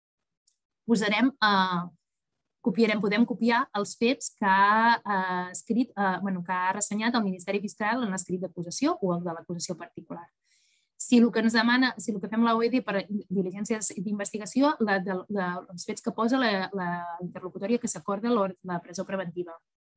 podem copiar els fets que ha ressenyat el Ministeri Fiscal en l'escrit d'acusació o el de l'acusació particular. Si el que fem l'OED per diligències d'investigació, els fets que posa la interlocutòria que s'acorda la presó preventiva.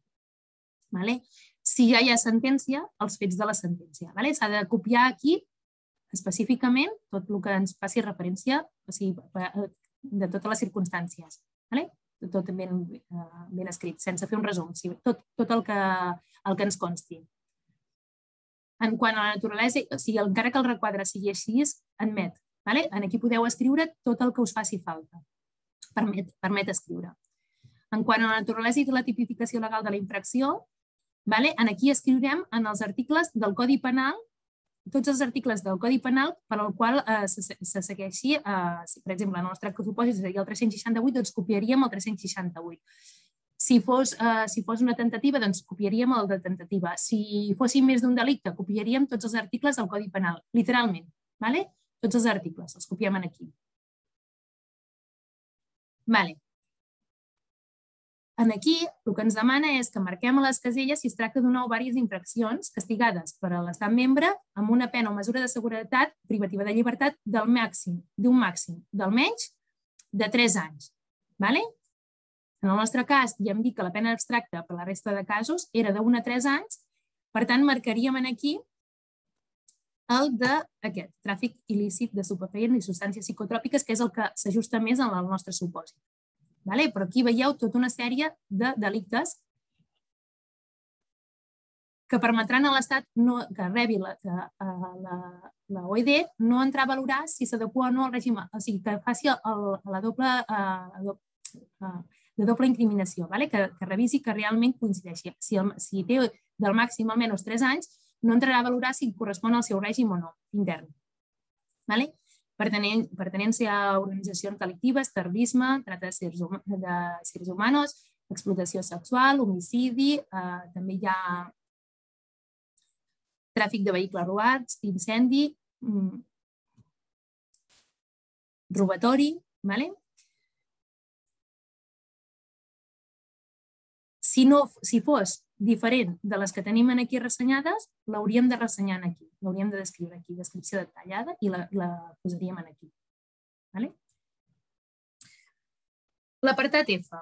Si ja hi ha sentència, els fets de la sentència. S'ha de copiar aquí específicament tot el que ens faci referència de totes les circumstàncies. Tot ben escrit, sense fer un resum, tot el que ens consti. En quant a la naturalesa, encara que el requadre sigui així, admet. Aquí podeu escriure tot el que us faci falta. Permet escriure. En quant a la naturalesa i la tipificació legal de la infracció, aquí escriurem en els articles del Codi Penal, tots els articles del Codi Penal per al qual se segueixi, per exemple, el nostre supòsit seria el 368, doncs copiaríem el 368. Si fos una tentativa, doncs copiaríem el de tentativa. Si fossin més d'un delicte, copiaríem tots els articles del Codi Penal, literalment. Tots els articles, els copiem aquí. Aquí el que ens demana és que marquem a les caselles si es tracta d'una o diverses infraccions castigades per l'estat membre amb una pena o mesura de seguretat privativa de llibertat d'un màxim d'almenys de 3 anys. En el nostre cas, ja hem dit que la pena abstracta per la resta de casos era d'1 a 3 anys, per tant, marcaríem aquí el d'aquest, tràfic il·lícit de estupefaents i substàncies psicotròpiques, que és el que s'ajusta més al nostre supòsit. Però aquí veieu tota una sèrie de delictes que permetran a l'Estat que rebi l'OED no entrar a valorar si s'adequa o no al règim, o sigui, que faci la doble incriminació, que revisi que realment coincideixi. Si té del màxim almenys 3 anys, no entrarà a valorar si correspon al seu règim o no, intern. Pertenència a organitzacions delictives, terrorisme, tracte de seres humanos, explotació sexual, homicidi, també hi ha tràfic de vehicles robats, incendi, robatori. Si fos diferent de les que tenim aquí ressenyades, l'hauríem de ressenyar aquí, l'hauríem de descriure aquí, descripció detallada, i la posaríem aquí. L'apartat F.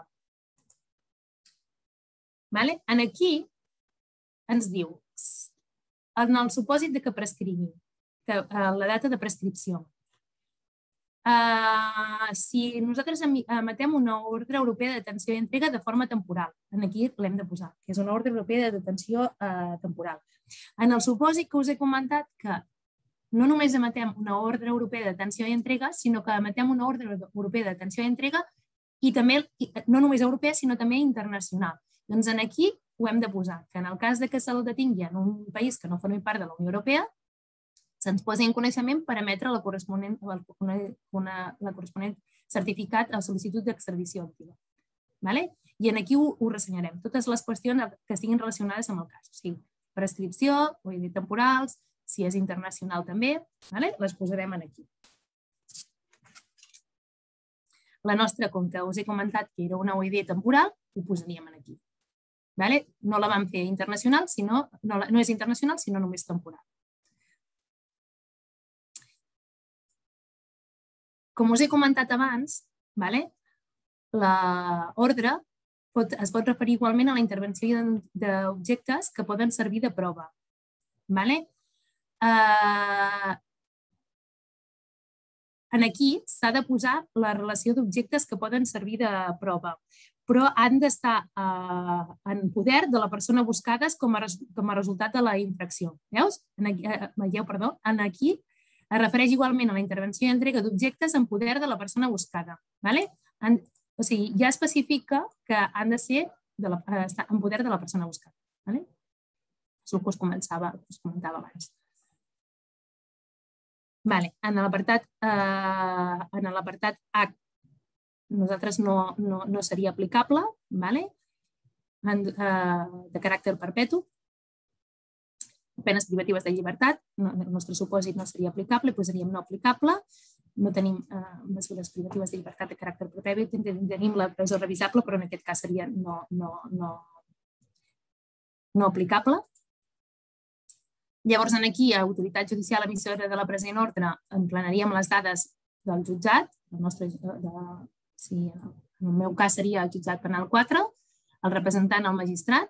Aquí ens diu, en el supòsit que prescrigui, la data de prescripció. Si nosaltres emetem una ordre europea de detenció i entrega de forma temporal, aquí l'hem de posar, que és una ordre europea de detenció temporal. En el supòsit que us he comentat que no només emetem una ordre europea de detenció i entrega, sinó que emetem una ordre europea de detenció i entrega i també, no només europea, sinó també internacional. Doncs aquí ho hem de posar, que en el cas que se'l detingui en un país que no formi part de la Unió Europea, se'ns posi en coneixement per emetre la corresponent certificat a la sol·licitud d'extradició activa. I aquí ho ressenyarem, totes les qüestions que estiguin relacionades amb el cas. O sigui, prescripció, OID temporals, si és internacional també, les posarem aquí. La nostra, com que us he comentat que era una OID temporal, ho posaríem aquí. No la vam fer internacional, no és internacional, sinó només temporal. Com us he comentat abans, l'ordre es pot referir igualment a la intervenció d'objectes que poden servir de prova. Aquí s'ha de posar la relació d'objectes que poden servir de prova, però han d'estar en poder de la persona buscada com a resultat de la infracció. Veieu, perdó? Aquí es refereix igualment a la intervenció i entrega d'objectes en poder de la persona buscada. O sigui, ja especifica que han de ser en poder de la persona buscada. És el que us comentava abans. En l'apartat H nosaltres no seria aplicable, de caràcter perpetu. Penes privatives de llibertat, el nostre supòsit no seria aplicable, posaríem no aplicable. No tenim mesures privatives de llibertat de caràcter perpetu, tenim la presó revisable, però en aquest cas seria no aplicable. Llavors, aquí, a autoritat judicial emissora de la present ordre, emplenaríem les dades del jutjat, en el meu cas seria el jutjat penal 4, el representant el magistrat,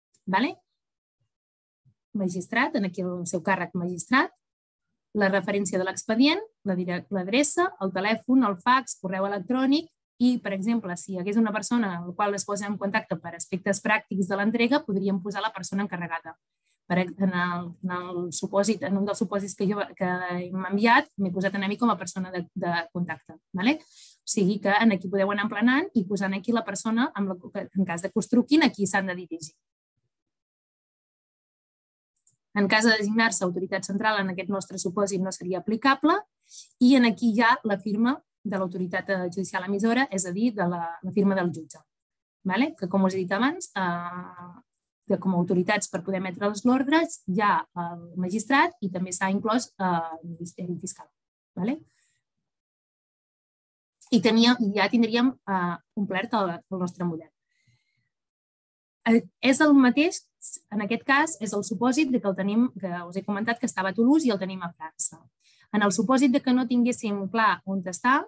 aquí el seu càrrec magistrat, la referència de l'expedient, l'adreça, el telèfon, el fax, correu electrònic i, per exemple, si hi hagués una persona amb la qual es posa en contacte per aspectes pràctics de l'entrega, podríem posar la persona encarregada. En un dels supòsits que m'ha enviat, m'he posat a mi com a persona de contacte. O sigui que aquí podeu anar emplenant i posant aquí la persona, en cas que us truquin, a qui s'han de dirigir. En cas de designar-se autoritat central, en aquest nostre supòsit no seria aplicable i aquí hi ha la firma de l'autoritat judicial emissora, és a dir, de la firma del jutge. Que, com us he dit abans, com a autoritats per poder emetre els ordres hi ha el magistrat i també s'ha inclòs el Ministeri Fiscal. I ja tindríem complert el nostre model. És el mateix, en aquest cas, és el supòsit que el tenim, que us he comentat que estava a Toulouse i el tenim a França. En el supòsit que no tinguéssim clar on està,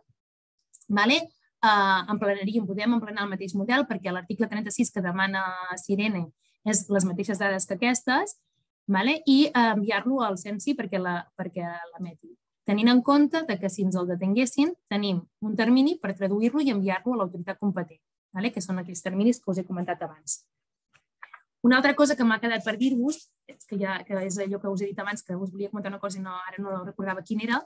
podem emplenar el mateix model perquè l'article 36 que demana Sirene és les mateixes dades que aquestes i enviar-lo al CENSI perquè l'emeti. Tenint en compte que si ens el detenguessin tenim un termini per traduir-lo i enviar-lo a l'autoritat competent, que són aquells terminis que us he comentat abans. Una altra cosa que m'ha quedat per dir-vos, que és allò que us he dit abans, que us volia comentar una cosa i ara no recordava quina era,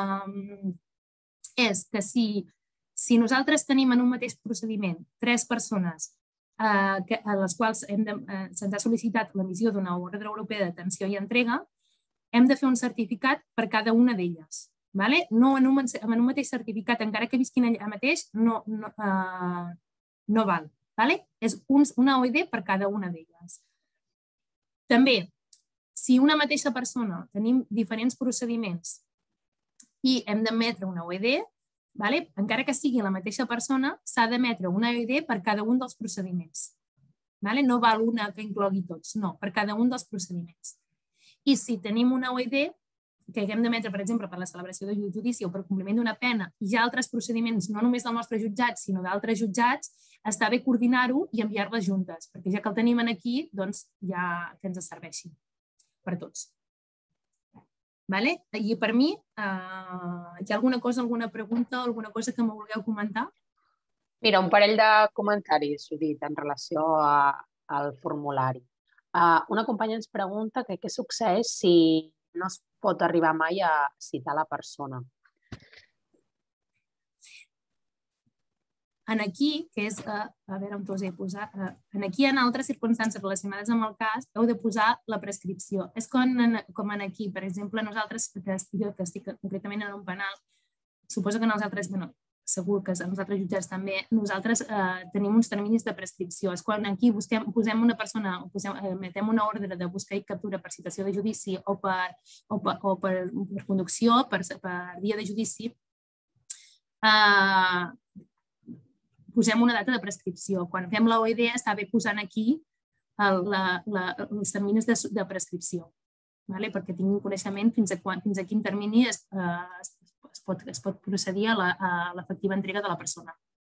és que si nosaltres tenim en un mateix procediment 3 persones a les quals se'ns ha sol·licitat l'emissió d'una ordre europea de detenció i entrega, hem de fer un certificat per cada una d'elles. No en un mateix certificat, encara que visquin allà mateix, no val. És una OID per cada una d'elles. També, si una mateixa persona tenim diferents procediments i hem d'emetre una OID, encara que sigui la mateixa persona, s'ha d'emetre una OID per cada un dels procediments. No val una que inclogui tots, no, per cada un dels procediments. I si tenim una OID que haguem d'emetre, per exemple, per la celebració de judici o per compliment d'una pena i ja altres procediments, no només del nostre jutjat, sinó d'altres jutjats, està bé coordinar-ho i enviar-les juntes, perquè ja que el tenim aquí, doncs ja que ens serveixi per tots. I per mi, hi ha alguna cosa, alguna pregunta o alguna cosa que me vulgueu comentar? Mira, un parell de comentaris, Judit, en relació al formulari. Una companya ens pregunta què succeeix si no es pot arribar mai a citar la persona. En aquí, que és, a veure on us he posat, aquí en altres circumstàncies relacionades amb el cas heu de posar la prescripció. És com en aquí, per exemple, nosaltres, que estic concretament en un penal, suposo que en els altres, segur que en els altres jutjats també, nosaltres tenim uns terminis de prescripció. És quan aquí posem una persona, emetem una ordre de busca i captura per citació de judici o per conducció, per dia de judici, posem una data de prescripció. Quan fem l'OED està bé posant aquí els terminis de prescripció, perquè tinguin coneixement fins a quin termini es pot procedir a l'efectiva entrega de la persona.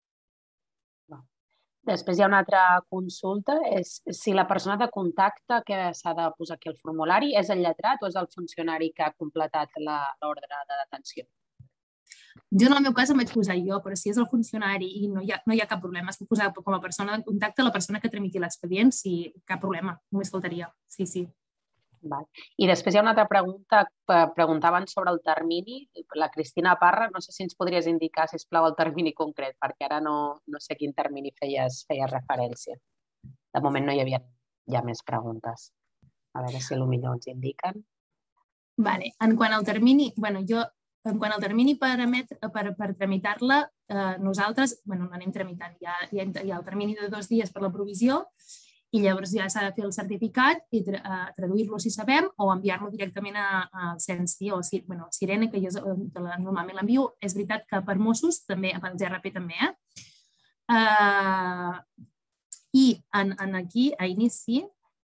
Després hi ha una altra consulta, és si la persona de contacte que s'ha de posar aquí al formulari és el lletrat o és el funcionari que ha completat l'ordre de detenció. Jo en el meu cas em vaig posar jo, però si és el funcionari i no hi ha cap problema, es pot posar com a persona de contacte la persona que tramiti l'expedient, sí, cap problema, només faltaria, sí. I després hi ha una altra pregunta, preguntaven sobre el termini, la Cristina Parra, no sé si ens podries indicar, sisplau, el termini concret, perquè ara no sé a quin termini feies referència. De moment no hi havia ja més preguntes. A veure si potser ens indiquen. En quant al termini, per tramitar-la, nosaltres l'anem tramitant. Hi ha el termini de 2 dies per la provisió i llavors ja s'ha de fer el certificat i traduir-lo si sabem o enviar-lo directament al CENSI o al Sirene, que normalment l'envio. És veritat que per Mossos també, per GRP també. I aquí, a inici,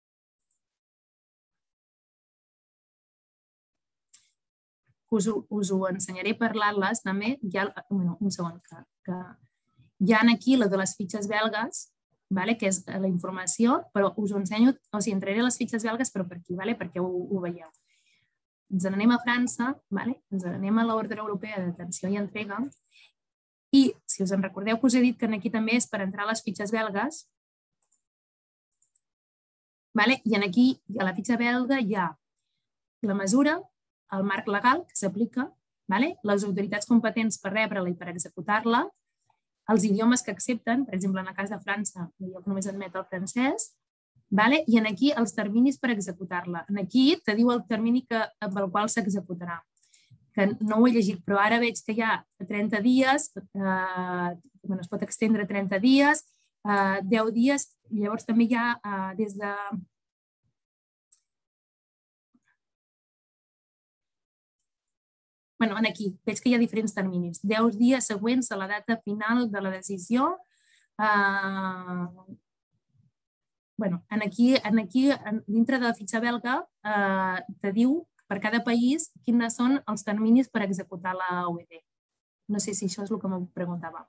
us ho ensenyaré per l'Atlas també. Un segon, que hi ha aquí la de les fitxes belgues, que és la informació, però us ho ensenyo, o sigui, entraré a les fitxes belgues, però per aquí, perquè ho veieu. Ens n'anem a França, ens n'anem a l'ordre europea de detenció i entrega, i si us en recordeu que us he dit que aquí també és per entrar a les fitxes belgues, i aquí, a la fitxa belga, hi ha la mesura, el marc legal que s'aplica, les autoritats competents per rebre-la i per executar-la, els idiomes que accepten, per exemple, en el cas de França, només admet el francès, i aquí els terminis per executar-la. Aquí te diu el termini pel qual s'executarà, que no ho he llegit, però ara veig que hi ha 30 dies, es pot extendre 30 dies, 10 dies, llavors també hi ha des de... Aquí veig que hi ha diferents terminis. 10 dies següents a la data final de la decisió. Aquí, dintre de la fitxa belga, te diu per cada país quins són els terminis per executar la OED. No sé si això és el que me preguntava.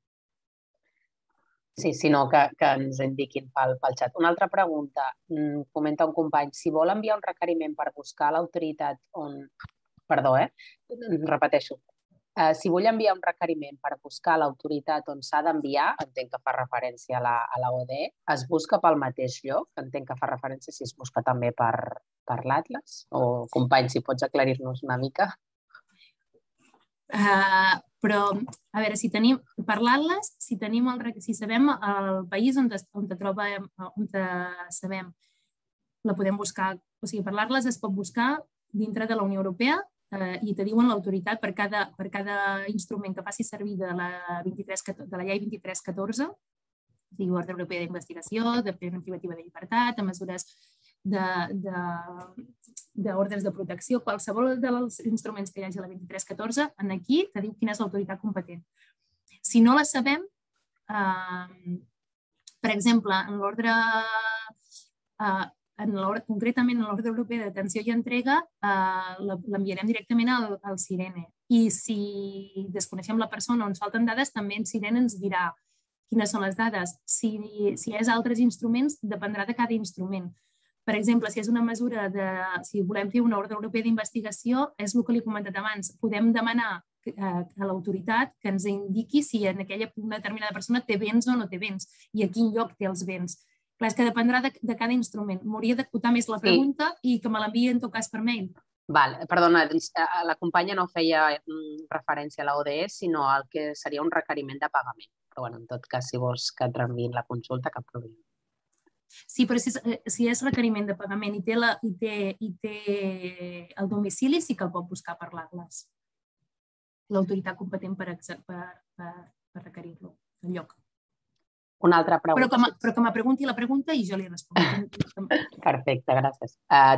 Sí, sinó que ens indiquin pel xat. Una altra pregunta. Comenta un company. Si vol enviar un requeriment per buscar l'autoritat on... Perdó, repeteixo. Si vull enviar un requeriment per buscar l'autoritat on s'ha d'enviar, entenc que fa referència a la OED, es busca pel mateix lloc? Entenc que fa referència si es busca també per l'Atlas? O, company, si pots aclarir-nos una mica. Però, a veure, per l'Atlas, si sabem el país on sabem, la podem buscar. O sigui, per l'Atlas es pot buscar dintre de la Unió Europea i te diuen l'autoritat per cada instrument que faci servir de la llei 2314, Ordre Europea d'Investigació, de pena privativa de llibertat, de mesures d'ordres de protecció, qualsevol dels instruments que hi hagi a la 2314, aquí te diu quina és l'autoritat competent. Si no la sabem, per exemple, concretament en l'Ordre Europea de Detenció i Entrega, l'enviarem directament al Sirene. I si desconeixem la persona o ens falten dades, també el Sirene ens dirà quines són les dades. Si és altres instruments, dependrà de cada instrument. Per exemple, si és una mesura si volem fer una ordre europea d'investigació, és el que li he comentat abans. Podem demanar a l'autoritat que ens indiqui si en aquella determinada persona té béns o no té béns i a quin lloc té els béns. Clar, és que dependrà de cada instrument. M'hauria d'acotar més la pregunta i que me l'enviï en tot cas per mail. Perdona, la companya no feia referència a la ODS, sinó al que seria un requeriment de pagament. Però, en tot cas, si vols que et reenviïn la consulta, cap problema. Sí, però si és requeriment de pagament i té el domicili, sí que el pot buscar per l'Atlas. L'autoritat competent per requerir-lo en lloc. Una altra pregunta. Però que me pregunti la pregunta i jo li responc. Perfecte, gràcies.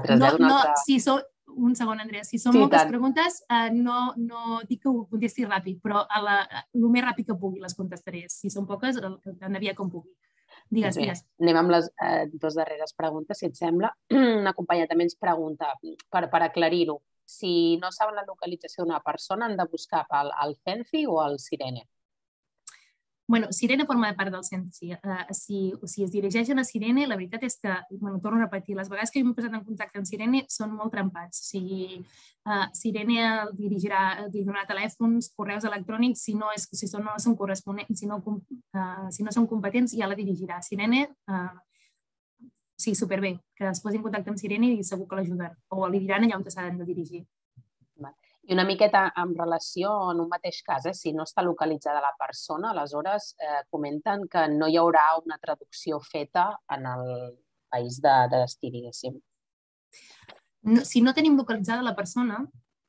Un segon, Andrea. Si són moltes preguntes, no dic que ho contesti ràpid, però el més ràpid que pugui les contestaré. Si són poques, tan aviat com pugui. Digues. Anem amb les dues darreres preguntes, si et sembla. Una companya també ens pregunta, per aclarir-ho, si no saben la localització d'una persona, han de buscar el CENCI o el Sirene? Bueno, Sirene forma part del CENCI. Si es dirigeixen a Sirene, la veritat és que, torno a repetir, les vegades que m'he posat en contacte amb Sirene són molt trempats. Sirene li donarà telèfons, correus electrònics, si no són corresponents, si no són competents, ja la dirigirà. Sirene, sí, superbé, que es posi en contacte amb Sirene i segur que l'ajudaran, o li diran allà on s'han de dirigir. I una miqueta en relació, en un mateix cas, si no està localitzada la persona, aleshores comenten que no hi haurà una traducció feta en el país de destí, diguéssim. Si no tenim localitzada la persona,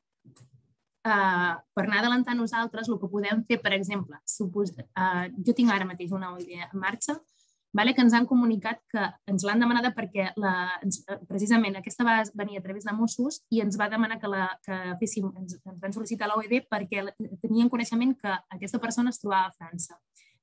per anar adelantant nosaltres, el que podem fer, per exemple, jo tinc ara mateix una idea en marxa, que ens han comunicat que ens l'han demanada perquè precisament aquesta va venir a través de Mossos i ens va demanar que féssim, ens van sol·licitar l'OED perquè tenien coneixement que aquesta persona es trobava a França.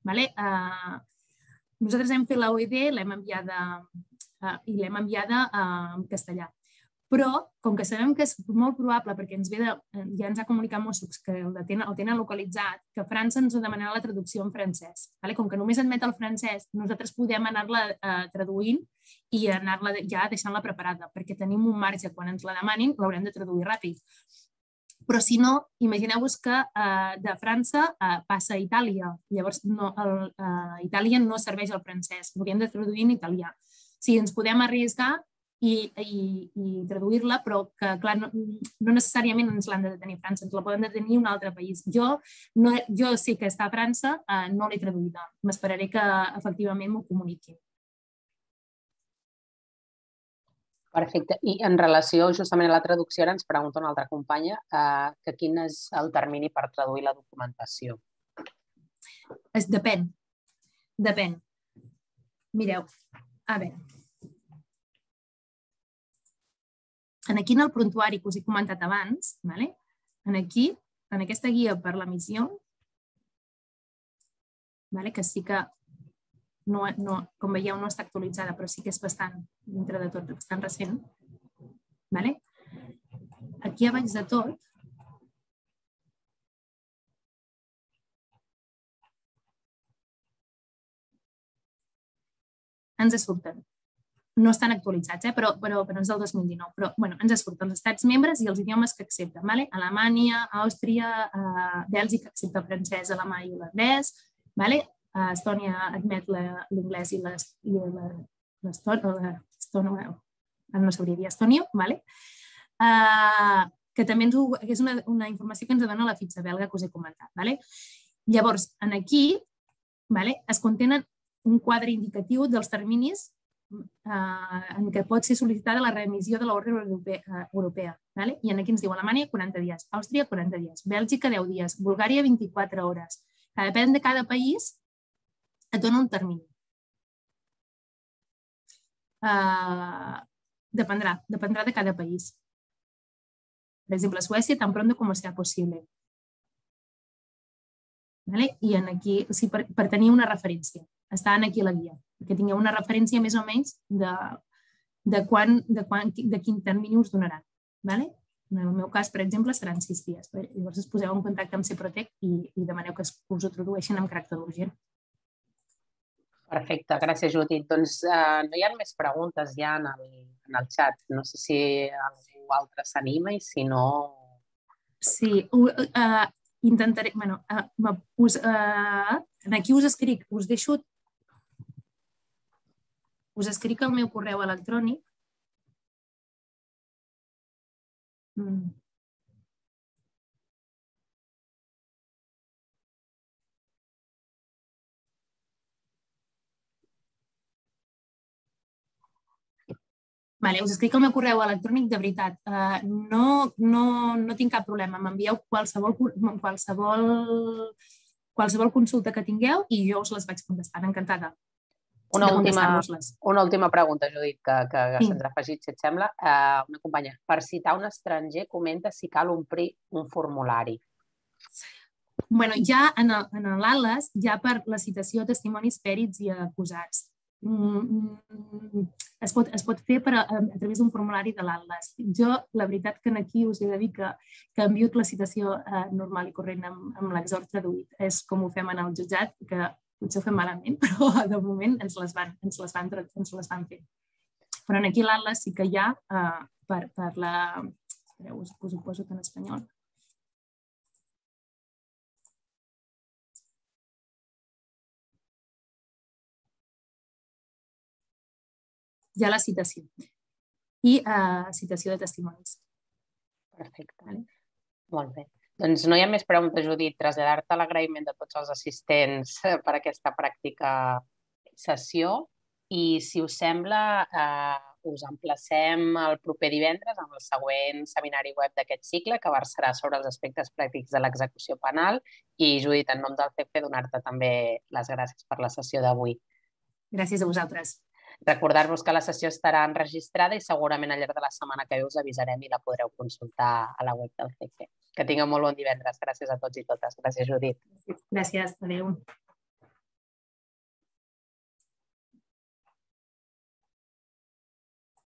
Nosaltres hem fet l'OED, l'hem enviada en castellà. Però, com que sabem que és molt probable, perquè ja ens ha comunicat Mossos que el tenen localitzat, que França ens demanarà la traducció en francès. Com que només admet el francès, nosaltres podem anar-la traduint i anar-la ja deixant-la preparada, perquè tenim un marge. Quan ens la demanin, l'haurem de traduir ràpid. Però si no, imagineu-vos que de França passa a Itàlia. Llavors, a Itàlia no serveix el francès, l'hauríem de traduir en italià. Si ens podem arriesgar i traduir-la, però que, clar, no necessàriament ens l'han de detenir a França, ens la poden detenir a un altre país. Jo sé que està a França, no l'he traduïda. M'esperaré que efectivament m'ho comuniqui. Perfecte. I en relació justament a la traducció, ara ens pregunta una altra companya que quin és el termini per traduir la documentació. Depèn. Mireu, a veure, aquí en el prontuari que us he comentat abans, aquí, en aquesta guia per la missió, que sí que, com veieu, no està actualitzada, però sí que és bastant, dintre de tot, bastant recent. Aquí a baix de tot, ens surten. No estan actualitzats, però és del 2019. Però ens surten els estats membres i els idiomes que accepten. Alemanya, Àustria, Bèlgica accepta el francès, alemany i l'anglès. Estònia admet l'anglès i l'estònia, no sabria dir estònia, que també és una informació que ens dona la fitxa belga que us he comentat. Llavors, aquí es contenen un quadre indicatiu dels terminis en què pot ser sol·licitada la remissió de l'ordre europea. I aquí ens diu Alemanya 40 dies, Àustria 40 dies, Bèlgica 10 dies, Bulgària 24 hores. Depèn de cada país, et dona un termini. Dependrà de cada país. Per exemple, a Suècia, tan pronto como sea posible. I aquí, per tenir una referència, està aquí a la guia, que tingueu una referència més o menys de quin termini us donaran. En el meu cas, per exemple, seran 6 dies. Llavors us poseu en contacte amb Ceprotec i demaneu que us ho tradueixin amb caràcter urgent. Perfecte, gràcies, Judit. Doncs no hi ha més preguntes ja en el xat. No sé si algú altre s'anima i si no... Sí, intentaré... Aquí us escric, us escric el meu correu electrònic Vale, us escric el meu correu electrònic, de veritat. No tinc cap problema. M'envieu qualsevol consulta que tingueu i jo us les vaig contestant. Encantada de contestar-vos-les. Una última pregunta, Judit, que se'ns ha afegit, si et sembla. Una companya, per citar un estranger, comenta si cal omplir un formulari. Bueno, ja en l'Atles, ja per la citació, testimonis, pèrits i acusats. Es pot fer a través d'un formulari de l'Atles. Jo, la veritat que aquí us he de dir que envio la citació normal i corrent amb l'exhort traduït. És com ho fem en el jutjat, que potser ho fem malament, però de moment ens les van fer. Però aquí l'Atles sí que hi ha per la... Espereu, us ho poso en espanyol. Hi ha la citació i citació de testimonis. Perfecte. Molt bé. Doncs no hi ha més preguntes, Judit. Traslladar-te l'agraïment de tots els assistents per aquesta pràctica sessió i, si us sembla, us emplacem el proper divendres amb el següent seminari web d'aquest cicle, que versarà sobre els aspectes pràctics de l'execució penal. I, Judit, en nom del CFE, donar-te també les gràcies per la sessió d'avui. Gràcies a vosaltres. Recordar-vos que la sessió estarà enregistrada i segurament al llarg de la setmana que ve us avisarem i la podreu consultar a la web del CFE. Que tingueu molt bon divendres. Gràcies a tots i totes. Gràcies, Judit. Gràcies. Adéu.